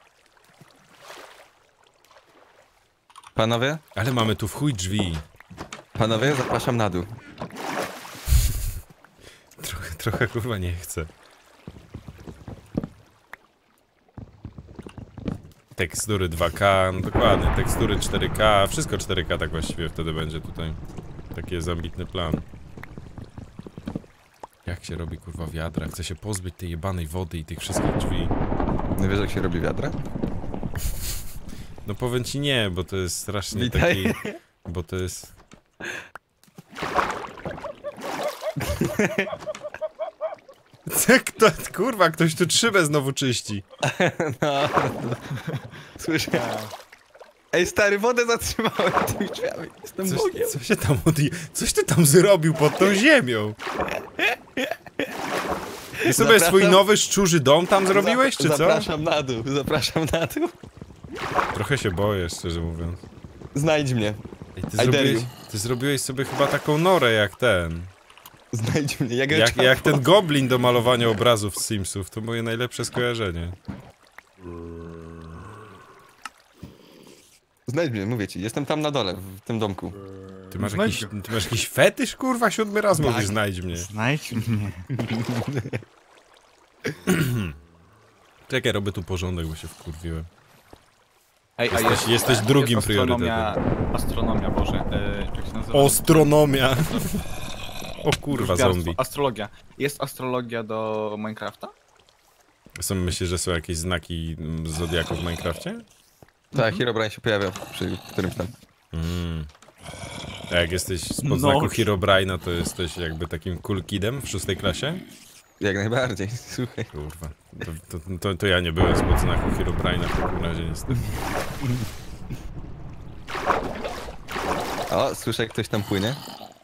Panowie? Ale mamy tu w chuj drzwi. Panowie, zapraszam na dół. Trochę, trochę kurwa nie chcę. Tekstury dwa K, no dokładnie, tekstury cztery K, wszystko cztery K tak właściwie wtedy będzie tutaj. Taki jest ambitny plan. Jak się robi kurwa wiadra? Chcę się pozbyć tej jebanej wody i tych wszystkich drzwi. Nie wiesz, jak się robi wiadra? No powiem ci nie, bo to jest strasznie Witaj. taki... Bo to jest... Co, kto, kurwa, ktoś tu szybę znowu czyści. No, słyszę. Ej, stary, wodę zatrzymałem tymi drzwiami. Jestem Coś, Bogiem. co się tam odje... Coś ty tam zrobił pod tą ziemią? I sobie Zapraszam. swój nowy szczurzy dom tam zrobiłeś, czy co? Zapraszam na dół, zapraszam na dół. Trochę się boję, szczerze mówiąc. Znajdź mnie. Ej, ty, I dare zrobiłeś, you. ty zrobiłeś sobie chyba taką norę jak ten. Znajdź mnie. Jak, Jak, jak ten goblin do malowania obrazów z Simsów. To moje najlepsze skojarzenie. Znajdź mnie, mówię ci. Jestem tam na dole, w tym domku. Ty masz, Znajdź jakiś, ty masz jakiś fetysz, kurwa? Siódmy raz mówisz, znajdź mnie. Znajdź mnie. Czekaj, robię tu porządek, bo się wkurwiłem. Ej, a Jesteś- jest, jesteś drugim jest astronomia, astronomia, Boże, e, jak się nazywa? Astronomia. O kurwa, Wróżbiarstwo, zombie. Astrologia. Jest astrologia do Minecrafta? Są, myślisz, że są jakieś znaki mm, zodiaku w Minecrafcie? Tak, Herobrine się pojawia przy którymś tam. Mm. A jak jesteś spod No. znaku Herobrine'a, to jesteś jakby takim cool kidem w szóstej klasie? Jak najbardziej, słuchaj. Kurwa, to, to, to, to ja nie byłem spod znaku Herobrine'a w takim razie niestety. O, słyszę, jak ktoś tam płynie.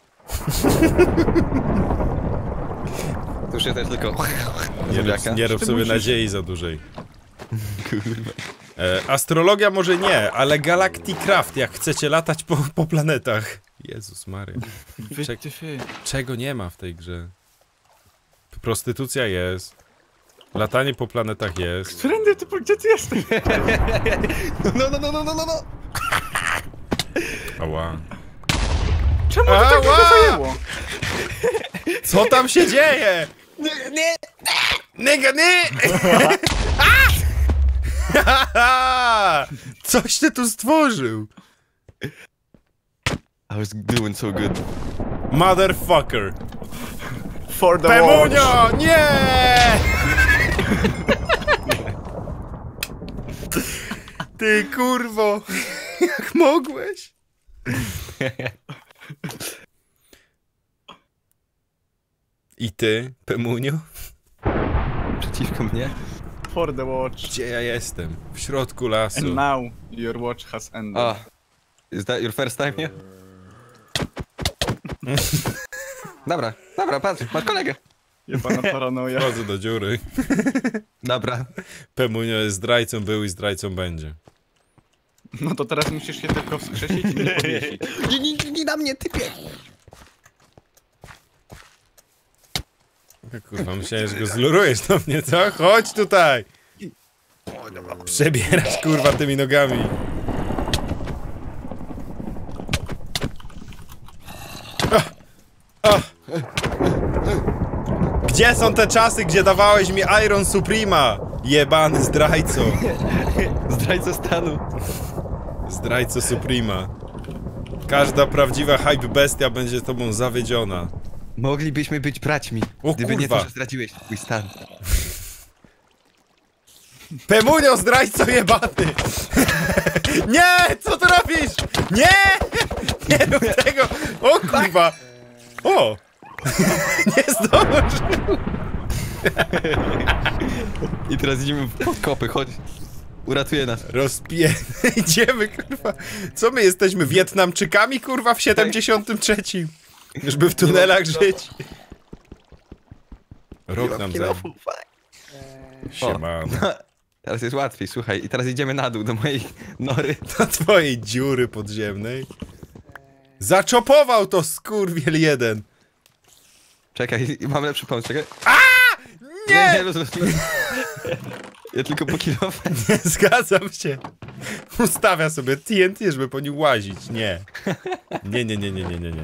Słyszę też tylko... Nie rób, zombiaka. nie rób Ty sobie musisz- nadziei za dużej. Kurwa. E, astrologia może nie, ale Galacticraft, jak chcecie latać po, po planetach. Jezus Maria. Czek, Wytyfy. czego nie ma w tej grze? Prostytucja jest. Latanie po planetach jest. Którędy ty, gdzie ty jesteś? No, no, no, no, no, no, no. Ała. Czemu to tak długo zajęło? Co tam się dzieje? Nie, nie. Nigga, nie! Coś ty tu stworzył! I was doing so good. Motherfucker! For the watch. Pemunio! Nie! Ty kurwo! Jak mogłeś? I ty, Pemunio? Przeciwko mnie? For the watch. Gdzie ja jestem? W środku lasu. And now your watch has ended. Oh. Is that your first time here? Dobra, dobra, patrz, masz kolegę. Jebana paranoja. Chodzę do dziury. Dobra. Pemunio jest zdrajcą, był i zdrajcą będzie. No to teraz musisz się tylko wskrzesić i nie powiesić. Nie, nie, nie, nie na mnie, typie. Kurwa, myślałem, że go zlurujesz do mnie, co? Chodź tutaj! Przebierasz, kurwa, tymi nogami. Ach, ach. Gdzie są te czasy, gdzie dawałeś mi Iron Suprema? Jebany zdrajco. Zdrajca stanu. Zdrajco Suprema. Każda prawdziwa hype bestia będzie tobą zawiedziona. Moglibyśmy być braćmi, O, gdyby nie kurwa. to, że zdradziłeś twój stan. Pemunio, zdrajco jebany! Nie! Co ty robisz? Nie! Nie rób tego! O kurwa! O! Nie zdążył! I teraz idziemy w podkopy, chodź. Uratuje nas. Rozpie... Idziemy, kurwa. Co my jesteśmy, Wietnamczykami, kurwa, w siedemdziesiątym trzecim? Żeby w tunelach żyć. Rok nam za... Siemano. Teraz jest łatwiej, słuchaj. I teraz idziemy na dół do mojej nory. Do twojej dziury podziemnej. Zaczopował to skurwiel jeden. Czekaj, mam lepszy pomysł, czekaj. Nie! Nie, nie, roz- Ja tylko po kilofę. Nie zgadzam się. Ustawia sobie T N T, żeby po nim łazić. Nie. Nie, nie, nie, nie, nie, nie, nie.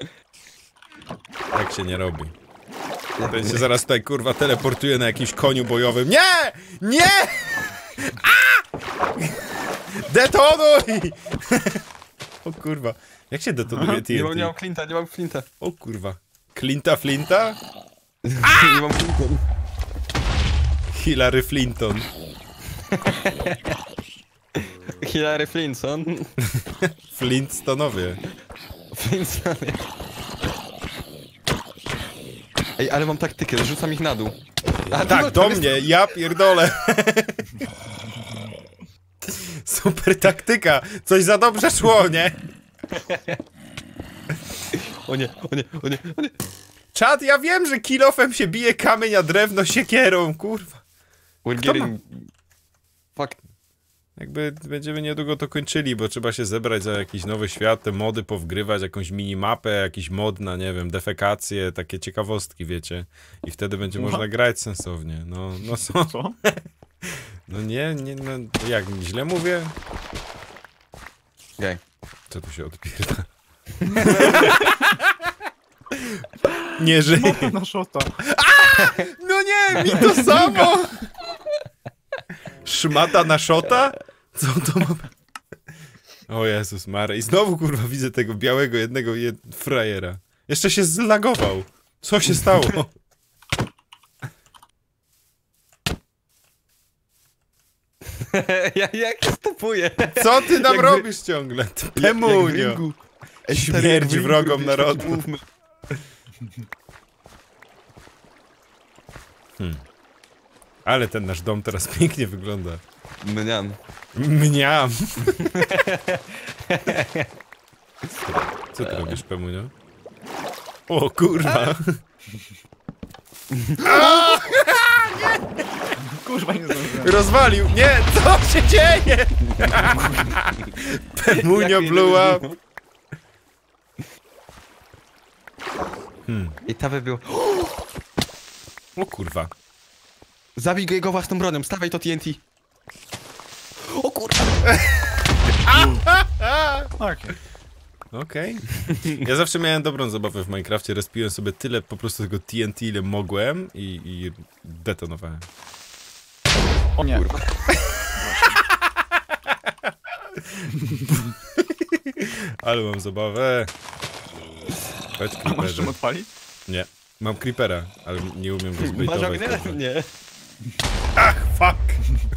Tak się nie robi. Ten się zaraz tutaj, kurwa, teleportuje na jakimś koniu bojowym. Nie! Nie! A! Detonuj! O kurwa. Jak się detonuje Nie mam, nie T N mam T? flinta, nie mam flinta. O kurwa. Clinta Flinta? Nie mam flinta. Hillary Flinton. Hillary Flinton. Flintstonowie. Flinton. Ej, ale mam taktykę, zrzucam ich na dół. A, Tak, no, do to jest- mnie, ja pierdolę. Super taktyka. Coś za dobrze szło, nie? O nie, o nie, o nie, o nie. Czad, ja wiem, że kilofem się bije kamień, a drewno siekierą, kurwa. We're Kto getting... Fuck. Jakby będziemy niedługo to kończyli, bo trzeba się zebrać za jakiś nowy świat, te mody powgrywać, jakąś minimapę, jakiś mod na, nie wiem, defekacje, takie ciekawostki, wiecie. I wtedy będzie można grać sensownie. No, no co? Co? No nie, nie, no, jak, źle mówię? Okej. Co tu się odpierda? Nie żyje. Na szota. No nie, mi to samo! Szmata na szota? Co to ma... O Jezus Mary. I znowu, kurwa, widzę tego białego jednego jed... frajera. Jeszcze się zlagował. Co się stało? Ja jak się stopuję? Co ty tam Jak wy- robisz ciągle? Pemunio. Śmierć wrogom narodu. Hmm. Ale ten nasz dom teraz pięknie wygląda. Mniam. Mniam. Co ty robisz, Pemunio? O kurwa. Kurwa, nie zdążyłem. Rozwalił. Nie, co się dzieje? Pemunio blew up. Hmm. I ta by było... O kurwa. Zabij go jego własną bronią, stawaj to T N T. O kurwa. Okej. Okej. Ja zawsze miałem dobrą zabawę w Minecrafcie. Respiłem sobie tyle po prostu tego T N T, ile mogłem i, i detonowałem. O nie. Ale mam zabawę. Chodź, A masz creeperze. czym odpalić? Nie. Mam creepera, ale nie umiem go Masz zbejtować. ognia? Nie. Ach, fuck!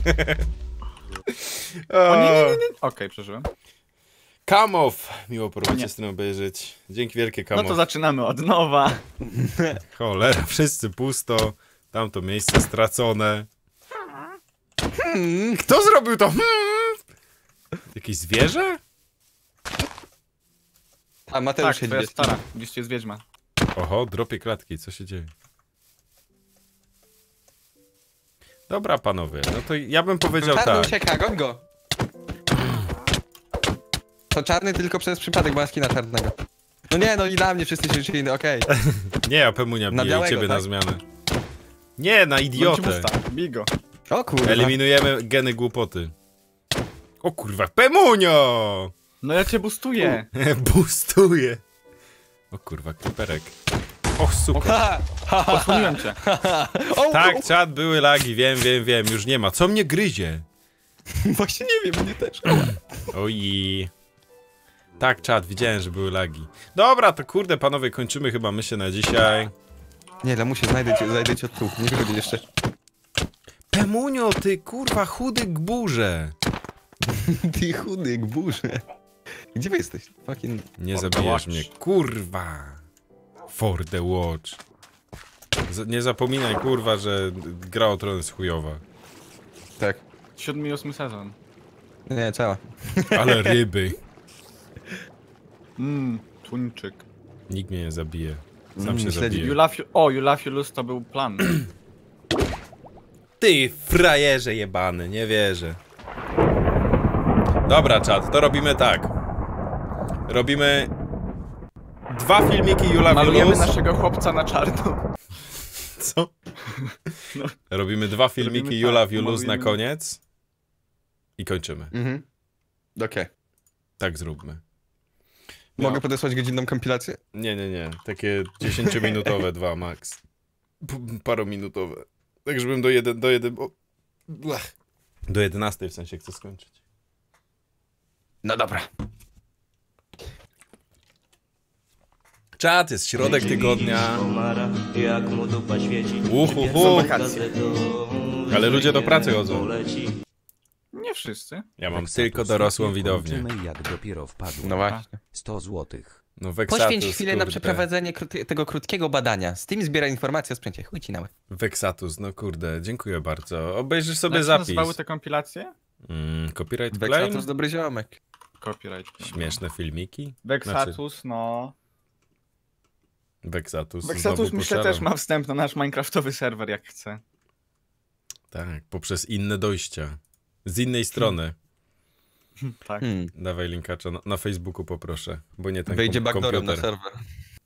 O nie, nie, nie, nie. Okej, przeżyłem. Kamow! Miło porobić nie. z tym obejrzeć. Dzięki wielkie, No Kamow. to zaczynamy od nowa. Cholera, wszyscy pusto. Tamto miejsce stracone. Hmm, kto zrobił to? Hmm? Jakieś zwierzę? A Mateusz Tak, siedzi twoja jest. stara. Gdzieś jest wiedźma. Oho, dropie klatki, co się dzieje? Dobra, panowie, no to ja bym powiedział Czarny tak. ucieka, goń go. To czarny tylko przez przypadek maski na czarnego. No nie, no i na mnie wszyscy się czyni, okej. Nie, ja Pemunia Na biję i białego, ciebie na tak? zmianę. Nie, na idiotę. Bigo. O kurwa. Eliminujemy geny głupoty. O kurwa, Pemunio! No ja cię bustuję. Boostuje. O kurwa, creeperek. Och, super. Ha, ha, ha, Posuniłem cię. o, Tak, czat, były lagi, wiem, wiem, wiem, już nie ma. Co mnie gryzie? Właśnie nie wiem, mnie też. Oj. Tak, czat, widziałem, że były lagi. Dobra, to kurde, panowie, kończymy chyba myślę na dzisiaj. Nie, lamusie, znajdę cię, znajdę cię od tu. Nie wychodzi jeszcze. Pemunio, ty kurwa chudy gburze. Ty chudy, gburze. Gdzie wy jesteś? Fucking... Nie For the zabijesz watch. mnie, kurwa. For the watch. Z nie zapominaj, kurwa, że Gra o Tron jest chujowa. Tak. Siódmy i ósmy sezon. Nie, cała. Ale ryby. Mmm, tuńczyk. Nikt mnie nie zabije. Sam Mm, się śledzi. zabije. You love you... O, you love you lose to był plan. Ty frajerze jebany, nie wierzę. Dobra, czat, to robimy tak. Robimy dwa filmiki Jula Malujemy Violus. naszego chłopca na czarno. Co? No. Robimy dwa filmiki Robimy Jula tak, Violus na malujemy. koniec. I kończymy. Mhm. Okej. Tak zróbmy. Mogę podesłać godzinną kompilację? Nie, nie, nie. Takie dziesięciominutowe dwa max. P parominutowe. Tak, żebym do jeden... Do, jeden, o... Blech. do jedenastej w sensie chcę skończyć. No dobra. Czat, jest środek tygodnia. Są Uhuhu. wakacje. Ale ludzie do pracy chodzą. Nie wszyscy. Ja mam tylko dorosłą widownię. Kończymy, jak dopiero wpadło. No właśnie. sto złotych. No Vexatus, Poświęć chwilę na kurde. przeprowadzenie krót tego krótkiego badania. Steam zbiera informacje o sprzęcie. Chuj ci na łeb. Vexatus, no kurde, dziękuję bardzo. Obejrzysz sobie Jak się zapis. nazywały te kompilacje? Mm, copyright claim? Vexatus dobry ziomek. Copyright. Śmieszne filmiki? Vexatus, no. Vexatus. Vexatus znowu myślę poszalał. też ma wstęp na nasz minecraftowy serwer jak chce. Tak, poprzez inne dojścia. Z innej strony. Tak. Hmm. Dawaj linkacza na, na Facebooku poproszę, bo nie ten Wejdzie kom backdoorem na komputer. serwer.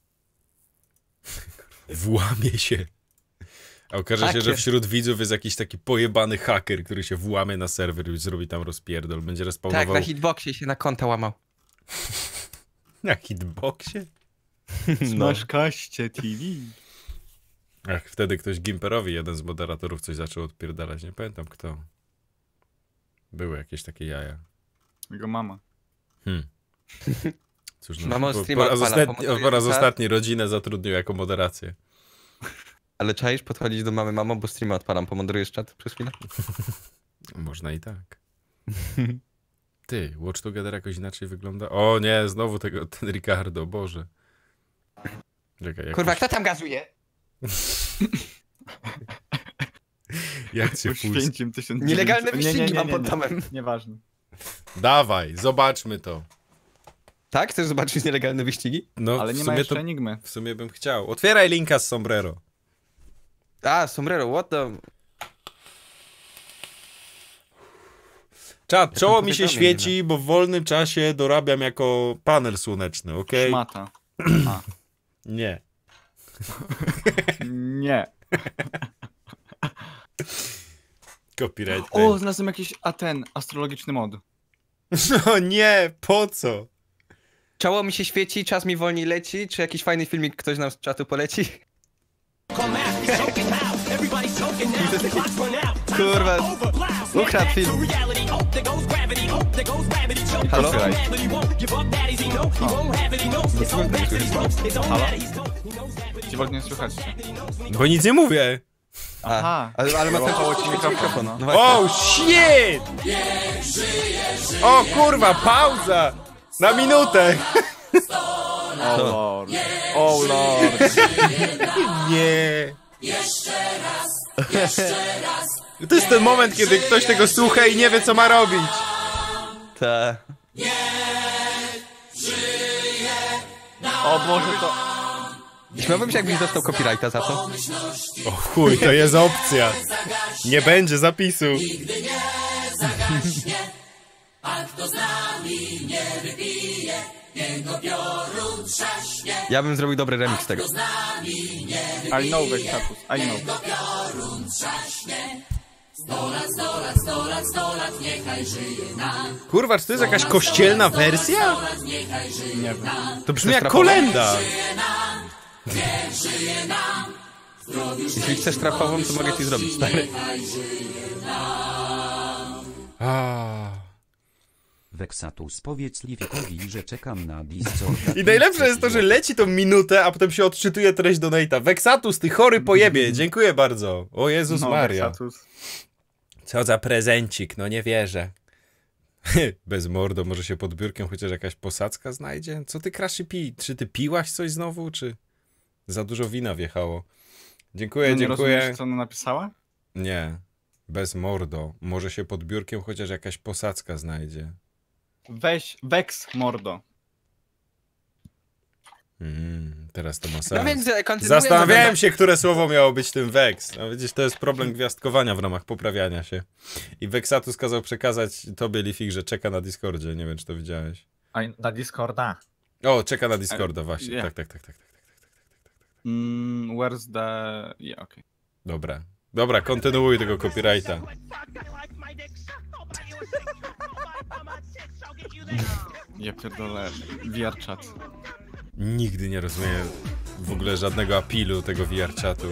Włamie się. A okaże się, że Haker. wśród widzów jest jakiś taki pojebany haker, który się włamie na serwer i zrobi tam rozpierdol. Będzie Tak, respawnował na hitboxie się na konta łamał. na hitboxie. No. kaście T V. Ach, wtedy ktoś Gimperowi, jeden z moderatorów, coś zaczął odpierdalać. Nie pamiętam kto. Były jakieś takie jaja. Jego mama. Hmm. Cóż, no, Mamo po, streama po, raz odpala, ostatni, pomontuje po raz czat. ostatni rodzinę zatrudnił jako moderację. Ale czaisz podchodzić do mamy, mamo, bo streama odpalam. Pomodrujesz czat przez chwilę? Można i tak. Ty, Watch Together jakoś inaczej wygląda? O nie, znowu tego, ten Ricardo, Boże. Czekaj, Kurwa, jakoś, kto tam gazuje? jak cię puść? Poświęcim tysiąc Nielegalne dziewięćset- wyścigi mam pod domem. Nieważne. Dawaj, zobaczmy to. Tak? Chcesz zobaczyć nielegalne wyścigi? No, Ale w nie ma sumie jeszcze to, enigmy. w sumie bym chciał. Otwieraj linka z sombrero. A, sombrero, what the... Czad, czoło mi się powiadomień świeci, bo w wolnym czasie dorabiam jako panel słoneczny, okej? Szmata. A. Nie. Nie. Copyright. O, znalazłem jakiś, a ten, astrologiczny mod. No nie, po co? Czoło mi się świeci, czas mi wolniej leci, czy jakiś fajny filmik ktoś nam z czatu poleci? kurwa. Ukradł film. Halo? Halo? Dziwol, nie słychać się. Bo nic nie mówię. Aha. Ale, ale ma też Wyłapało ci mikrofon. no. No właśnie. Oh shit! O kurwa, pauza! Na minutę! Oh lord. Oh lord. Nie. To jest ten moment, kiedy ktoś tego słucha i nie wie, co ma robić. Ta. O Boże, to... Śmiałbym się, jakbyś dostał copyrighta za to. O chuj, to jest opcja. Nie będzie zapisu. Ja bym zrobił dobry remix tego. I know Vexatus, I know. Kurwa, czy to jest jakaś kościelna wersja? Nie wiem. To brzmi jak kolenda. Jeśli chcesz trapową, to mogę ci zrobić, stary. Ah. Vexatus, powiedz Livikowi, że czekam na Discorda. I najlepsze jest to, że leci tą minutę, a potem się odczytuje treść donate'a. Vexatus, ty chory pojebie, dziękuję bardzo. O Jezus No, Maria. Vexatus. Co za prezencik, no nie wierzę. Bez mordo, może się pod biurkiem chociaż jakaś posadzka znajdzie? Co ty, Kraszy, pi? Czy ty piłaś coś znowu, czy za dużo wina wjechało? Dziękuję, No nie dziękuję. rozumiesz, co ona napisała? Nie, bez mordo. Może się pod biurkiem chociaż jakaś posadzka znajdzie. Weź, Vex mordo. Mm, teraz to ma No sens. więc kontynuując... Zastanawiałem się, które słowo miało być tym Vex. No widzisz, to jest problem gwiazdkowania w ramach poprawiania się. I Vexatus kazał przekazać tobie, Lifik, że czeka na Discordzie. Nie wiem, czy to widziałeś. A na Discorda. O, czeka na Discorda, właśnie. Yeah. Tak, tak, tak, tak, tak, tak, tak, tak, tak, tak. Mm, where's the... Yeah, okej. Dobra. Dobra, kontynuuj tego copyrighta. Ja pierdolę, V R chat. Nigdy nie rozumiem w ogóle żadnego apilu tego V R chatu.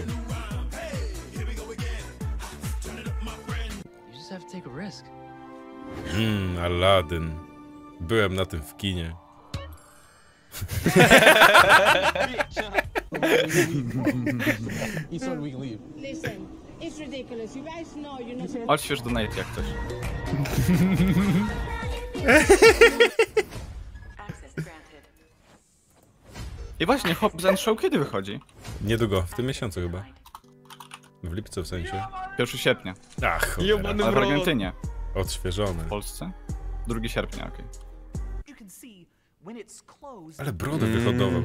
Mmm, Aladdin. Byłem na tym w kinie. Odśwież donate jak coś. I właśnie, Hobbs and Show kiedy wychodzi? Niedługo, w tym miesiącu chyba. W lipcu w sensie. pierwszego sierpnia. Ach, cholera. Ale w Argentynie. Odświeżone. W Polsce? drugiego sierpnia, okej. Ale brodę wyhodował.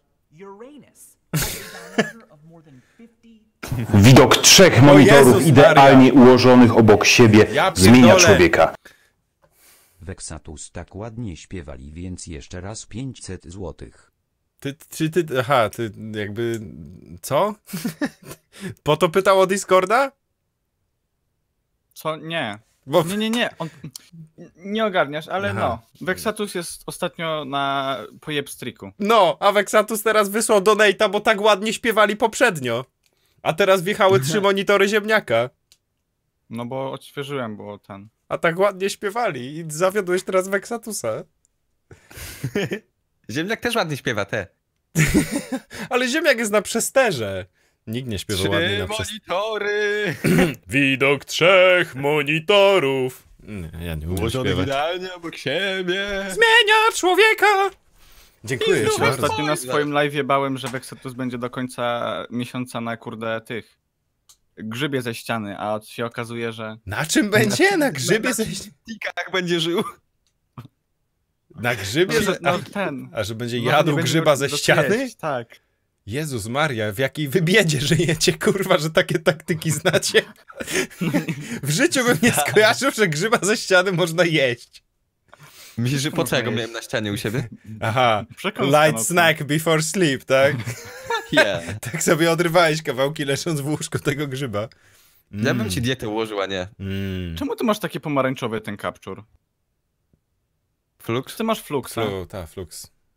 Widok trzech monitorów idealnie ułożonych obok siebie Ja zmienia pierdolę. człowieka. Vexatus, tak ładnie śpiewali, więc jeszcze raz pięćset złotych. Ty, czy ty, aha, ty jakby, co? Po to pytał o Discorda? Co? Nie. Bo... Nie, nie, nie. On... Nie ogarniasz, ale Aha. no. Vexatus jest ostatnio na pojebstriku. No, a Vexatus teraz wysłał donate'a, bo tak ładnie śpiewali poprzednio. A teraz wjechały trzy monitory ziemniaka. No bo odświeżyłem, bo ten... A tak ładnie śpiewali i zawiodłeś teraz Vexatusa. Ziemniak też ładnie śpiewa, te. Ale ziemniak jest na przesterze. Nikt nie śpiewa ładnie na przesterze. monitory! Widok trzech monitorów. Nie, ja nie umiem Ułożonych śpiewać. idealnie obok siebie. Zmienia człowieka! Dziękuję ci Ja bardzo. ostatnio na swoim live'ie bałem, że Vexatus będzie do końca miesiąca na kurde tych... grzybie ze ściany, a się okazuje, że... Na czym będzie? Na grzybie ze... Jak będzie żył? Na grzybie ze... No ten... A że będzie No, jadł nie będzie grzyba go ze dosyć ściany? jeść, tak. Jezus Maria, w jakiej wybiedzie żyjecie, kurwa, że takie taktyki znacie? W życiu bym nie skojarzył, że grzyba ze ściany można jeść. Myślisz, że po co ja go miałem na ścianie u siebie? Aha, Przekąska light nocna. snack before sleep, tak? Yeah. Tak sobie odrywałeś kawałki, leżąc w łóżku tego grzyba. Mm. Ja bym ci dietę ułożył, a nie. Mm. Czemu ty masz takie pomarańczowe ten kapczur? Flux? Ty masz fluksa. Flu, ta, flux.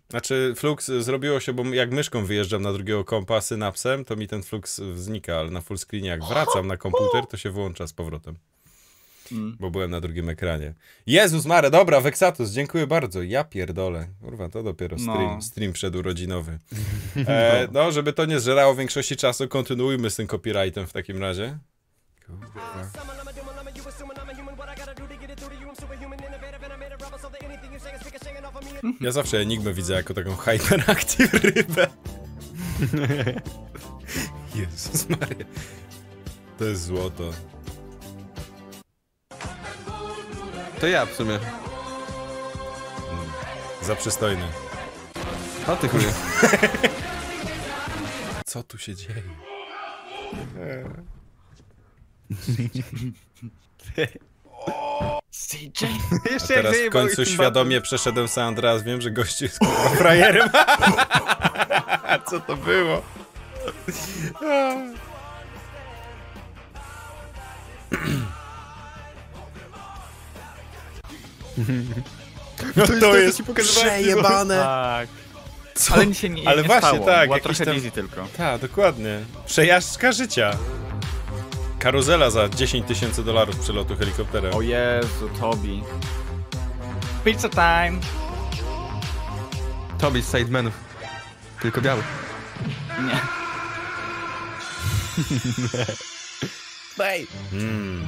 Znaczy, flux zrobiło się, bo jak myszką wyjeżdżam na drugiego kompa synapsem, to mi ten flux znika, ale na full screenie jak wracam na komputer, to się wyłącza z powrotem. Mm. Bo byłem na drugim ekranie. Jezus Mare, dobra, Vexatus, dziękuję bardzo. Ja pierdolę. Kurwa, to dopiero stream, no. stream przedurodzinowy. E, no, żeby to nie zżerało większości czasu, kontynuujmy z tym copyrightem w takim razie. Kurwa. Ja zawsze Enigmę widzę jako taką hyperactive rybę. Jezus Maria. To jest złoto. To ja w sumie. Mm. Za przystojny. O ty chuje. Co tu się dzieje? C J. A teraz w końcu świadomie przeszedłem San Andreas. Wiem, że gościu jest kurwa frajerem. Co to było? No to, to jest, jest przejebane. Tak. Co? Ale mi się nie, Ale nie właśnie stało. tak. Była trochę tam... easy tylko. Tak, dokładnie. Przejażdżka życia. Karuzela za dziesięć tysięcy dolarów przelotu helikopterem. O Jezu, Tobi. Pizza time. Tobi z Sidemenów. Tylko biały. Nie. Bej. Mm.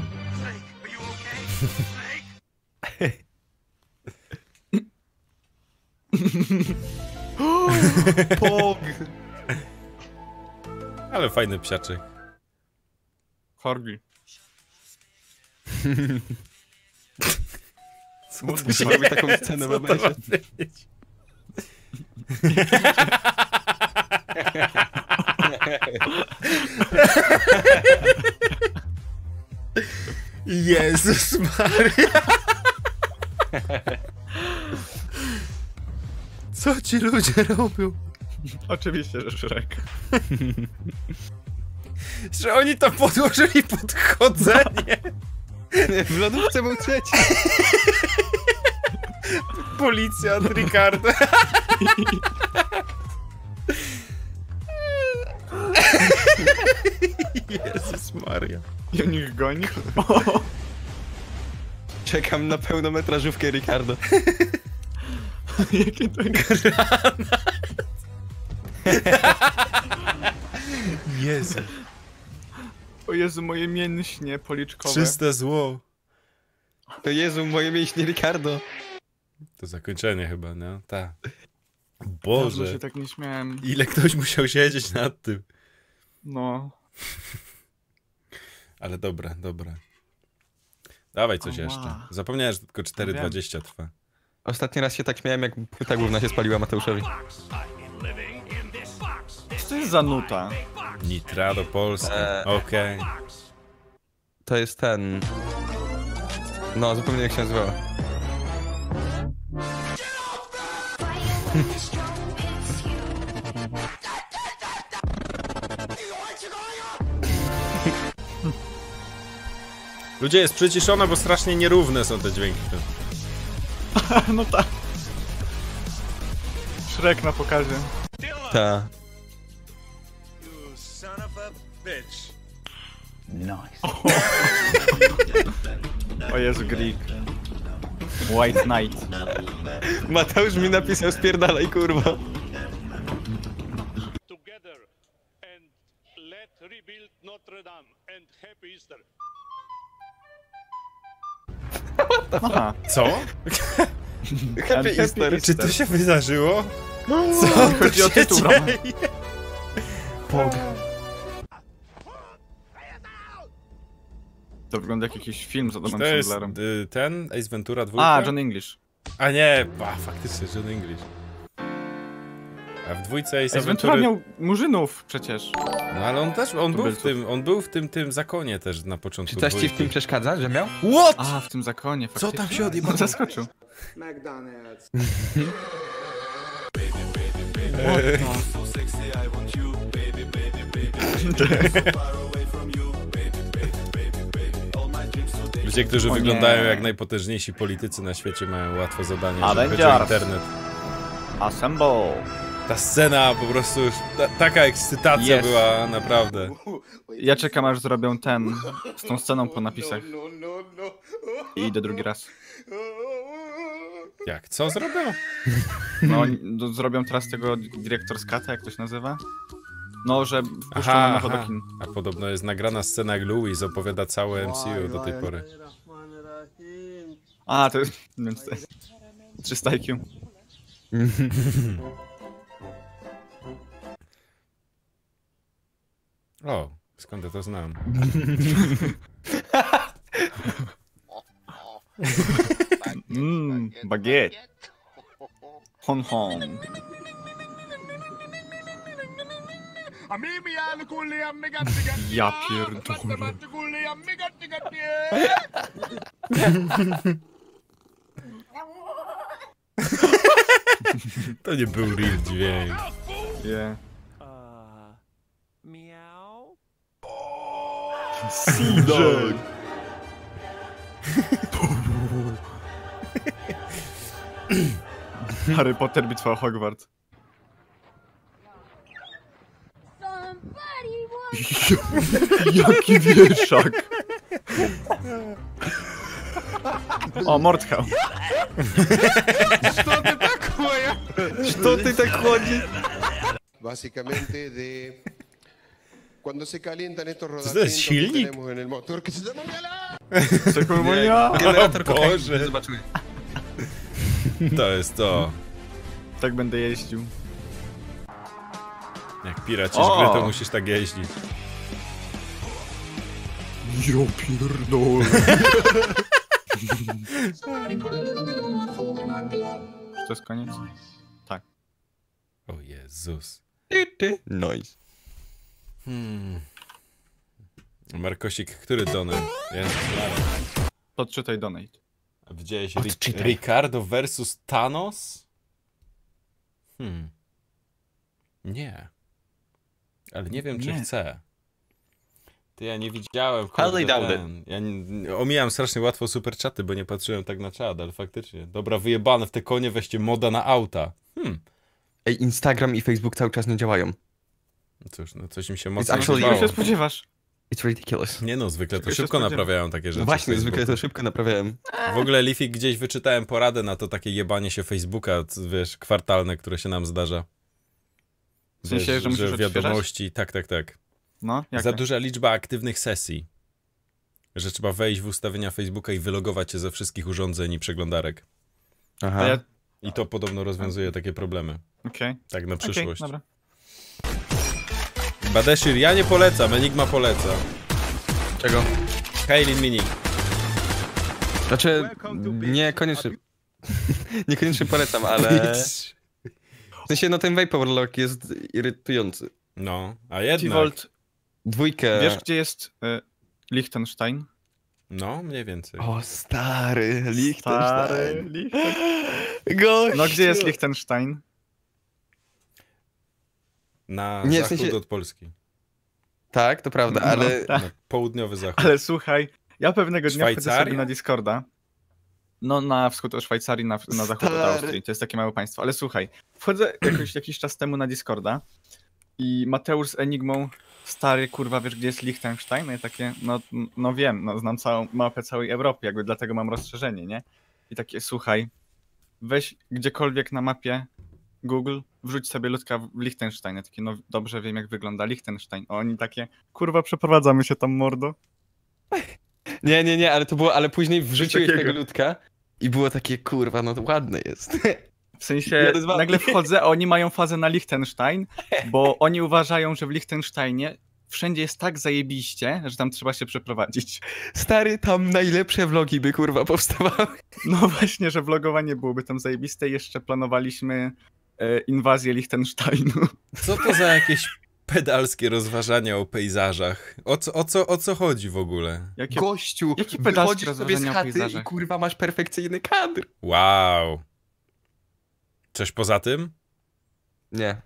Pog. Ale fajny psiaczek. Horgi. Co tu się robi taką scenę w momencie? Jezus Maria. Co ci ludzie robią? Oczywiście, że Shrek. Że oni to podłożyli pod chodzenie. W lodówce był trzeci. Policjant Ricardo. Jezus Maria. I on ich goni. Czekam na pełnometrażówkę Ricardo. Jakie to granat. Jezu. O Jezu, moje mięśnie policzkowe. Czyste zło. To Jezu, moje mięśnie Ricardo. To zakończenie chyba, no? Tak. Boże. Ja się tak nie śmiałem. Ile ktoś musiał siedzieć nad tym. No. Ale dobra, dobra. Dawaj coś Ała. jeszcze. Zapomniałem, że tylko cztery dwadzieścia trwa. Ostatni raz się tak śmiałem, jak płyta główna się spaliła Mateuszowi. Co to jest za nuta? Nitra do Polski. Eee. Okej. Okay. To jest ten... No, zupełnie jak się nazywała. Ludzie, jest przyciszone, bo strasznie nierówne są te dźwięki. No tak. Shrek na pokazie. Ta. Nice. O Jezu, Greek. White Knight. Mateusz mi napisał spierdalaj, kurwa. Together and let's rebuild Notre Dame and happy Easter. Aha. Co? Happy Easter. Czy to się wydarzyło? Co tu chodzi o tytuł dzieje? Pog. To wygląda jak jakiś film z Adamem To jest Sandlerem. y, ten Ace Ventura dwa? A, John English. A nie, ba, faktycznie John English. A w dwójce Ace, Ace Ventura miał murzynów przecież. No ale on też, on był w Tubylców. tym, on był w tym, tym zakonie też na początku. Czy coś ci w dwójki. tym przeszkadza, że miał? What? A, w tym zakonie, faktycznie. Co tam się odjebało? On zaskoczył. McDonald's. Ludzie, którzy O nie. wyglądają jak najpotężniejsi politycy na świecie, mają łatwe zadanie, A jeżeli chodzi będzie o arf. internet. Assemble! Ta scena po prostu już, ta, taka ekscytacja Yes. była, naprawdę. Ja czekam aż zrobią ten, z tą sceną po napisach. I idę drugi raz. Jak, co zrobią? No, oni no, zrobią teraz tego Director's Cut'a, jak to się nazywa? No, że wpuszczą Aha, na nowo do aha. kin. A podobno jest nagrana scena, jak Louis opowiada całe M C U do tej pory. A, to jest... więc to jest... trzysta I Q. O, skąd ja to znam? Mmm, baguette. Hon hon. Ja pierdolę. To nie był real dźwięk. Yeah. Miau. Sea-Dog. Harry Potter, bitwa o Hogwarts. Jaki wieszak! O, Mordhau. Co ty tak chłoja? Co ty tak chodzi? Básicamente de cuando se calientan estos to jest rodamientos que silnik? tenemos en el motor que se llama miela. Generator O kokainy, Boże. zobaczymy. To jest to. Tak będę jeździł. Jak piracisz O! grę, to musisz tak jeździć. Jo pierdolę. Czy to jest koniec? Tak. O Jezus. Ty, ty. Nice. Hmm. Markosik, który donem? Jest. Podczytaj donate. A widziałeś Ri Odczytaj. Ricardo versus Thanos? Hmm. Nie. Ale nie wiem, czy Nie. chcę. Ty, ja nie widziałem, Highly kurde, doubt it. ten. Ja nie, omijam strasznie łatwo superchaty, bo nie patrzyłem tak na czat, ale faktycznie. Dobra, wyjebane w te konie, weźcie moda na auta. Hmm. Ej, Instagram i Facebook cały czas nie działają. No cóż, no coś mi się mocno actually- Czego nazywało. się spodziewasz? It's ridiculous. Nie no, zwykle to Czego się szybko spodziewasz? naprawiają takie rzeczy. No w właśnie, Facebooku. zwykle to szybko naprawiałem. W ogóle, Leafy, gdzieś wyczytałem poradę na to takie jebanie się Facebooka, c- wiesz, kwartalne, które się nam zdarza. W sensie, że musisz odświeżać? wiadomości, tak, tak, tak. No, jak Za duża liczba aktywnych sesji. Że trzeba wejść w ustawienia Facebooka i wylogować się ze wszystkich urządzeń i przeglądarek. Aha. A ja... I to podobno rozwiązuje takie problemy. Okej. Tak na Okej, przyszłość. dobra. Badeshir, ja nie polecam, Enigma poleca. Czego? Kailin Mini. Znaczy, nie koniecznie. Niekoniecznie polecam, ale. W sensie, no ten Vapor Lock jest irytujący. No, a jednak. T-Volt, Dwójkę. wiesz gdzie jest y, Liechtenstein? No, mniej więcej. O, stary, Stary Liechtenstein. Liechtenstein. Gościu. No gdzie jest Liechtenstein? Na Nie, w zachód sensie- od Polski. Tak, to prawda, No, ale. tak. Na południowy zachód. Ale słuchaj, ja pewnego dnia wchodzę Szwajcaria? sobie na Discorda. No na wschód od Szwajcarii, na, na zachód od Stary. Austrii. To jest takie małe państwo. Ale słuchaj, wchodzę jakoś, jakiś czas temu na Discorda i Mateusz z Enigmą, stary kurwa, wiesz gdzie jest Liechtenstein? No i takie, no, no wiem, no, znam całą mapę całej Europy, jakby dlatego mam rozszerzenie, nie? I takie, słuchaj, weź gdziekolwiek na mapie Google, wrzuć sobie ludka w Liechtenstein. Ja takie, no dobrze wiem jak wygląda Liechtenstein. A oni takie, kurwa, przeprowadzamy się tam, mordo. Nie, nie, nie, ale to było, ale później wrzuciłeś takiego. tego ludka i było takie, kurwa, no to ładne jest. W sensie, Jadę z wami. nagle wchodzę, a oni mają fazę na Liechtenstein, bo oni uważają, że w Liechtensteinie wszędzie jest tak zajebiście, że tam trzeba się przeprowadzić. Stary, tam najlepsze vlogi by kurwa powstawały. No właśnie, że vlogowanie byłoby tam zajebiste. Jeszcze planowaliśmy e, inwazję Liechtensteinu. Co to za jakieś pedalskie rozważania o pejzażach? O co, o co, o co chodzi w ogóle? Jakie... Gościu, Jakie pedalskie wychodzisz sobie z rozważania o chaty i pejzażach? kurwa masz perfekcyjny kadr. Wow. Coś poza tym? Nie.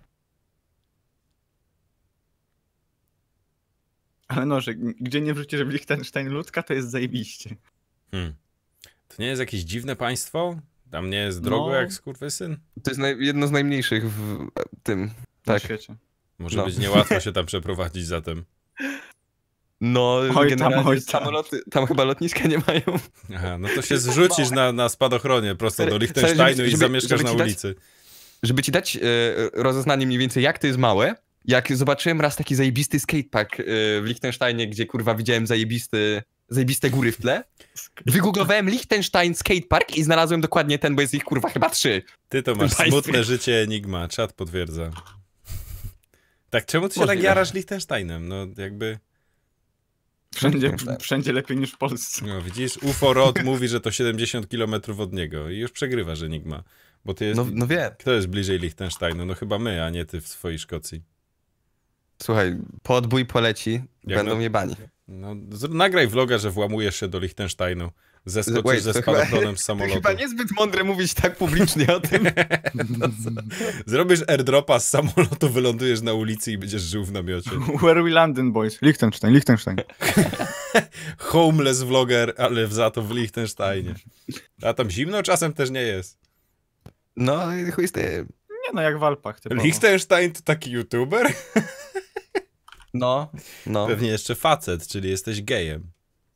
Ale no, że gdzie nie wrzucisz w Liechtenstein ludka, to jest zajebiście. Hmm. To nie jest jakieś dziwne państwo? Tam nie jest drogo No. jak skurwysyn? To jest naj, jedno z najmniejszych w tym. Na Tak. świecie. Może No. być niełatwo się tam przeprowadzić zatem. No, Oj tam, generalnie oj tam. samoloty, tam chyba lotniska nie mają. Aha, no to się zrzucisz na, na spadochronie prosto do Liechtensteinu żeby- i żeby- zamieszkasz żeby na ci dać- ulicy. Żeby ci dać e, rozeznanie mniej więcej jak to jest małe, jak zobaczyłem raz taki zajebisty skatepark e, w Liechtensteinie, gdzie kurwa widziałem zajebisty, zajebiste góry w tle, wygooglowałem Liechtenstein skatepark i znalazłem dokładnie ten, bo jest ich kurwa chyba trzy. Ty to masz Państwie. smutne życie Enigma, czat potwierdza. Tak, czemu ty się tak Możliwe. jarasz Liechtensteinem? No jakby... Wszędzie, wszędzie lepiej niż w Polsce. No widzisz, U F O Rod mówi, że to siedemdziesiąt kilometrów od niego i już przegrywasz Enigma. Bo ty jest... No, no wiem. Kto jest bliżej Liechtensteinu? No chyba my, a nie ty w swojej Szkocji. Słuchaj, podbój poleci, Jak będą no- jebani. No, z- nagraj vloga, że włamujesz się do Liechtensteinu. Zeskoczysz Wait, ze to spadochronem z To samolotu. chyba niezbyt mądre mówić tak publicznie o tym. Zrobisz airdropa z samolotu, wylądujesz na ulicy i będziesz żył w namiocie. Where we landing, boys? Liechtenstein, Liechtenstein. Homeless vlogger, ale za to w Liechtensteinie. A tam zimno czasem też nie jest. No, chuj z tym. Nie no, jak w Alpach. typowo. Liechtenstein to taki youtuber? No, no. Pewnie jeszcze facet, czyli jesteś gejem.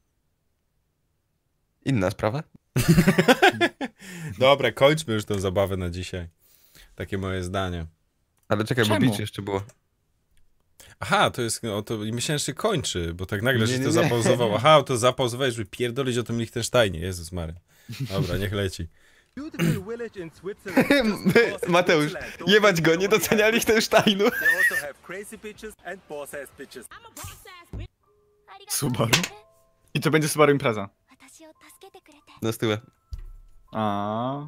Inna sprawa. Dobra, kończmy już tę zabawę na dzisiaj. Takie moje zdanie. Ale czekaj, bo Czemu? bić jeszcze było. Aha, to jest, no to i myślałem, że się kończy, bo tak nagle Nie, się nie, to nie. zapauzował. Aha, to zapauzowałeś, żeby pierdolić o tym Liechtensteinie. Jezus Mary. Dobra, niech leci. Mateusz, jebać go, nie docenia Liechtensteinu. Subaru? I to będzie Subaru impreza. No z tyłu. A.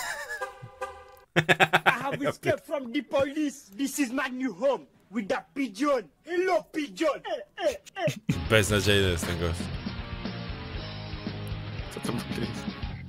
I have escaped from the police. This is my new home with that pigeon. Hello, pigeon. Eh, eh, eh. Beznadziejny jest ten gość. Co to jest?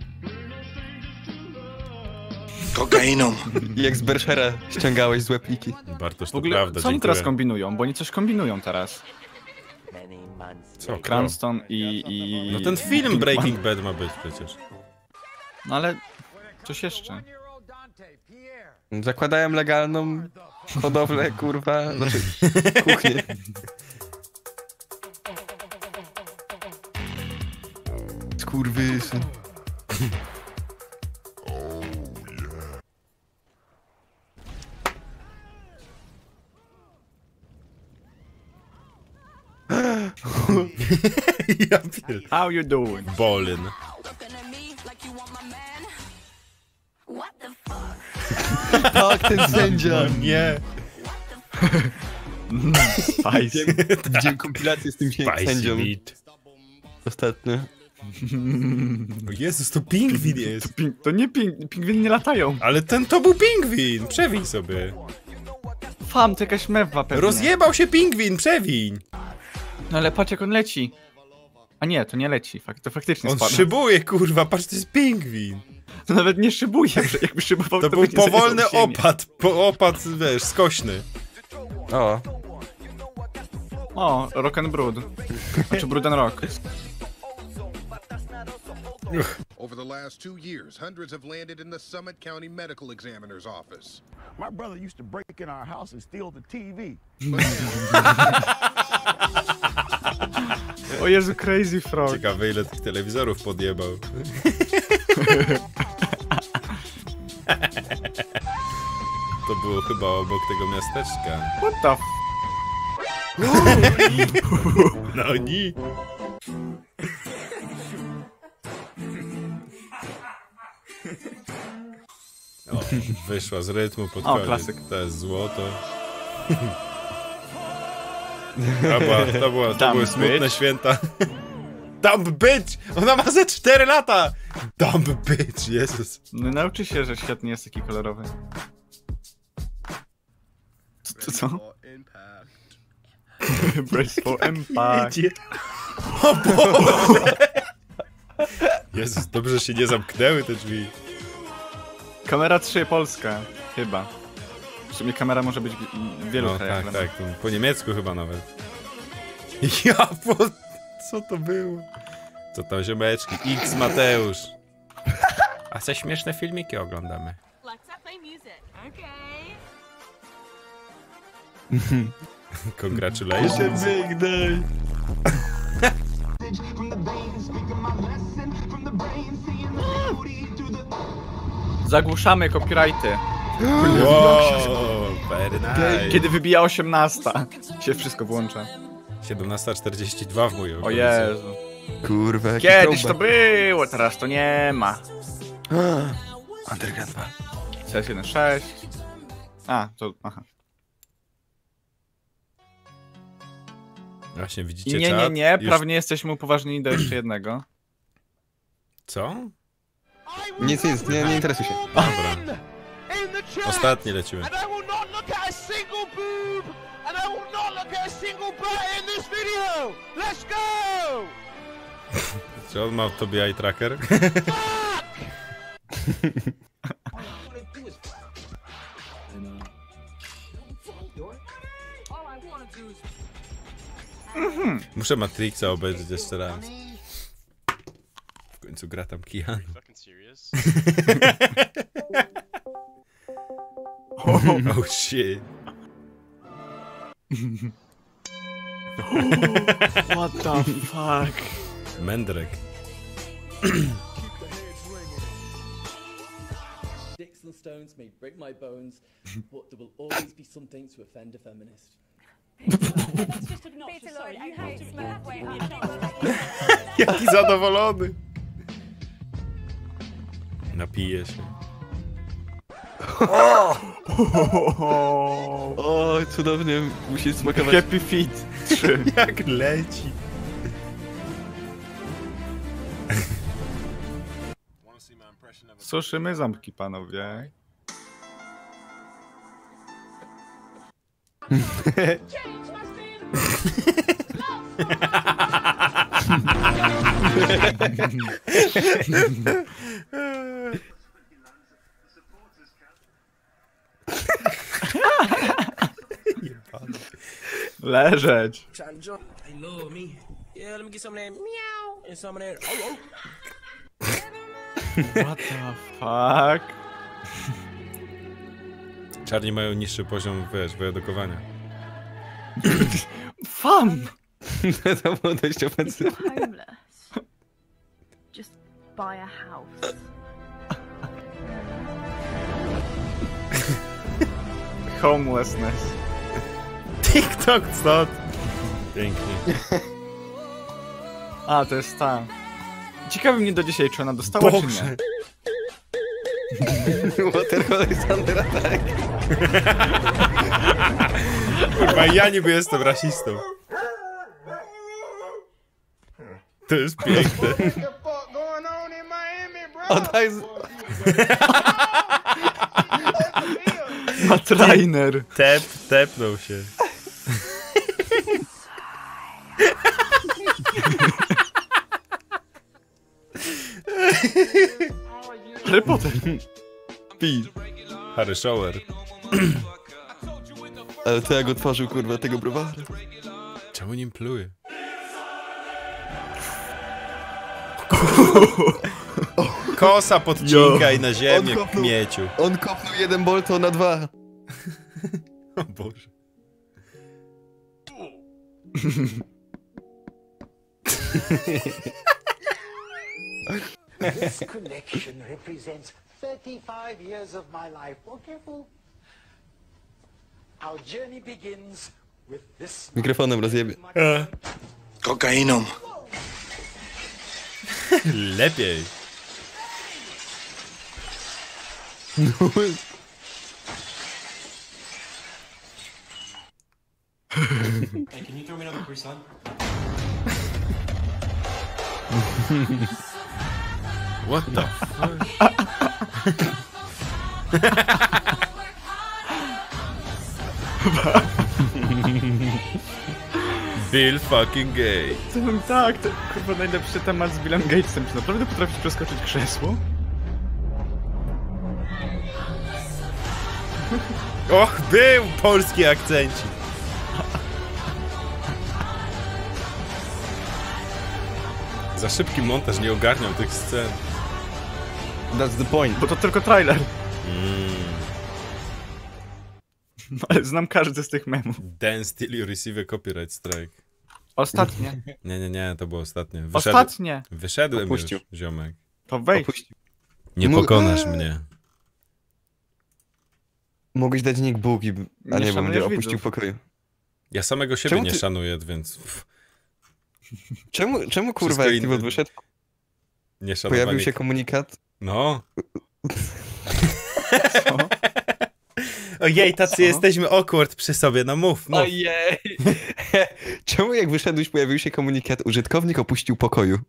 Kokainą. I jak z Bershera ściągałeś złe pliki. Bartosz, W to ogóle, prawda, co oni dziękuję. teraz kombinują? Bo oni coś kombinują teraz. Co, Cranston i, i... No ten film Breaking Bad ma być przecież. No ale... Coś jeszcze. Zakładają legalną hodowlę, kurwa, znaczy kuchnię. Skurwysyn. Ja pier... How you doing? Bolin. Tak, ten sędzia. Nie. Spice. Widziałem kompilację z tym Spicy sędzią meat. ostatnio. O Jezus, to pingwin jest. Ping, to nie ping, pingwiny nie latają. Ale ten to był pingwin. Przewiń sobie. Fam, to jakaś mewa pewnie. Rozjebał się pingwin, przewiń. No ale patrz jak on leci. A nie, to nie leci, fakt, to faktycznie On spada. szybuje, kurwa, patrz, to jest pingwin. To nawet nie szybuje, jakby szybował, To to był by nie zajebał powolny ziemię. opad, po opad, wiesz, skośny. O, O, Rock and Brood. Znaczy Brood and Rock. Over the last two years, hundreds have landed in the Summit County Medical Examiner's office. My brother used to break in our house and steal the T V. O Jezu, Crazy Frog. Ciekawe, ile tych telewizorów podjebał. To było chyba obok tego miasteczka. What the f... No nie. O, wyszła z rytmu pod O, koniec. klasyk. To jest złoto. To, była, to, była, to Dumb były smutne bitch. święta. Dumb bitch! Ona ma ze cztery lata! Dumb bitch, Jezus. No nauczy się, że świat nie jest taki kolorowy. Co? co, co? Brace for Impact. O Boże! Jezus, dobrze, że się nie zamknęły te drzwi. Kamera trzy Polska, chyba. W sumie kamera może być w wielu No krajach. tak, ale- tak, to po niemiecku chyba nawet. Ja, po... co to było? Co tam ziomeczki? X Mateusz. A se śmieszne filmiki oglądamy. Congratulations. Wygnaj. Zagłuszamy copyrighty. Wow, very nice. Kiedy wybija osiemnasta, się wszystko włącza. siedemnasta czterdzieści dwa w mojej O okolicy. Jezu. Kurwa, jaki Kiedyś to throwback. było, teraz to nie ma. Underground dwa. C S jeden sześć. A, to... aha. Właśnie widzicie I nie, czat? nie, nie, Już... prawnie jesteśmy upoważnieni do jeszcze jednego. Co? Nic, nic, nie, nie interesuj się. Dobra. Ostatni lecimy. Czy on ma w tobie eye tracker? Muszę Matrixa obejrzeć jeszcze raz. W końcu gra tam Keanu. Oh shit. What the fuck? Mędrek. Sticks and stones may break my bones, but there will always be something to offend a feminist. Jaki zadowolony. Napiję się. O, cudownie, musi smakować. Happy Feet trzy. Jak leci. Suszymy ząbki, panowie. Leżeć. What the fuck? Czarni mają niższy poziom, wiesz, wyedukowania. Fun! To było dość ofensywne. Homeless. Just buy a house. Homelessness. TikTok, co? Pięknie. A, to jest ta. Ciekawi mnie do dzisiaj, czy ona dostała, Boże. czy nie. Water Alexander Attack. Kurwa, ja niby jestem rasistą. To jest piękne. Oddaj z... Matrainer. Tep, tepnął się. Harry Potter. Pi. Harry Shower. Ale to jak otworzył, kurwa, tego browara. Czemu nim pluje? Kosa podcinka i na ziemię, On kopnął- kmieciu. On kopnął jeden bolto na dwa. O Boże. This connection represents thirty-five years of my life. Be careful. Our journey begins with this. Mikrofonem rozjebie. Kokainą. Lepiej. Hey, can you throw me another croissant? What the fuck? Bill fucking Gates. To, tak, to kurwa najlepszy temat z Billem Gatesem. Czy naprawdę potrafisz przeskoczyć krzesło? Och, był polski akcencik. Za szybki montaż, nie ogarniał tych scen. That's the point. Bo to tylko trailer. Mm. Ale znam każdy z tych memów. Dance till you receive a copyright strike. Ostatnie. Nie, nie, nie, to było ostatnie. Wyszedł... Ostatnie. Wyszedłem Opuścił. już, ziomek. To wejdź. Opuścił. Nie pokonasz mnie. Mogłeś dać nick Bugi, a Nie nie, bo będzie szanujesz opuścił widzów. pokoju. Ja samego siebie Czemu nie ty- szanuję, więc... pff, Czemu, czemu kurwa, Wszystko jak Tibot inne. wyszedł, Nie szanowanie... pojawił się komunikat? No. Ojej, tacy jesteśmy awkward przy sobie, no mów, mów. Ojej! Czemu jak wyszedłeś, pojawił się komunikat, użytkownik opuścił pokoju?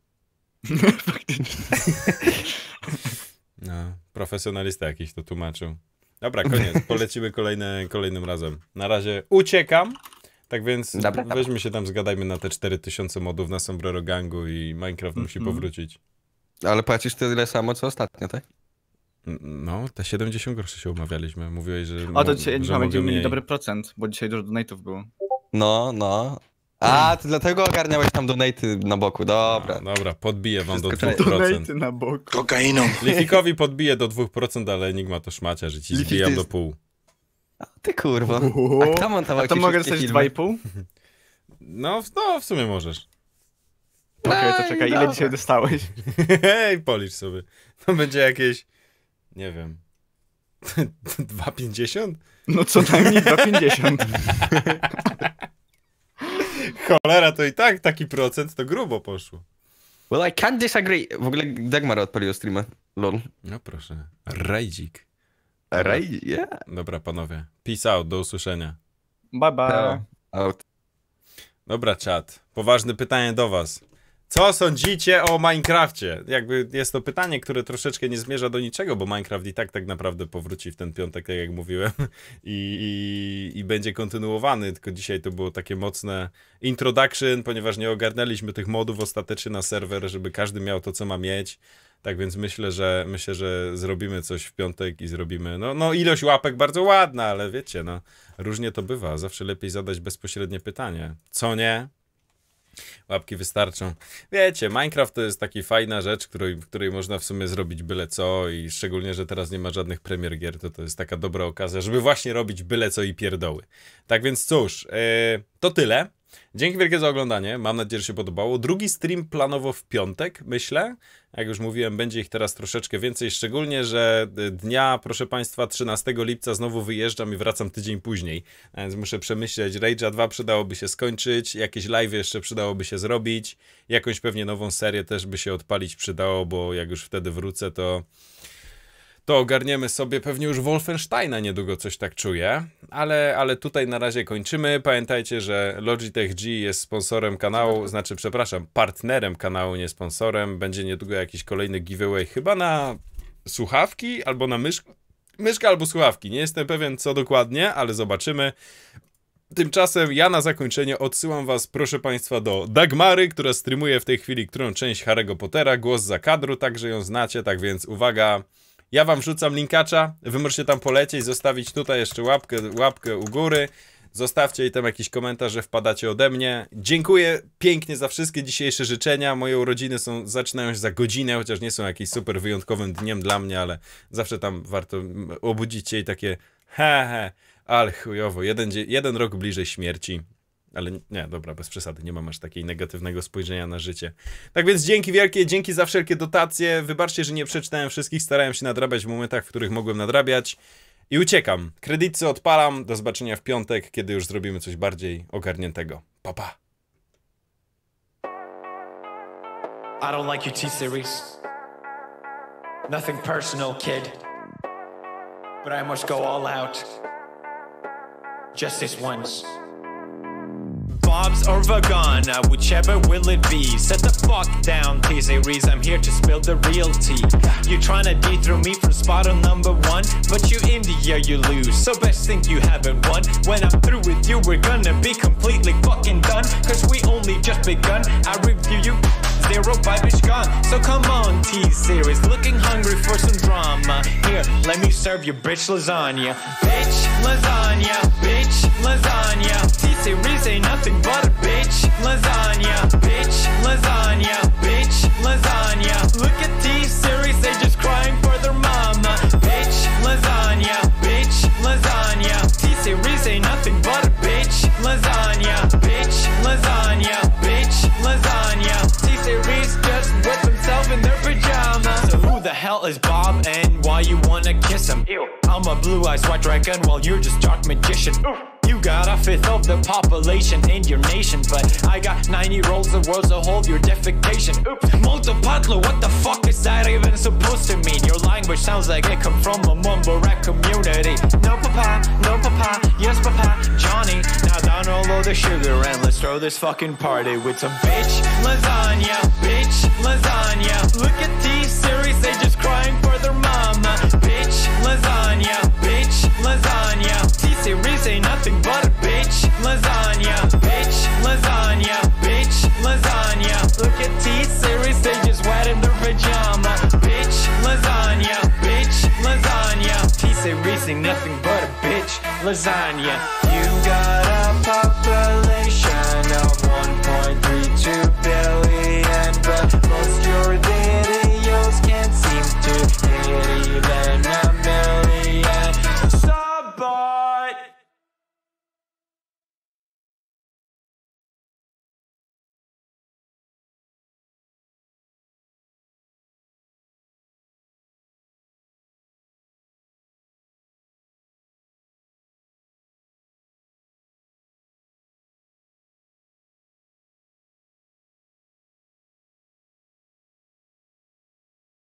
No, profesjonalista jakiś to tłumaczył. Dobra, koniec. Polecimy kolejne, kolejnym razem. Na razie uciekam. Tak więc Dobra, dobra. weźmy się tam, zgadajmy na te cztery tysiące modów na Sombrero Gangu i Minecraft musi powrócić. Ale płacisz tyle samo, co ostatnio, tak? N- No, te siedemdziesiąt groszy się umawialiśmy. Mówiłeś, że... O, to mo- dzisiaj że no, mogę będziemy mieli mniej. dobry procent, bo dzisiaj dużo donate'ów było. No, no. A, to dlatego ogarniałeś tam donaty na boku, dobra. No, dobra, podbiję wam do Wszystko dwóch procent. Donate'y na boku. Kokainą. Lifikowi podbiję do dwóch procent, ale Enigma to szmacia, że ci Lifik zbijam to do jest- pół. Ty kurwa. Uhu. A kto montował A to ci mogę wszystkie dostać filmy? dwa i pół? No, w- no, w sumie możesz. Okej, to Ej, czekaj, ile dobra. dzisiaj dostałeś? Hej, policz sobie. To będzie jakieś... Nie wiem... dwa pięćdziesiąt? No co najmniej dwa pięćdziesiąt. Cholera, to i tak taki procent to grubo poszło. Well, I can't disagree. W ogóle Dagmar odpalił streama. Lol. No proszę. Rajdzik. Ray, yeah. Dobra, panowie. Peace out, do usłyszenia. Bye bye. Out. Dobra, czat. Poważne pytanie do was. Co sądzicie o Minecrafcie? Jakby jest to pytanie, które troszeczkę nie zmierza do niczego, bo Minecraft i tak tak naprawdę powróci w ten piątek, tak jak mówiłem, i, i, i będzie kontynuowany, tylko dzisiaj to było takie mocne introduction, ponieważ nie ogarnęliśmy tych modów ostatecznie na serwer, żeby każdy miał to, co ma mieć. Tak więc myślę, że myślę, że zrobimy coś w piątek i zrobimy, no, no ilość łapek bardzo ładna, ale wiecie, no różnie to bywa, zawsze lepiej zadać bezpośrednie pytanie. Co nie? Łapki wystarczą. Wiecie, Minecraft to jest taka fajna rzecz, której, w której można w sumie zrobić byle co i szczególnie, że teraz nie ma żadnych premier gier, to to jest taka dobra okazja, żeby właśnie robić byle co i pierdoły. Tak więc cóż, yy, to tyle. Dzięki wielkie za oglądanie, mam nadzieję, że się podobało. Drugi stream planowo w piątek, myślę. Jak już mówiłem, będzie ich teraz troszeczkę więcej, szczególnie, że dnia, proszę Państwa, trzynastego lipca znowu wyjeżdżam i wracam tydzień później. A więc muszę przemyśleć, Rage'a dwa przydałoby się skończyć, jakieś live jeszcze przydałoby się zrobić, jakąś pewnie nową serię też by się odpalić przydało, bo jak już wtedy wrócę, to... to ogarniemy sobie pewnie już Wolfensteina niedługo, coś tak czuję, ale, ale tutaj na razie kończymy. Pamiętajcie, że Logitech G jest sponsorem kanału, znaczy przepraszam, partnerem kanału, nie sponsorem. Będzie niedługo jakiś kolejny giveaway, chyba na słuchawki albo na myszkę, myszka albo słuchawki, nie jestem pewien co dokładnie, ale zobaczymy. Tymczasem ja na zakończenie odsyłam was, proszę Państwa, do Dagmary, która streamuje w tej chwili którą część Harry'ego Pottera, głos za kadru, także ją znacie, tak więc uwaga. Ja wam wrzucam linkacza, wy możecie tam polecieć, zostawić tutaj jeszcze łapkę, łapkę u góry, zostawcie jej tam jakiś komentarz, że wpadacie ode mnie. Dziękuję pięknie za wszystkie dzisiejsze życzenia, moje urodziny są, zaczynają się za godzinę, chociaż nie są jakimś super wyjątkowym dniem dla mnie, ale zawsze tam warto obudzić się i takie he he, ale chujowo, jeden, jeden rok bliżej śmierci. Ale nie, dobra, bez przesady, nie mam aż takiego negatywnego spojrzenia na życie. Tak więc dzięki wielkie, dzięki za wszelkie dotacje. Wybaczcie, że nie przeczytałem wszystkich, starałem się nadrabiać w momentach, w których mogłem nadrabiać. I uciekam. Kredyty odpalam. Do zobaczenia w piątek, kiedy już zrobimy coś bardziej ogarniętego. Pa, pa. I don't like your T-Series. Nothing personal, kid. But I must go all out. Just this once. Bob's or Vagana, whichever will it be. Set the fuck down, T-Series, I'm here to spill the real tea. You tryna dethrone me from spot on number one, but you in the year you lose, so best think you haven't won. When I'm through with you, we're gonna be completely fucking done, cause we only just begun. I review you, zero vibe is gone. So come on, T-Series, looking hungry for some drama. Here, let me serve you bitch lasagna. Bitch lasagna, bitch lasagna. T-Series ain't nothing but a bitch lasagna. Bitch lasagna, bitch lasagna. Look at T-Series, they just crying for hell is Bob and why you wanna kiss him? Ew. I'm a blue-eyed white dragon while you're just dark magician. Ooh. You got a fifth of the population in your nation, but I got ninety rolls the world's a whole your defecation. Oops, multipatlo, what the fuck is that even supposed to mean? Your language sounds like it come from a mumble rap community. No papa, no papa, yes papa, Johnny. Now down all of the sugar and let's throw this fucking party with some bitch lasagna, bitch lasagna. Look at T-Series, they just crying for their mama. Bitch lasagna, bitch lasagna. T-Series ain't nothing but a bitch lasagna, bitch lasagna, bitch lasagna. Look at T-Series, they just wet in their pajama. Bitch lasagna, bitch lasagna. T-Series ain't nothing but a bitch lasagna. You got